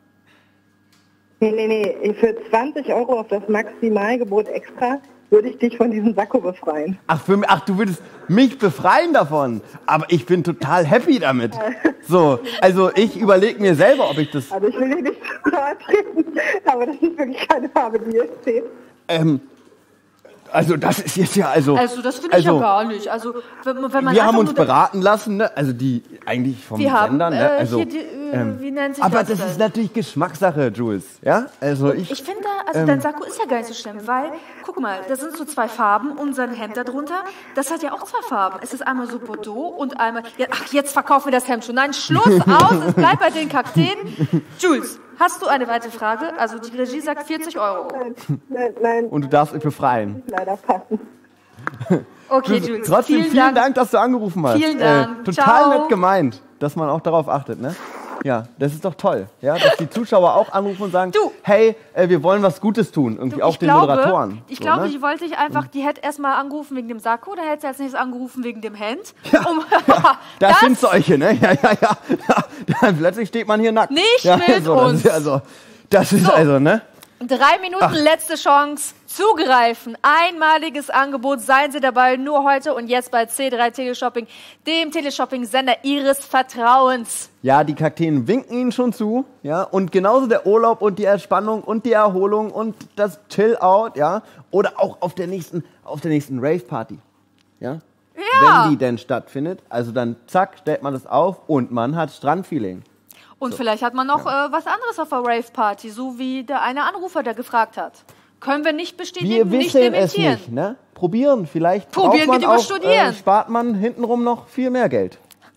Nee, nee, nee. Für zwanzig Euro auf das Maximalgebot extra würde ich dich von diesem Sakko befreien. Ach, für, ach, du würdest mich befreien davon. Aber ich bin total happy damit. So, also ich überlege mir selber, ob ich das. Also ich will dir nicht zu nahe treten, aber das ist wirklich keine Farbe, die hier steht. Ähm, also das ist jetzt ja also. Also, das finde ich also, ja gar nicht. Also, wenn, wenn man Wir haben einfach uns nur beraten lassen, ne? Also die eigentlich vom Wir haben, Sender, ne? äh, Also, hier die, äh, ähm, wie nennt sich aber das das denn? ist natürlich Geschmackssache, Jules. Ja, also ich. Ich finde, also Ähm. dein Sakko ist ja gar nicht so schlimm, weil, guck mal, da sind so zwei Farben und sein Hemd darunter, das hat ja auch zwei Farben. Es ist einmal so Bordeaux und einmal, ja, ach, jetzt verkaufen wir das Hemd schon. Nein, Schluss, aus, es bleibt bei den Kakteen. Jules, hast du eine weitere Frage? Also die Regie sagt vierzig Euro. Nein, nein, nein, Und du darfst mich befreien. leider passen. Okay, Jules, Jules, trotzdem vielen, vielen Dank. Dank. dass du angerufen hast. Vielen Dank. Äh, total Ciao. nett gemeint, dass man auch darauf achtet, ne? Ja, das ist doch toll, ja, dass die Zuschauer auch anrufen und sagen, Du. hey, äh, wir wollen was Gutes tun, irgendwie Du, auch ich den glaube, Moderatoren. Ich So, glaube, ne? die wollte ich einfach, die hätte erstmal angerufen wegen dem Sakko, dann hätte sie als nächstes angerufen wegen dem Hemd. Um, Da das, sind solche, ne? Ja, ja, ja. ja. Dann plötzlich steht man hier nackt. Nicht ja, mit so, das uns. ist also, das ist So. also, ne? Drei Minuten, Ach. letzte Chance. zugreifen. Einmaliges Angebot, seien Sie dabei, nur heute und jetzt bei C drei Teleshopping, dem Teleshopping-Sender Ihres Vertrauens. Ja, die Kakteen winken Ihnen schon zu, ja, und genauso der Urlaub und die Entspannung und die Erholung und das Chill-Out, ja, oder auch auf der nächsten, auf der nächsten Rave-Party, ja. Ja. Wenn die denn stattfindet, also dann zack, stellt man das auf und man hat Strandfeeling. Und So. vielleicht hat man noch Ja. äh, was anderes auf der Rave-Party, so wie der eine Anrufer, der gefragt hat. Können wir nicht Wir bestätigen, nicht wissen es dementieren. nicht, ne? Probieren, vielleicht Probieren braucht man geht über auch, Studieren. Äh, spart man hintenrum noch viel mehr Geld,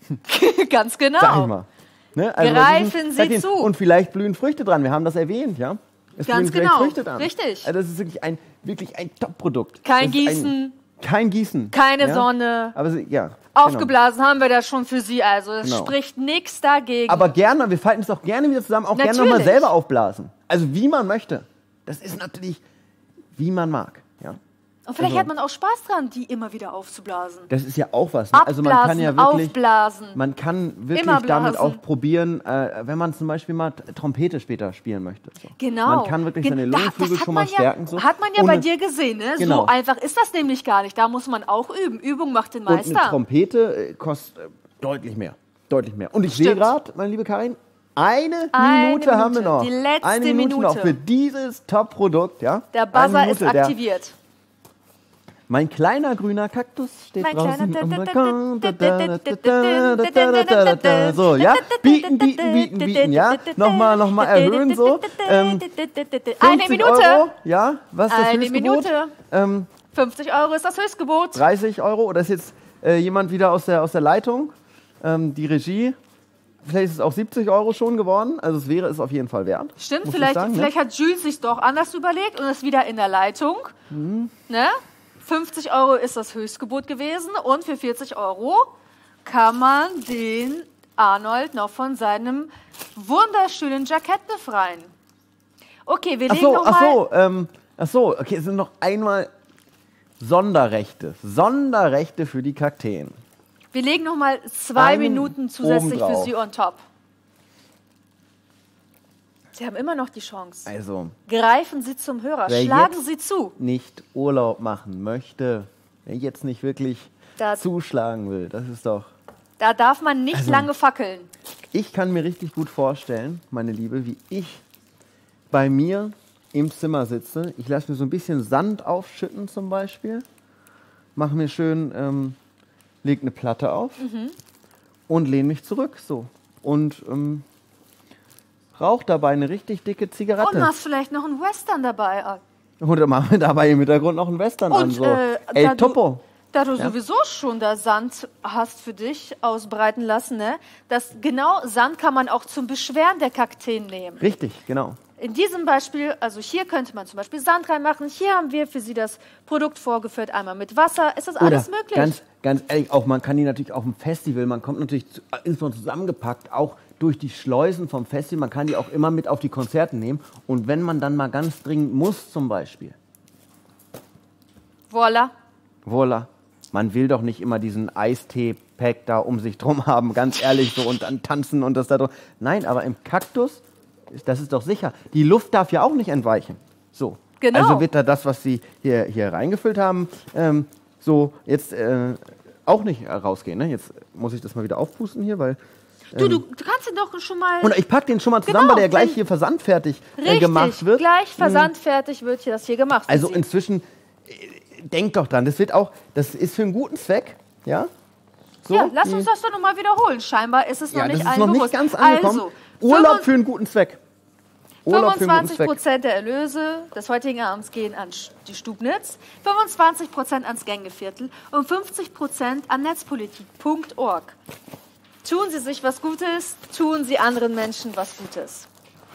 Ganz genau. sag ich mal. Ne? Also bei Greifen diesen Sie Kakteen. zu. Und vielleicht blühen Früchte dran, wir haben das erwähnt, ja? Es Ganz blühen vielleicht genau. Früchte dran. Richtig. Also das ist wirklich ein, wirklich ein Top-Produkt. Kein Das ist Gießen. Ein, kein Gießen. Keine ja? Sonne. Aber sie, ja. Aufgeblasen haben wir das schon für Sie, also es Genau. spricht nichts dagegen. Aber gerne, wir falten es auch gerne wieder zusammen, auch gerne nochmal Natürlich. selber aufblasen. Also wie man möchte. Das ist natürlich, wie man mag. Ja? Und vielleicht also- hat man auch Spaß dran, die immer wieder aufzublasen. Das ist ja auch was. Ne? Abblasen, Also man kann ja wirklich, aufblasen. man kann wirklich Immer damit blasen. auch probieren, äh, wenn man zum Beispiel mal T- Trompete später spielen möchte. So. Genau. Man kann wirklich seine Gen- da- Lungenflügel das hat schon mal man ja, stärken. So. Hat man ja Und bei eine- dir gesehen, ne? Genau. So einfach ist das nämlich gar nicht. Da muss man auch üben. Übung macht den Und eine Meister. Trompete äh, kostet äh, deutlich mehr. Deutlich mehr. Und ich sehe Stimmt. gerade, meine liebe Karin, eine, Eine Minute haben wir Minute, noch. die letzte eine Minute, noch Minute. für dieses Top-Produkt. Ja? Der Eine Buzzer ist Minute, der- aktiviert. Mein kleiner grüner Kaktus steht Mein draußen kleiner- am Balkon. Da, da, da, da, da, da, da, da, da. So, ja? Bieten, bieten, bieten, bieten, ja? Nochmal, nochmal erhöhen, so. Ähm, Eine fünfzig Minute. Euro, ja? Was ist das Eine Höchstgebot? Minute. Ähm, fünfzig Euro ist das Höchstgebot. dreißig Euro. Oder ist jetzt äh, jemand wieder aus der, aus der Leitung? Ähm, die Regie. Vielleicht ist es auch siebzig Euro schon geworden. Also es wäre es auf jeden Fall wert. Stimmt, muss ich vielleicht, sagen, ne? vielleicht hat Jules sich doch anders überlegt und ist wieder in der Leitung. Mhm. Ne? fünfzig Euro ist das Höchstgebot gewesen und für vierzig Euro kann man den Arnold noch von seinem wunderschönen Jackett befreien. Okay, wir Ach legen so, noch ach mal... so, ähm, ach so, okay, es sind noch einmal Sonderrechte. Sonderrechte für die Kakteen. Wir legen noch mal zwei Einen Minuten zusätzlich für obendrauf. Sie on top. Sie haben immer noch die Chance. Also, Greifen Sie zum Hörer, wer schlagen jetzt Sie zu. nicht Urlaub machen möchte, wer jetzt nicht wirklich Da- zuschlagen will, das ist doch... Da darf man nicht Also- lange fackeln. Ich kann mir richtig gut vorstellen, meine Liebe, wie ich bei mir im Zimmer sitze. Ich lasse mir so ein bisschen Sand aufschütten zum Beispiel. Mache mir schön, ähm, leg eine Platte auf Mhm. und lehne mich zurück so. Und ähm, rauche dabei eine richtig dicke Und Zigarette. machst vielleicht noch einen Western dabei. Oder machen wir dabei im Hintergrund noch einen Western an. Und So. äh, El da, du, Topo. da du Ja. sowieso schon da Sand hast für dich ausbreiten lassen, ne? Das, genau, Sand kann man auch zum Beschweren der Kakteen nehmen. Richtig, genau. In diesem Beispiel, also hier könnte man zum Beispiel Sand reinmachen. Hier haben wir für Sie das Produkt vorgeführt, einmal mit Wasser. Ist das alles Oder möglich? Ganz, ganz ehrlich, auch man kann die natürlich auf dem Festival, man kommt natürlich zu, insbesondere zusammengepackt, auch durch die Schleusen vom Festival, man kann die auch immer mit auf die Konzerte nehmen. Und wenn man dann mal ganz dringend muss zum Beispiel, Voila. voilà, man will doch nicht immer diesen Eistee-Pack da um sich drum haben, ganz ehrlich so, und dann tanzen und das da drum. Nein, aber im Kaktus, ist- das ist doch sicher, die Luft darf ja auch nicht entweichen. So. Genau. Also wird da das, was Sie hier, hier reingefüllt haben, ähm, so jetzt äh, auch nicht äh, rausgehen. Ne? Jetzt muss ich das mal wieder aufpusten hier, weil... Du, du, du kannst ihn doch schon mal... Und ich packe den schon mal zusammen, Genau, weil der gleich wenn- hier versandfertig äh, Richtig, gemacht wird. gleich versandfertig wird hier das hier gemacht. für Also Sie. inzwischen, äh, denkt doch dran, das wird auch, das ist für einen guten Zweck, ja? So, ja, lass die- uns das doch nochmal wiederholen. Scheinbar ist es noch ja, nicht das ist allen noch nicht bewusst. ganz angekommen. Also, Urlaub fünfund- für einen guten Zweck. Urlaub für einen guten fünfundzwanzig Zweck. Prozent der Erlöse des heutigen Abends gehen an Sch- die Stubnitz, fünfundzwanzig Prozent ans Gängeviertel und fünfzig Prozent an netzpolitik punkt org. Tun Sie sich was Gutes, tun Sie anderen Menschen was Gutes.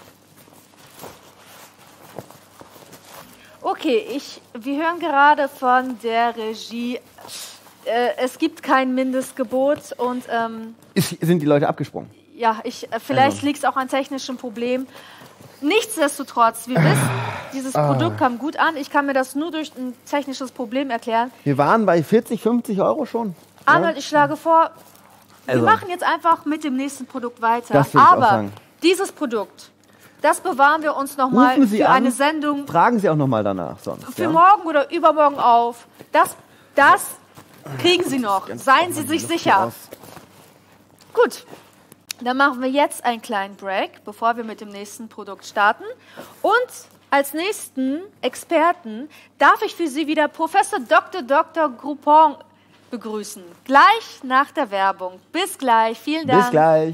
Okay, ich, wir hören gerade von der Regie, äh, es gibt kein Mindestgebot und ähm, Ist, sind die Leute abgesprungen? ja, ich, äh, vielleicht Also. liegt es auch an technischen Problemen. Nichtsdestotrotz, wir wissen, dieses Ah. Produkt kam gut an. Ich kann mir das nur durch ein technisches Problem erklären. Wir waren bei vierzig, fünfzig Euro schon. Arnold, ich schlage vor, Also. wir machen jetzt einfach mit dem nächsten Produkt weiter. Das würde ich auch Aber sagen. dieses Produkt das bewahren wir uns nochmal Rufen Sie für an, eine Sendung fragen Sie auch nochmal danach sonst. für ja? morgen oder übermorgen auf. Das, das kriegen Sie noch. Seien Sie sich sicher. Gut, dann machen wir jetzt einen kleinen Break, bevor wir mit dem nächsten Produkt starten. Und als nächsten Experten darf ich für Sie wieder Professor Doktor Doktor Groupon begrüßen. Gleich nach der Werbung. Bis gleich. Vielen Dank. Bis gleich.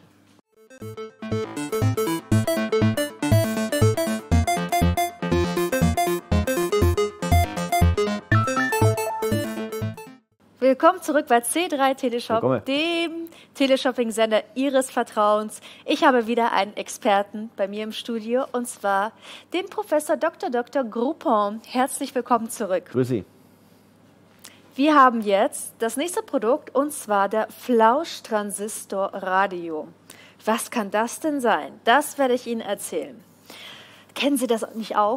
Willkommen zurück bei C drei Teleshop, Willkommen. dem Teleshopping-Sender Ihres Vertrauens. Ich habe wieder einen Experten bei mir im Studio, und zwar den Professor Doktor Doktor Groupon. Herzlich willkommen zurück. Grüß Sie. Wir haben jetzt das nächste Produkt, und zwar der Flauschtransistor Radio. Was kann das denn sein? Das werde ich Ihnen erzählen. Kennen Sie das nicht auch?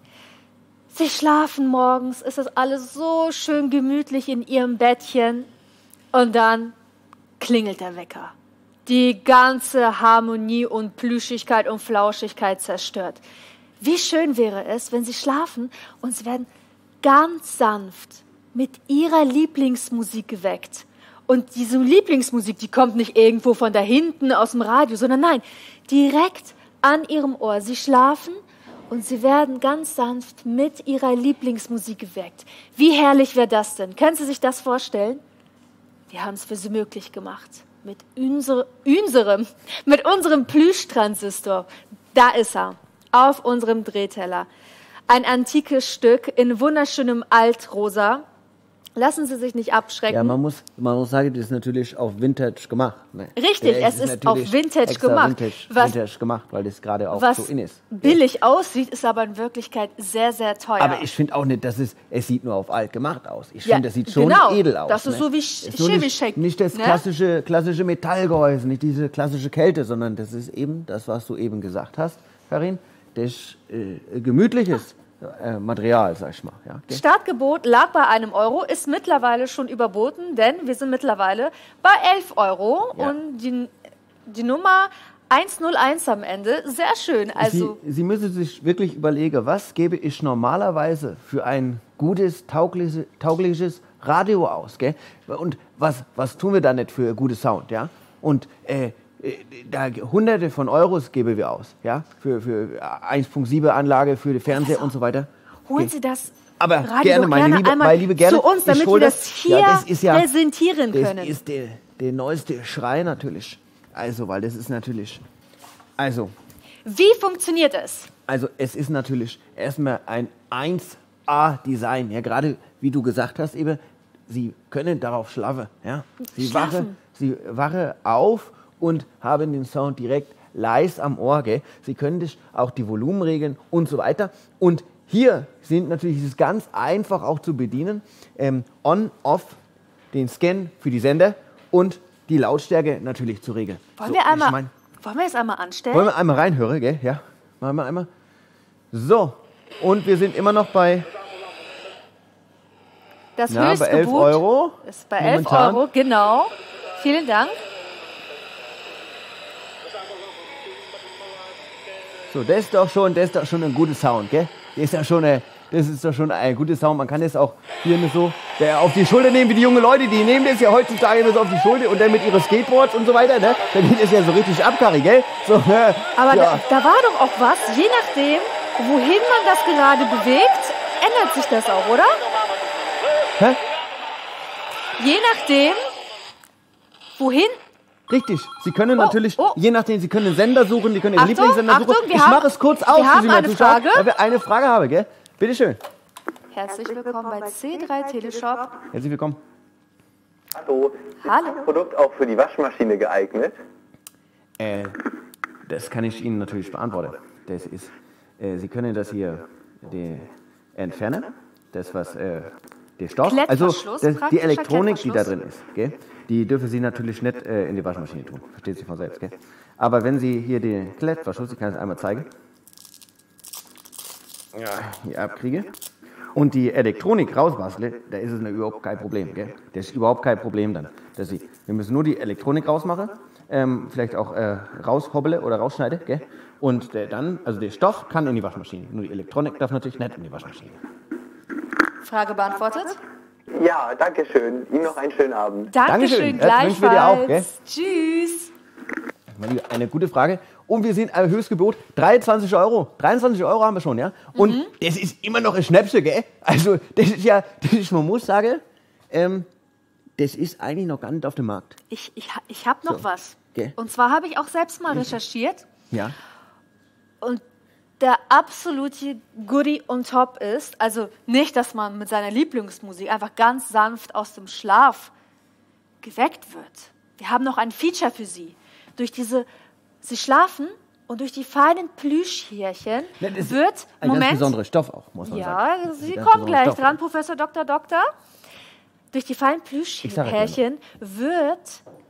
Sie schlafen morgens, ist das alles so schön gemütlich in Ihrem Bettchen, und dann klingelt der Wecker. Die ganze Harmonie und Plüschigkeit und Flauschigkeit zerstört. Wie schön wäre es, wenn Sie schlafen und Sie werden ganz sanft mit Ihrer Lieblingsmusik geweckt. Und diese Lieblingsmusik, die kommt nicht irgendwo von da hinten aus dem Radio, sondern nein, direkt an Ihrem Ohr. Sie schlafen und Sie werden ganz sanft mit Ihrer Lieblingsmusik geweckt. Wie herrlich wäre das denn? Können Sie sich das vorstellen? Wir haben es für Sie möglich gemacht. Mit unsere, unserem, mit unserem Plüschtransistor. Da ist er, auf unserem Drehteller. Ein antikes Stück in wunderschönem Altrosa. Lassen Sie sich nicht abschrecken. Ja, man muss, man muss sagen, das ist natürlich auf Vintage gemacht. Ne? Richtig, Der es ist natürlich auf Vintage extra gemacht. Vintage, Was- Vintage gemacht, weil das gerade auch Was so in ist. billig aussieht, ist aber in Wirklichkeit sehr, sehr teuer. Aber ich finde auch nicht, dass es, es sieht nur auf alt gemacht aus. Ich Ja, finde, das sieht schon genau. edel aus. Das ist ne? so wie Es ist nur Chevy nicht, Shake, nicht das ne? klassische, klassische Metallgehäuse, nicht diese klassische Kälte, sondern das ist eben das, was du eben gesagt hast, Karin, das äh, gemütliches äh, Material, sag ich mal. Ja, okay? Startgebot lag bei einem Euro, ist mittlerweile schon überboten, denn wir sind mittlerweile bei elf Euro. Ja. Und die, die Nummer hunderteins am Ende, sehr schön. Also Sie, Sie müssen sich wirklich überlegen, was gebe ich normalerweise für ein gutes, taugliches, taugliches Radio aus, gell? Und was, was tun wir da nicht für guten Sound, ja? Und äh, äh, da hunderte von Euros geben wir aus, ja? Für, für eins Punkt sieben Anlage, für den Fernseher Also, und so weiter. holen Okay. Sie das Aber Radio gerne, doch meine gerne Liebe, einmal meine Liebe, gerne. zu uns, Ich damit hol wir das hier ja, das ist ja, präsentieren das können. ist der, der neueste Schrei natürlich. Also, weil das ist natürlich, also, Wie funktioniert es? also es ist natürlich erstmal ein eins A Design. Ja, gerade wie du gesagt hast, eben, Sie können darauf schlafen. Ja? Sie Schlafen. wache, Sie wache auf und haben den Sound direkt leise am Ohr. Gell? Sie können dich auch die Volumen regeln und so weiter. Und hier sind natürlich, es ist ganz einfach auch zu bedienen. Ähm, on, off, den Scan für die Sender und die Lautstärke natürlich zu regeln. Wollen So, wir einmal, ich mein, wollen wir es einmal anstellen? wollen wir einmal reinhören, gell? Ja, machen wir einmal. So, und wir sind immer noch bei, Das na, bei elf Höchstgebot Euro. ist bei elf momentan. Euro, genau. Vielen Dank. So, das ist doch schon, das ist doch schon ein guter Sound, gell? Das ist ja schon eine, das ist doch schon ein guter Sound. Man kann das auch hier immer so der auf die Schulter nehmen, wie die jungen Leute, die nehmen das ja heutzutage immer so auf die Schulter und dann mit ihren Skateboards und so weiter, ne? Dann geht das ja so richtig ab, Kari, gell? So, ne? Aber ja. da, da war doch auch was, je nachdem, wohin man das gerade bewegt, ändert sich das auch, oder? Hä? Je nachdem, wohin... Richtig, Sie können Oh, natürlich, oh. je nachdem, Sie können einen Sender suchen, Sie können Ihren Achtung, Lieblingssender Achtung, suchen. wir Ich haben- mache es kurz wir auf, haben für Sie mal eine Zuschauer, Frage. weil wir eine Frage haben, gell? Bitteschön. Herzlich willkommen bei C drei Teleshop. Herzlich willkommen. Hallo, Hallo. ist das Produkt auch für die Waschmaschine geeignet? Äh, das kann ich Ihnen natürlich beantworten. Das ist, äh, Sie können das hier die, entfernen, das was, äh, der Stoff, also Klettverschluss, das, die praktischer Elektronik, die da Klettverschluss. drin ist, gell? Die dürfen Sie natürlich nicht äh, in die Waschmaschine tun, versteht sich von selbst, gell? Aber wenn Sie hier den Klettverschluss, ich kann es einmal zeigen, ja, hier abkriege und die Elektronik rausbastle, da ist es überhaupt kein Problem, gell? Das ist überhaupt kein Problem dann. Dass ich, wir müssen nur die Elektronik rausmachen, ähm, vielleicht auch äh, raushobbele oder rausschneide, gell? Und der dann, also der Stoff kann in die Waschmaschine. Nur die Elektronik darf natürlich nicht in die Waschmaschine. Frage beantwortet? Ja, danke schön. Ihnen noch einen schönen Abend. Dankeschön, Dankeschön. Das wünschen wir dir auch, gell? gleichfalls. Tschüss. Eine gute Frage. Und wir sind am Höchstgebot dreiundzwanzig Euro. dreiundzwanzig Euro haben wir schon, ja? Und Mhm. das ist immer noch ein Schnäpsel, gell? Also, das ist ja, das ist, man muss sagen, ähm, das ist eigentlich noch gar nicht auf dem Markt. Ich, ich, ich habe noch So. was. Okay. Und zwar habe ich auch selbst mal recherchiert. Ja. Und der absolute Goodie on top ist, also nicht, dass man mit seiner Lieblingsmusik einfach ganz sanft aus dem Schlaf geweckt wird. Wir haben noch ein Feature für Sie. Durch diese, Sie schlafen und durch die feinen Plüschhärchen Ja, das ist wird, ein Moment, ganz besonderer Stoff auch, muss man sagen. ja, Das ist Sie ein ganz kommen besonderer gleich Stoff. dran, Professor Doktor Doktor. Durch die feinen Ich sag es Plüschhärchen wird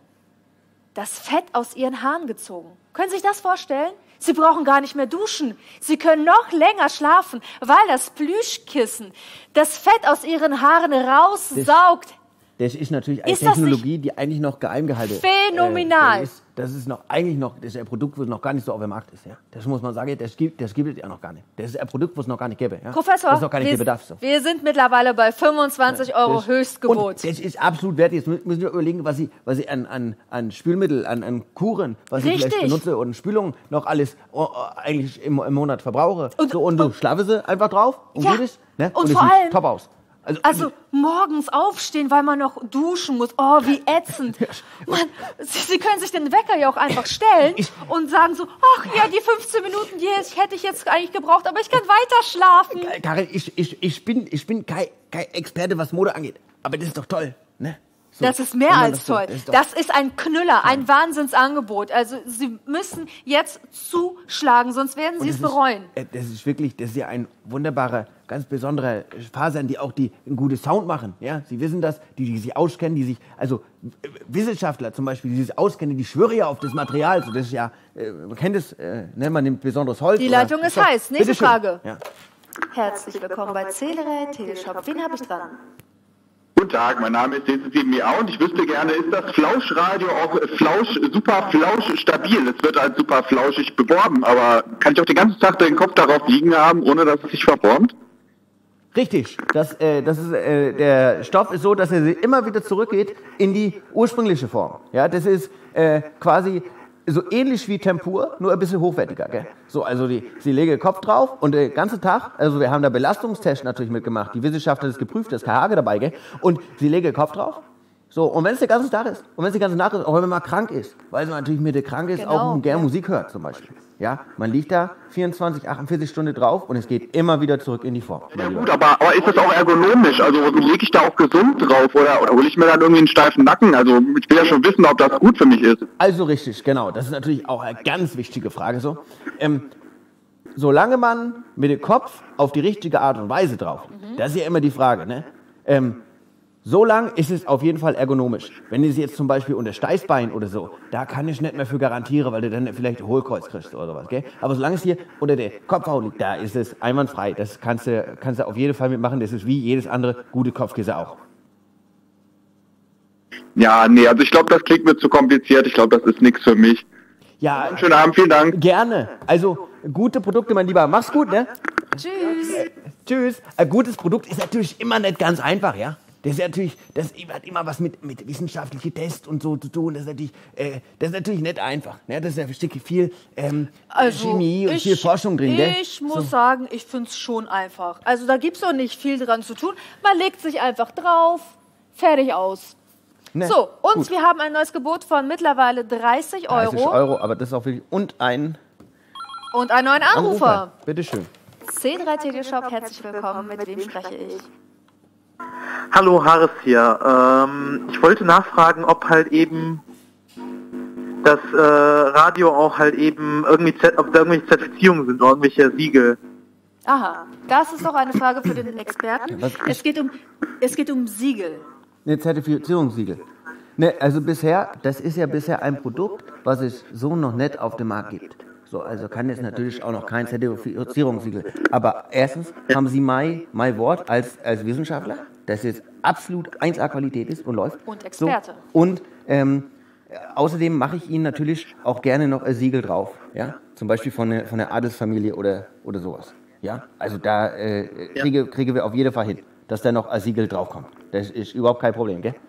das Fett aus Ihren Haaren gezogen. Können Sie sich das vorstellen? Sie brauchen gar nicht mehr duschen. Sie können noch länger schlafen, weil das Plüschkissen das Fett aus Ihren Haaren raussaugt. Das ist natürlich eine Ist das Technologie, die eigentlich noch geheim gehalten wird. Phänomenal. Äh, das, ist, das ist noch eigentlich noch, das ist ein Produkt, was noch gar nicht so auf dem Markt ist. Ja? Das muss man sagen, das gibt, das gibt es ja noch gar nicht. Das ist ein Produkt, was es noch gar nicht gäbe. Ja? Professor, was es noch gar nicht wir, geben darf. So. wir sind mittlerweile bei fünfundzwanzig Euro Das- Höchstgebot. Und das ist absolut wert. Jetzt mü- müssen wir überlegen, was ich, was ich an, an, an Spülmittel, an, an Kuren, was ich Richtig. vielleicht benutze und Spülung noch alles oh, oh, eigentlich im, im Monat verbrauche. Und- so, und du schlafe sie einfach drauf und Ja. gut ist. Ne? Und es vor sieht allem- top aus. Also, Also morgens aufstehen, weil man noch duschen muss. Oh, wie ätzend. Mann, Sie, Sie können sich den Wecker ja auch einfach stellen Ich- und sagen so, ach ja, die fünfzehn Minuten, die hätte ich jetzt eigentlich gebraucht, aber ich kann weiter schlafen. Karin, ich, ich, ich bin, ich bin kein, kein Experte, was Mode angeht. Aber das ist doch toll. Ne? So, Das ist mehr wenn man als das so- toll. das ist doch- Das ist ein Knüller, ein Wahnsinnsangebot. Also Sie müssen jetzt zuschlagen, sonst werden Und Sie es das ist- bereuen. äh, Das ist wirklich, das ist ja ein wunderbarer, ganz besonderer Fasern, die auch die einen guten Sound machen. Ja, Sie wissen das, die, die sich auskennen, die sich, also äh, Wissenschaftler zum Beispiel, die sich auskennen, die schwören ja auf das Material. So, das ist ja, äh, man kennt es, äh, ne, man nimmt besonderes Holz. Die oder- Leitung ist Stoff. heiß. Nächste Bitteschön. Frage. Ja. Herzlich willkommen bei Zählerei Teleshop. Wen habe ich dran? Guten Tag, mein Name ist D C sieben A und ich wüsste gerne, ist das Flauschradio auch äh, Flausch, super Flausch stabil? Es wird als super flauschig beworben, aber kann ich auch den ganzen Tag den Kopf darauf liegen haben, ohne dass es sich verformt? Richtig, das, äh, das ist, äh, der Stoff ist so, dass er immer wieder zurückgeht in die ursprüngliche Form. Ja, das ist äh, quasi so ähnlich wie Tempur, nur ein bisschen hochwertiger. Gell? So, also die, sie legen den Kopf drauf und den ganzen Tag, also wir haben da Belastungstest natürlich mitgemacht, die Wissenschaftler haben das geprüft, da ist kein Hage dabei, gell? Und sie legen den Kopf drauf. So, und wenn es der ganze Tag ist, und wenn es die ganze Nacht ist, auch wenn man mal krank ist, weil man natürlich mit der krank ist, Genau, auch gerne ja. Musik hört zum Beispiel. Ja, man liegt da vierundzwanzig, achtundvierzig Stunden drauf und es geht immer wieder zurück in die Form. Ja gut, aber, aber ist das auch ergonomisch? Also lege ich da auch gesund drauf oder, oder hole ich mir dann irgendwie einen steifen Nacken? Also ich will ja schon wissen, ob das gut für mich ist. Also richtig, genau. Das ist natürlich auch eine ganz wichtige Frage. So. Ähm, solange man mit dem Kopf auf die richtige Art und Weise drauf liegt, das ist ja immer die Frage, ne? Ähm, so lang ist es auf jeden Fall ergonomisch. Wenn du es jetzt zum Beispiel unter Steißbein oder so, da kann ich nicht mehr für garantieren, weil du dann vielleicht Hohlkreuz kriegst oder sowas, gell? Aber solange es hier unter der Kopfhaut liegt, da ist es einwandfrei. Das kannst du, kannst du auf jeden Fall mitmachen. Das ist wie jedes andere gute Kopfkissen auch. Ja, nee, also ich glaube, das klingt mir zu kompliziert. Ich glaube, das ist nichts für mich. Ja, Schönen Abend, vielen Dank. gerne. Also gute Produkte, mein Lieber. Mach's gut, ne? Tschüss. Tschüss. Ein gutes Produkt ist natürlich immer nicht ganz einfach, ja? Das ist natürlich, das hat immer was mit, mit wissenschaftlichen Tests und so zu tun. Das ist natürlich, äh, das ist natürlich nicht einfach. Ne? Das ist ja versteckt viel ähm, Chemie und viel Forschung drin. Gell? Also, Ich muss sagen, ich finde es schon einfach. Also da gibt es doch nicht viel dran zu tun. Man legt sich einfach drauf, fertig aus. Ne? So, und Gut. wir haben ein neues Gebot von mittlerweile dreißig Euro, dreißig Euro, aber das ist auch wirklich. Und ein und einen neuen Anrufer. Anrufer. Bitteschön. C drei Teleshop, herzlich willkommen. Mit wem spreche ich? Hallo, Haris hier. Ähm, ich wollte nachfragen, ob halt eben das äh, Radio auch halt eben irgendwie, Z- ob da irgendwelche Zertifizierungen sind oder irgendwelche Siegel. Aha, das ist doch eine Frage für den Experten. Was Es geht um, es geht um Siegel. Eine Zertifizierungssiegel. Ne, also bisher, das ist ja bisher ein Produkt, was es so noch nicht auf dem Markt gibt. So, also kann es natürlich auch noch kein Zertifizierungssiegel. Aber erstens haben Sie mein, mein Wort als, als Wissenschaftler, dass es absolut eins A Qualität ist und läuft. Und Experte. So, und ähm, außerdem mache ich Ihnen natürlich auch gerne noch ein Siegel drauf. Ja? zum Beispiel von der, von der Adelsfamilie oder, oder sowas. Ja, also da äh, kriege, kriege wir auf jeden Fall hin, dass da noch ein Siegel draufkommt. Das ist überhaupt kein Problem, gell?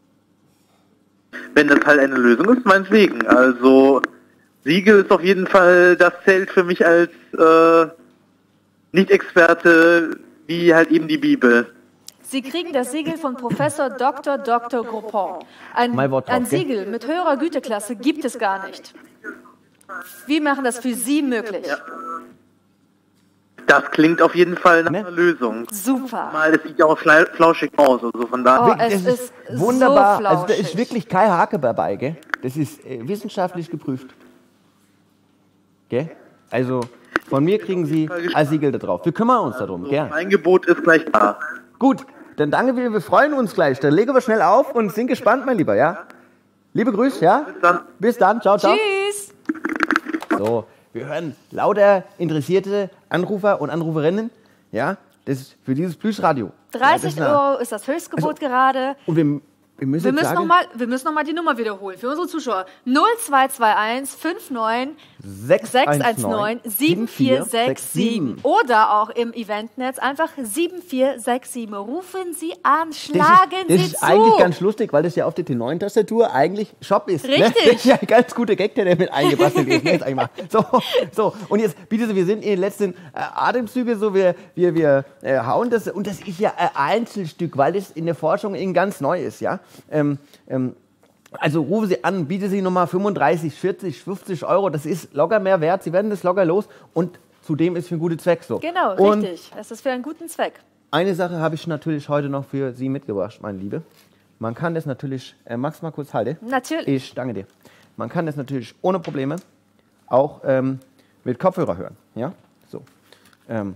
Wenn das halt eine Lösung ist, meinetwegen. Also Siegel ist auf jeden Fall, das zählt für mich als äh, Nicht-Experte wie halt eben die Bibel. Sie kriegen das Siegel von Professor Doktor Doktor Groupon. Ein, Wort drauf, ein gell? Siegel mit höherer Güteklasse gibt es gar nicht. Wir machen das für Sie möglich. Ja. Das klingt auf jeden Fall nach einer Lösung. Super. Mal, das sieht ja auch fle- flauschig aus, also von daher. Oh, es ist Wunderbar. so Also da flauschig. ist wirklich kein Hake dabei, gell? Das ist äh, wissenschaftlich geprüft. Gell? Also von mir kriegen Sie ein Siegel da drauf. Wir kümmern uns darum, Also, gern. mein Gebot ist gleich da. Gut, dann danke wir, wir freuen uns gleich. Dann legen wir schnell auf und sind gespannt, mein Lieber, ja? Liebe Grüße, ja? Bis dann. Bis dann, ciao, ciao. Tschüss. So, wir hören lauter interessierte Anrufer und Anruferinnen, ja? Das ist für dieses Plüschradio. dreißig Ja, das ist eine- Euro ist das Höchstgebot gerade. Und wir, wir müssen Wir jetzt müssen sagen, nochmal noch mal die Nummer wiederholen für unsere Zuschauer. null zwei zwei eins fünf neun sechs sechs eins neun sieben vier sechs sieben oder auch im Eventnetz einfach sieben vier sechs sieben. Rufen Sie an, schlagen das ist, das Sie ist zu. eigentlich ganz lustig, weil das ja auf der T neun Tastatur eigentlich Shop ist. Richtig. Ne? Das ist ja ein ganz guter Gag, der mit eingebastelt ist. Jetzt einmal. So, so, und jetzt, bitte, so, wir sind in den letzten äh, Atemzüge, so, wir, wir, wir äh, hauen das, und das ist ja ein Einzelstück, weil das in der Forschung eben ganz neu ist, ja. Ähm, ähm, Also rufen Sie an, bieten Sie nochmal fünfunddreißig, vierzig, fünfzig Euro, das ist locker mehr wert, Sie werden das locker los und zudem ist für einen guten Zweck so. Genau, und richtig. Es ist für einen guten Zweck. eine Sache habe ich natürlich heute noch für Sie mitgebracht, meine Liebe. Man kann das natürlich, äh, magst du mal kurz halten? Natürlich. Ich danke dir. Man kann das natürlich ohne Probleme auch ähm, mit Kopfhörer hören, ja? So. Ähm,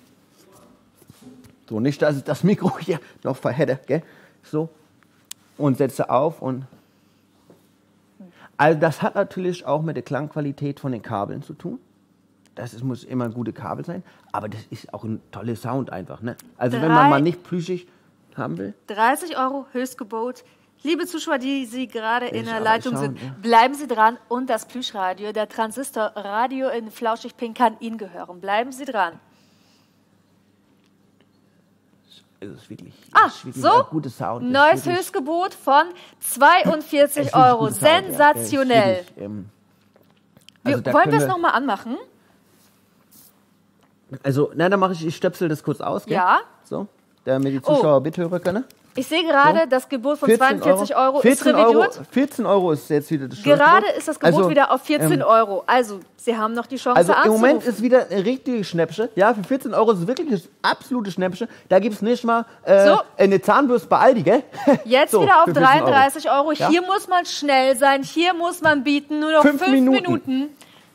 so, nicht, dass ich das Mikro hier noch verhätte, gell? So. Und setze auf und... Also das hat natürlich auch mit der Klangqualität von den Kabeln zu tun. Das ist, muss immer gute Kabel sein, aber das ist auch ein toller Sound einfach. Ne? Also wenn man Drei- mal nicht plüschig haben will. dreißig Euro Höchstgebot. Liebe Zuschauer, die Sie gerade in ist der aber Leitung schauen, sind, ja. bleiben Sie dran. Und das Plüschradio, der Transistorradio in Flauschig Pink kann Ihnen gehören. Bleiben Sie dran. Es ist wirklich, Ah, es ist wirklich so, ein gutes Sound. Es ist neues wirklich- Höchstgebot von zweiundvierzig es ist wirklich Euro. gutes Sound, ja. Es ist Sensationell. wirklich, ähm, also Wir, da wollen können wir es wir- nochmal anmachen? Also, na, dann mache ich, ich stöpsel das kurz aus, gell? Ja. So, damit die Zuschauer Oh. mithören können. Ich sehe gerade, So. das Gebot von vierzehn zweiundvierzig Euro, ist vierzehn Euro, revidiert. vierzehn Euro ist jetzt wieder das Gerade Schlussgebot. ist das Gebot Also, wieder auf vierzehn ähm, Euro. Also, Sie haben noch die Chance Also im anzurufen. Moment ist wieder eine richtige Schnäppsche. Ja, für vierzehn Euro ist es wirklich eine absolute Schnäppsche. Da gibt es nicht mal äh, So. eine Zahnbürste bei Aldi, gell? Jetzt So, wieder auf für vierzehn Euro. dreiunddreißig Euro. Ja? Hier muss man schnell sein. Hier muss man bieten. Nur noch fünf, Fünf Minuten. Minuten.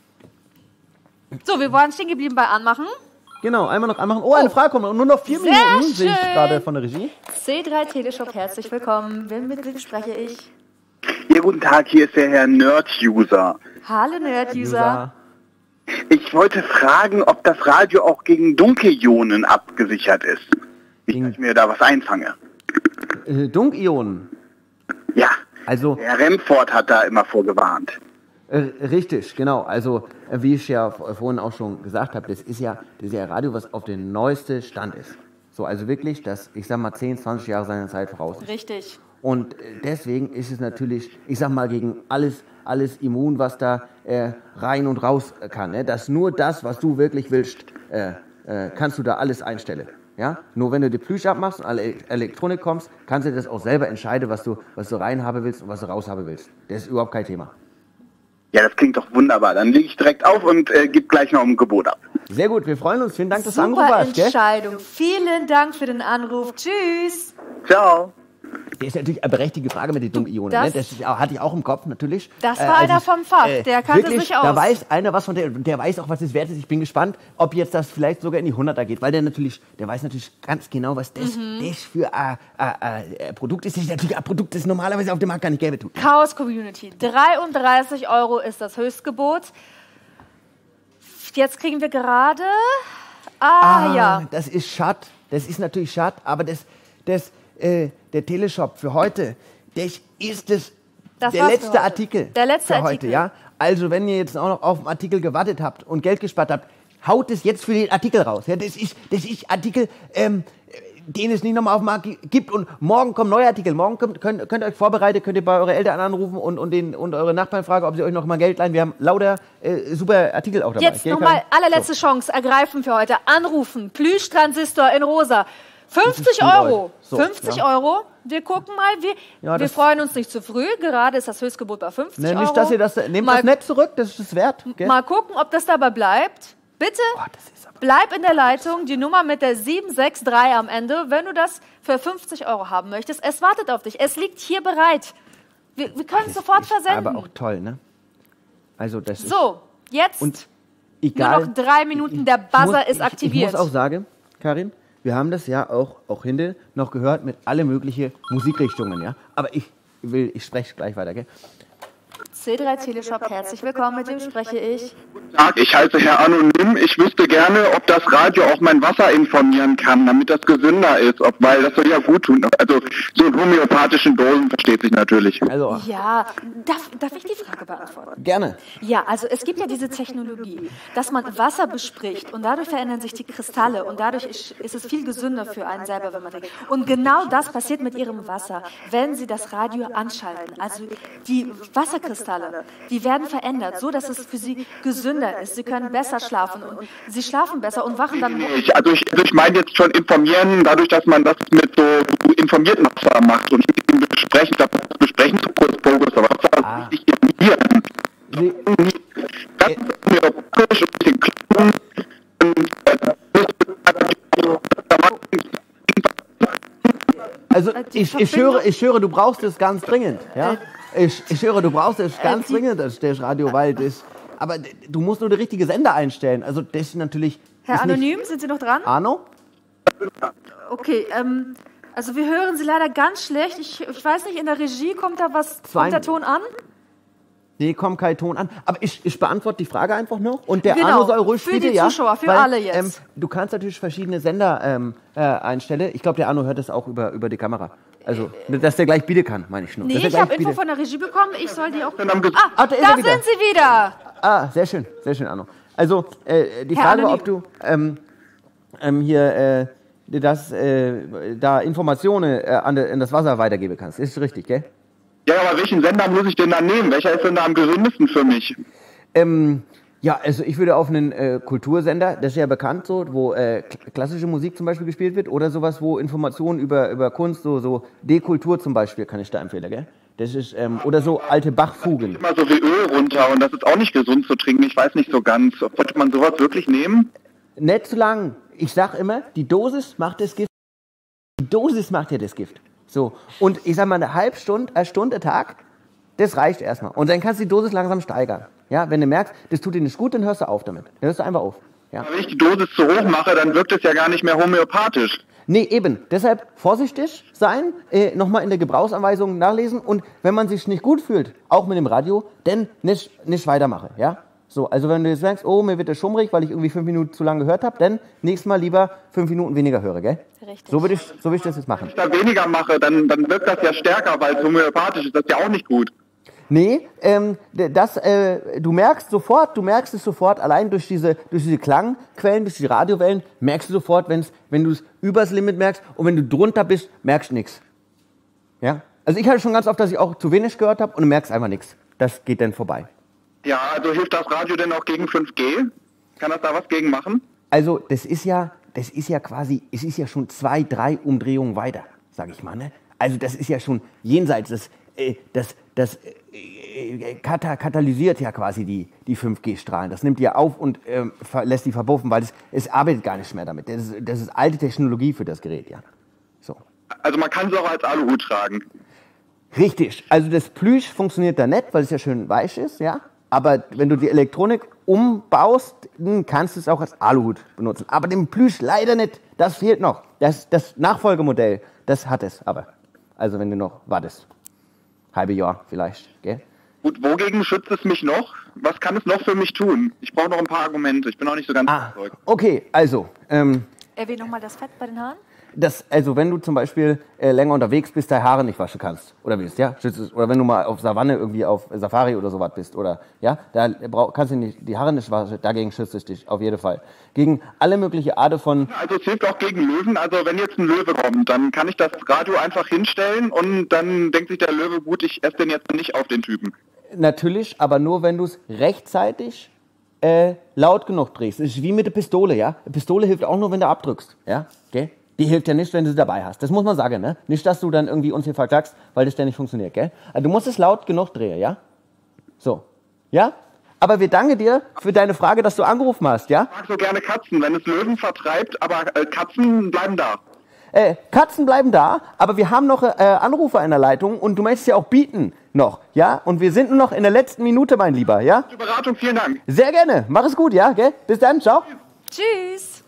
So, wir waren stehen geblieben bei Anmachen. Genau, einmal noch anmachen. Oh, eine Oh. Frage kommt. Und nur noch vier Sehr Minuten, sehe ich schön. gerade von der Regie. C drei Teleshop, herzlich willkommen. Wen mit wem spreche ich? Ja, guten Tag, hier ist der Herr Nerd-User. Hallo Nerd-User. Ich wollte fragen, ob das Radio auch gegen Dunkelionen abgesichert ist. Nicht, dass ich mir da was einfange. Äh, Dunkionen. Ja, Also, Herr Remford hat da immer vorgewarnt. äh, richtig, genau. Also, äh, wie ich ja v- vorhin auch schon gesagt habe, das ist ja das ist ja Radio, was auf den neuesten Stand ist. So, also wirklich, das, ich sag mal, zehn, zwanzig Jahre seiner Zeit voraus ist. Richtig. Und äh, deswegen ist es natürlich, ich sag mal, gegen alles, alles immun, was da äh, rein und raus äh, kann. Ne? Dass nur das, was du wirklich willst, äh, äh, kannst du da alles einstellen. Ja? Nur wenn du die Plüsch abmachst und alle Elektronik kommst, kannst du das auch selber entscheiden, was du, was du rein haben willst und was du raus haben willst. Das ist überhaupt kein Thema. Ja, das klingt doch wunderbar. Dann lege ich direkt auf und äh, gebe gleich noch ein Gebot ab. Sehr gut, wir freuen uns. Vielen Dank, dass du Super angerufen hast. Gell? Entscheidung. Vielen Dank für den Anruf. Tschüss. Ciao. Das ist natürlich eine berechtigte Frage mit den Dunkionen. das- Ne? Das ist, auch- hatte ich auch im Kopf, natürlich. Das Äh, war als einer ich, vom Fach. äh, Der kannte wirklich, sich aus. Da weiß einer was von der, der weiß auch, was es wert ist. Ich bin gespannt, ob jetzt das vielleicht sogar in die hunderter geht, weil der natürlich, der weiß natürlich ganz genau, was das, Mhm. das für ein äh, äh, Produkt ist. Das ist natürlich ein Produkt, das normalerweise auf dem Markt gar nicht gäbe. Tut. Chaos Community. dreiunddreißig Euro ist das Höchstgebot. Jetzt kriegen wir gerade... Ah, ja. Das ist schade. Das ist natürlich schade, aber das, das, äh, der Teleshop für heute, das ist das, Das der war's für letzte heute. Artikel Der letzte für heute, Artikel. ja. Also, wenn ihr jetzt auch noch auf den Artikel gewartet habt und Geld gespart habt, haut es jetzt für den Artikel raus. Ja, das ist, das ist Artikel, ähm, den es nicht nochmal auf dem Markt gibt. Und morgen kommen neue Artikel. Morgen könnt, könnt, könnt ihr euch vorbereiten, könnt ihr bei euren Eltern anrufen und, und, den, und eure Nachbarn fragen, ob sie euch noch mal Geld leihen. Wir haben lauter äh, super Artikel auch dabei. Jetzt nochmal allerletzte so. Chance ergreifen für heute. Anrufen. Plüschtransistor in rosa. fünfzig Euro. So, fünfzig ja. Euro. Wir gucken mal. Wir, ja, wir freuen uns nicht zu früh. Gerade ist das Höchstgebot bei fünfzig Euro. Nicht, dass ihr das, nehmt mal, das nicht zurück. Das ist es wert. Gell? Mal gucken, ob das dabei bleibt. Bitte. Oh, das ist bleib in der Leitung, die Nummer mit der sieben sechs drei am Ende, wenn du das für fünfzig Euro haben möchtest. Es wartet auf dich. Es liegt hier bereit. Wir, wir können es sofort versenden. Aber auch toll, ne? Also das so, ist jetzt und egal, nur noch drei Minuten, der Buzzer muss, ist aktiviert. Ich, ich muss auch sagen, Karin, wir haben das ja auch, auch hinten noch gehört mit alle möglichen Musikrichtungen, ja? Aber ich will, ich spreche gleich weiter, gell? C drei Teleshop, herzlich willkommen, mit dem spreche ich. Guten Tag, ich heiße Herr Anonym. Ich wüsste gerne, ob das Radio auch mein Wasser informieren kann, damit das gesünder ist, ob, weil das soll ja gut tun. Also so in homöopathischen Dosen versteht sich natürlich. Also. Ja, darf, darf ich die Frage beantworten? Gerne. Ja, also es gibt ja diese Technologie, dass man Wasser bespricht und dadurch verändern sich die Kristalle und dadurch ist, ist es viel gesünder für einen selber, wenn man trinkt. Und genau das passiert mit Ihrem Wasser, wenn Sie das Radio anschalten. Also die Wasserkristalle, die werden verändert, so dass es für Sie gesünder ist. Sie können besser schlafen und Sie schlafen besser und wachen dann... Ich, also ich, also ich meine jetzt schon informieren, dadurch, dass man das mit so informierten Wasser macht und nicht besprechen, das besprechen zu kurz Fokus, aber das ah. nicht informieren. Nee. Das ist mir praktisch ein bisschen klar. Also ich, ich, höre, ich höre, du brauchst es ganz dringend, ja? Ich, ich höre, du brauchst es ganz äh, dringend, das Stechradio, weil das, aber du musst nur den richtigen Sender einstellen. Also das ist natürlich... Herr ist Anonym, nicht, sind Sie noch dran? Arno? Okay, ähm, also wir hören Sie leider ganz schlecht. Ich, ich weiß nicht, in der Regie kommt da was, kommt der Ton an? Nee, kommt kein Ton an. Aber ich, ich beantworte die Frage einfach noch. Und der genau, Arno soll ruhig für bitte, die ja, Zuschauer, für weil, alle jetzt. Ähm, du kannst natürlich verschiedene Sender ähm, äh, einstellen. Ich glaube, der Arno hört das auch über, über die Kamera. Also, dass der gleich bieten kann, meine ich nur. Nee, ich habe Info von der Regie bekommen. Ich soll die auch... Ah, ah da, da sind Sie wieder. Ah, sehr schön, sehr schön, Arno. Also, äh, die Herr Frage war, ob du ähm, ähm, hier äh, das, äh, da Informationen äh, an, de, an das Wasser weitergeben kannst. Ist richtig, gell? Ja, aber welchen Sender muss ich denn da nehmen? Welcher ist denn da am gesündesten für mich? Ähm, ja, also ich würde auf einen äh, Kultursender, das ist ja bekannt so, wo äh, klassische Musik zum Beispiel gespielt wird oder sowas, wo Informationen über, über Kunst, so, so Dekultur zum Beispiel, kann ich da empfehlen, gell? Das ist, ähm, oder so alte Bachfugen. Immer so viel Öl runter und das ist auch nicht gesund zu trinken, ich weiß nicht so ganz. Sollte man sowas wirklich nehmen? Nicht zu lang. Ich sag immer, die Dosis macht das Gift. Die Dosis macht ja das Gift. So, und ich sag mal, eine halbe Stunde, eine Stunde Tag, das reicht erstmal. Und dann kannst du die Dosis langsam steigern. Ja, wenn du merkst, das tut dir nicht gut, dann hörst du auf damit. Dann hörst du einfach auf. Ja. Wenn ich die Dosis zu hoch mache, dann wirkt es ja gar nicht mehr homöopathisch. Nee, eben. Deshalb vorsichtig sein, äh, nochmal in der Gebrauchsanweisung nachlesen und wenn man sich nicht gut fühlt, auch mit dem Radio, dann nicht, nicht weitermachen. Ja? So, also wenn du jetzt merkst, oh, mir wird das schummrig, weil ich irgendwie fünf Minuten zu lange gehört habe, dann nächstes Mal lieber fünf Minuten weniger höre, gell? Richtig. So würde ich, so würd ich das jetzt machen. Wenn ich da weniger mache, dann, dann wirkt das ja stärker, weil es homöopathisch ist. Das ist ja auch nicht gut. Nee, ähm, das, äh, du merkst sofort, du merkst es sofort, allein durch diese, durch diese Klangquellen, durch die Radiowellen, merkst du sofort, wenn's, wenn du es übers Limit merkst und wenn du drunter bist, merkst du nichts. Ja? Also ich hatte schon ganz oft, dass ich auch zu wenig gehört habe und du merkst einfach nichts. Das geht dann vorbei. Ja, also hilft das Radio denn auch gegen fünf G? Kann das da was gegen machen? Also das ist ja, das ist ja quasi, es ist ja schon zwei, drei Umdrehungen weiter, sag ich mal, ne? Also das ist ja schon jenseits, das, äh, das, das äh, kata katalysiert ja quasi die, die fünf G-Strahlen. Das nimmt die ja auf und äh, lässt die verpuffen, weil es, es arbeitet gar nicht mehr damit. Das ist, das ist alte Technologie für das Gerät, ja. So. Also man kann es auch als Aluhut tragen? Richtig. Also das Plüsch funktioniert da nicht, weil es ja schön weich ist, ja. Aber wenn du die Elektronik umbaust, dann kannst du es auch als Aluhut benutzen. Aber den Plüsch leider nicht. Das fehlt noch. Das, das Nachfolgemodell, das hat es aber. Also wenn du noch wartest. Halbe Jahr vielleicht, gell? Gut, wogegen schützt es mich noch? Was kann es noch für mich tun? Ich brauche noch ein paar Argumente. Ich bin auch nicht so ganz ah, überzeugt. Okay, also. Ähm, Erwähne nochmal das Fett bei den Haaren. dass, also wenn du zum Beispiel äh, länger unterwegs bist, deine Haare nicht waschen kannst oder willst, ja, oder wenn du mal auf Savanne irgendwie auf Safari oder sowas bist oder, ja, da brauch, kannst du nicht, die Haare nicht waschen, dagegen schützt es dich auf jeden Fall. Gegen alle mögliche Arten von... Also es hilft auch gegen Löwen, also wenn jetzt ein Löwe kommt, dann kann ich das Radio einfach hinstellen und dann denkt sich der Löwe, gut, ich esse den jetzt nicht auf den Typen. Natürlich, aber nur wenn du es rechtzeitig äh, laut genug drehst. Das ist wie mit der Pistole, ja. Eine Pistole hilft auch nur, wenn du abdrückst, ja, okay? Die hilft ja nicht, wenn du sie dabei hast. Das muss man sagen, ne? Nicht, dass du dann irgendwie uns hier verklagst, weil das ständig funktioniert, gell? Also du musst es laut genug drehen, ja? So. Ja? Aber wir danken dir für deine Frage, dass du angerufen hast, ja? Ich mag so gerne Katzen, wenn es Löwen vertreibt, aber äh, Katzen bleiben da. Äh, Katzen bleiben da, aber wir haben noch äh, Anrufer in der Leitung und du möchtest ja auch bieten noch, ja? Und wir sind nur noch in der letzten Minute, mein Lieber, ja? Die Beratung, vielen Dank. Sehr gerne. Mach es gut, ja? Gell? Bis dann, ciao. Tschüss.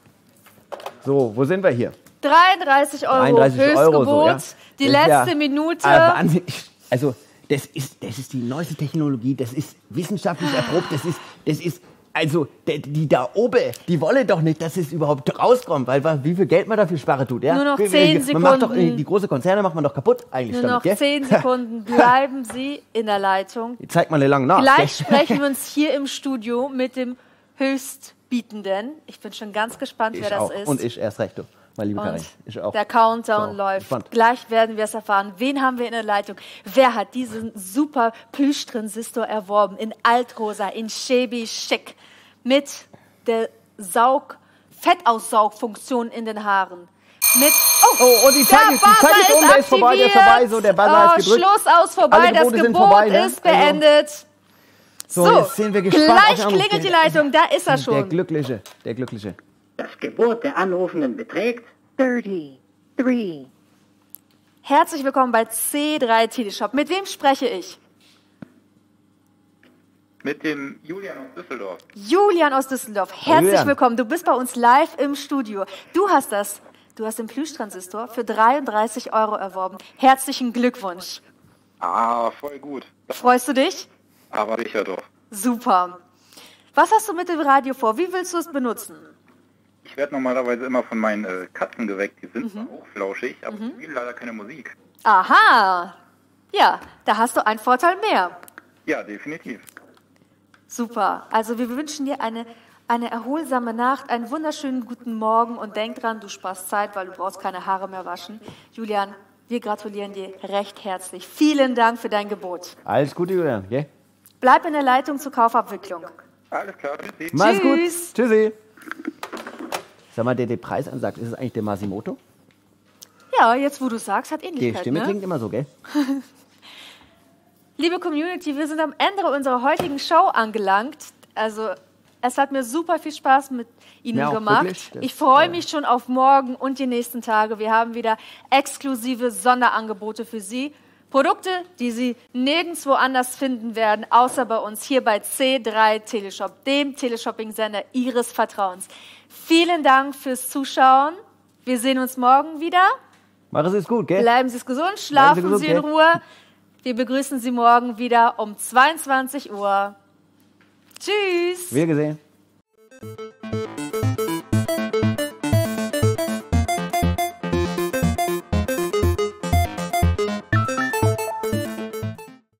So, wo sind wir hier? dreiunddreißig Euro dreiunddreißig Höchstgebot, Euro so, ja. die Das ist letzte ja, Minute. Ah, Wahnsinn. Ich, also, das ist, das ist die neueste Technologie, das ist wissenschaftlich erprobt, das ist, das ist, also, die, die da oben, die wollen doch nicht, dass es überhaupt rauskommt, weil wie viel Geld man dafür sparen tut, ja? Nur noch Wie- wie- zehn man Sekunden. Macht doch, die große Konzerne macht man doch kaputt eigentlich Nur damit, noch gell? zehn Sekunden bleiben Sie in der Leitung. Zeig mal lang nach. Gleich gell? sprechen wir uns hier im Studio mit dem Höchstbietenden. Ich bin schon ganz gespannt, wer Ich das auch. ist. Und ich erst recht, du, meine liebe Karin. Und Ich auch. der Countdown So, läuft. gespannt. Gleich werden wir es erfahren. Wen haben wir in der Leitung? Wer hat diesen super Plüschtransistor erworben? In Altrosa, in Shabby Chic. Mit der Saug Fettaussaugfunktion in den Haaren. Mit, oh, Oh, und die Zeit der ist- die Zeit Buzzer ist um, der ist vorbei, der ist aktiviert. vorbei, so, der Buzzer oh, ist gedrückt. Schluss aus, vorbei, Alle das Gebote sind Gebot vorbei, ne? ist beendet. So, jetzt sind wir gespannt auf Gleich den Anruf. klingelt die Leitung, da ist er Der schon. Glückliche, der Glückliche. Das Gebot der Anrufenden beträgt dreiunddreißig. Herzlich willkommen bei C drei Teleshop. Mit wem spreche ich? Mit dem Julian aus Düsseldorf. Julian aus Düsseldorf. Herzlich Julian. willkommen. Du bist bei uns live im Studio. Du hast das. Du hast den Plüschtransistor für dreiunddreißig Euro erworben. Herzlichen Glückwunsch. Ah, voll gut. Freust du dich? Aber sicher doch. Super. Was hast du mit dem Radio vor? Wie willst du es benutzen? Ich werde normalerweise immer von meinen äh, Katzen geweckt. Die sind zwar hochflauschig, aber ich spiele leider keine Musik. Aha. Ja, da hast du einen Vorteil mehr. Ja, definitiv. Super. Also wir wünschen dir eine, eine erholsame Nacht, einen wunderschönen guten Morgen und denk dran, du sparst Zeit, weil du brauchst keine Haare mehr waschen. Julian, wir gratulieren dir recht herzlich. Vielen Dank für dein Gebot. Alles Gute, Julian, gell? Bleib in der Leitung zur Kaufabwicklung. Alles klar, tschüssi. Mach's gut. Tschüss. Tschüssi. Sag mal, der den Preis ansagt, ist es eigentlich der Masimoto? Ja, jetzt wo du sagst, hat Die Ähnlichkeit, Stimme ne? klingt immer so, gell? Liebe Community, wir sind am Ende unserer heutigen Show angelangt. Also es hat mir super viel Spaß mit Ihnen Mir auch, gemacht. wirklich. Das- Ich freue mich schon auf morgen und die nächsten Tage. Wir haben wieder exklusive Sonderangebote für Sie. Produkte, die Sie nirgendwo anders finden werden, außer bei uns hier bei C drei Teleshop, dem Teleshopping-Sender Ihres Vertrauens. Vielen Dank fürs Zuschauen. Wir sehen uns morgen wieder. Mach es gut, gell? Bleiben Sie gesund, schlafen gesund, Sie in gell? Ruhe. Wir begrüßen Sie morgen wieder um zweiundzwanzig Uhr. Tschüss. Wir gesehen.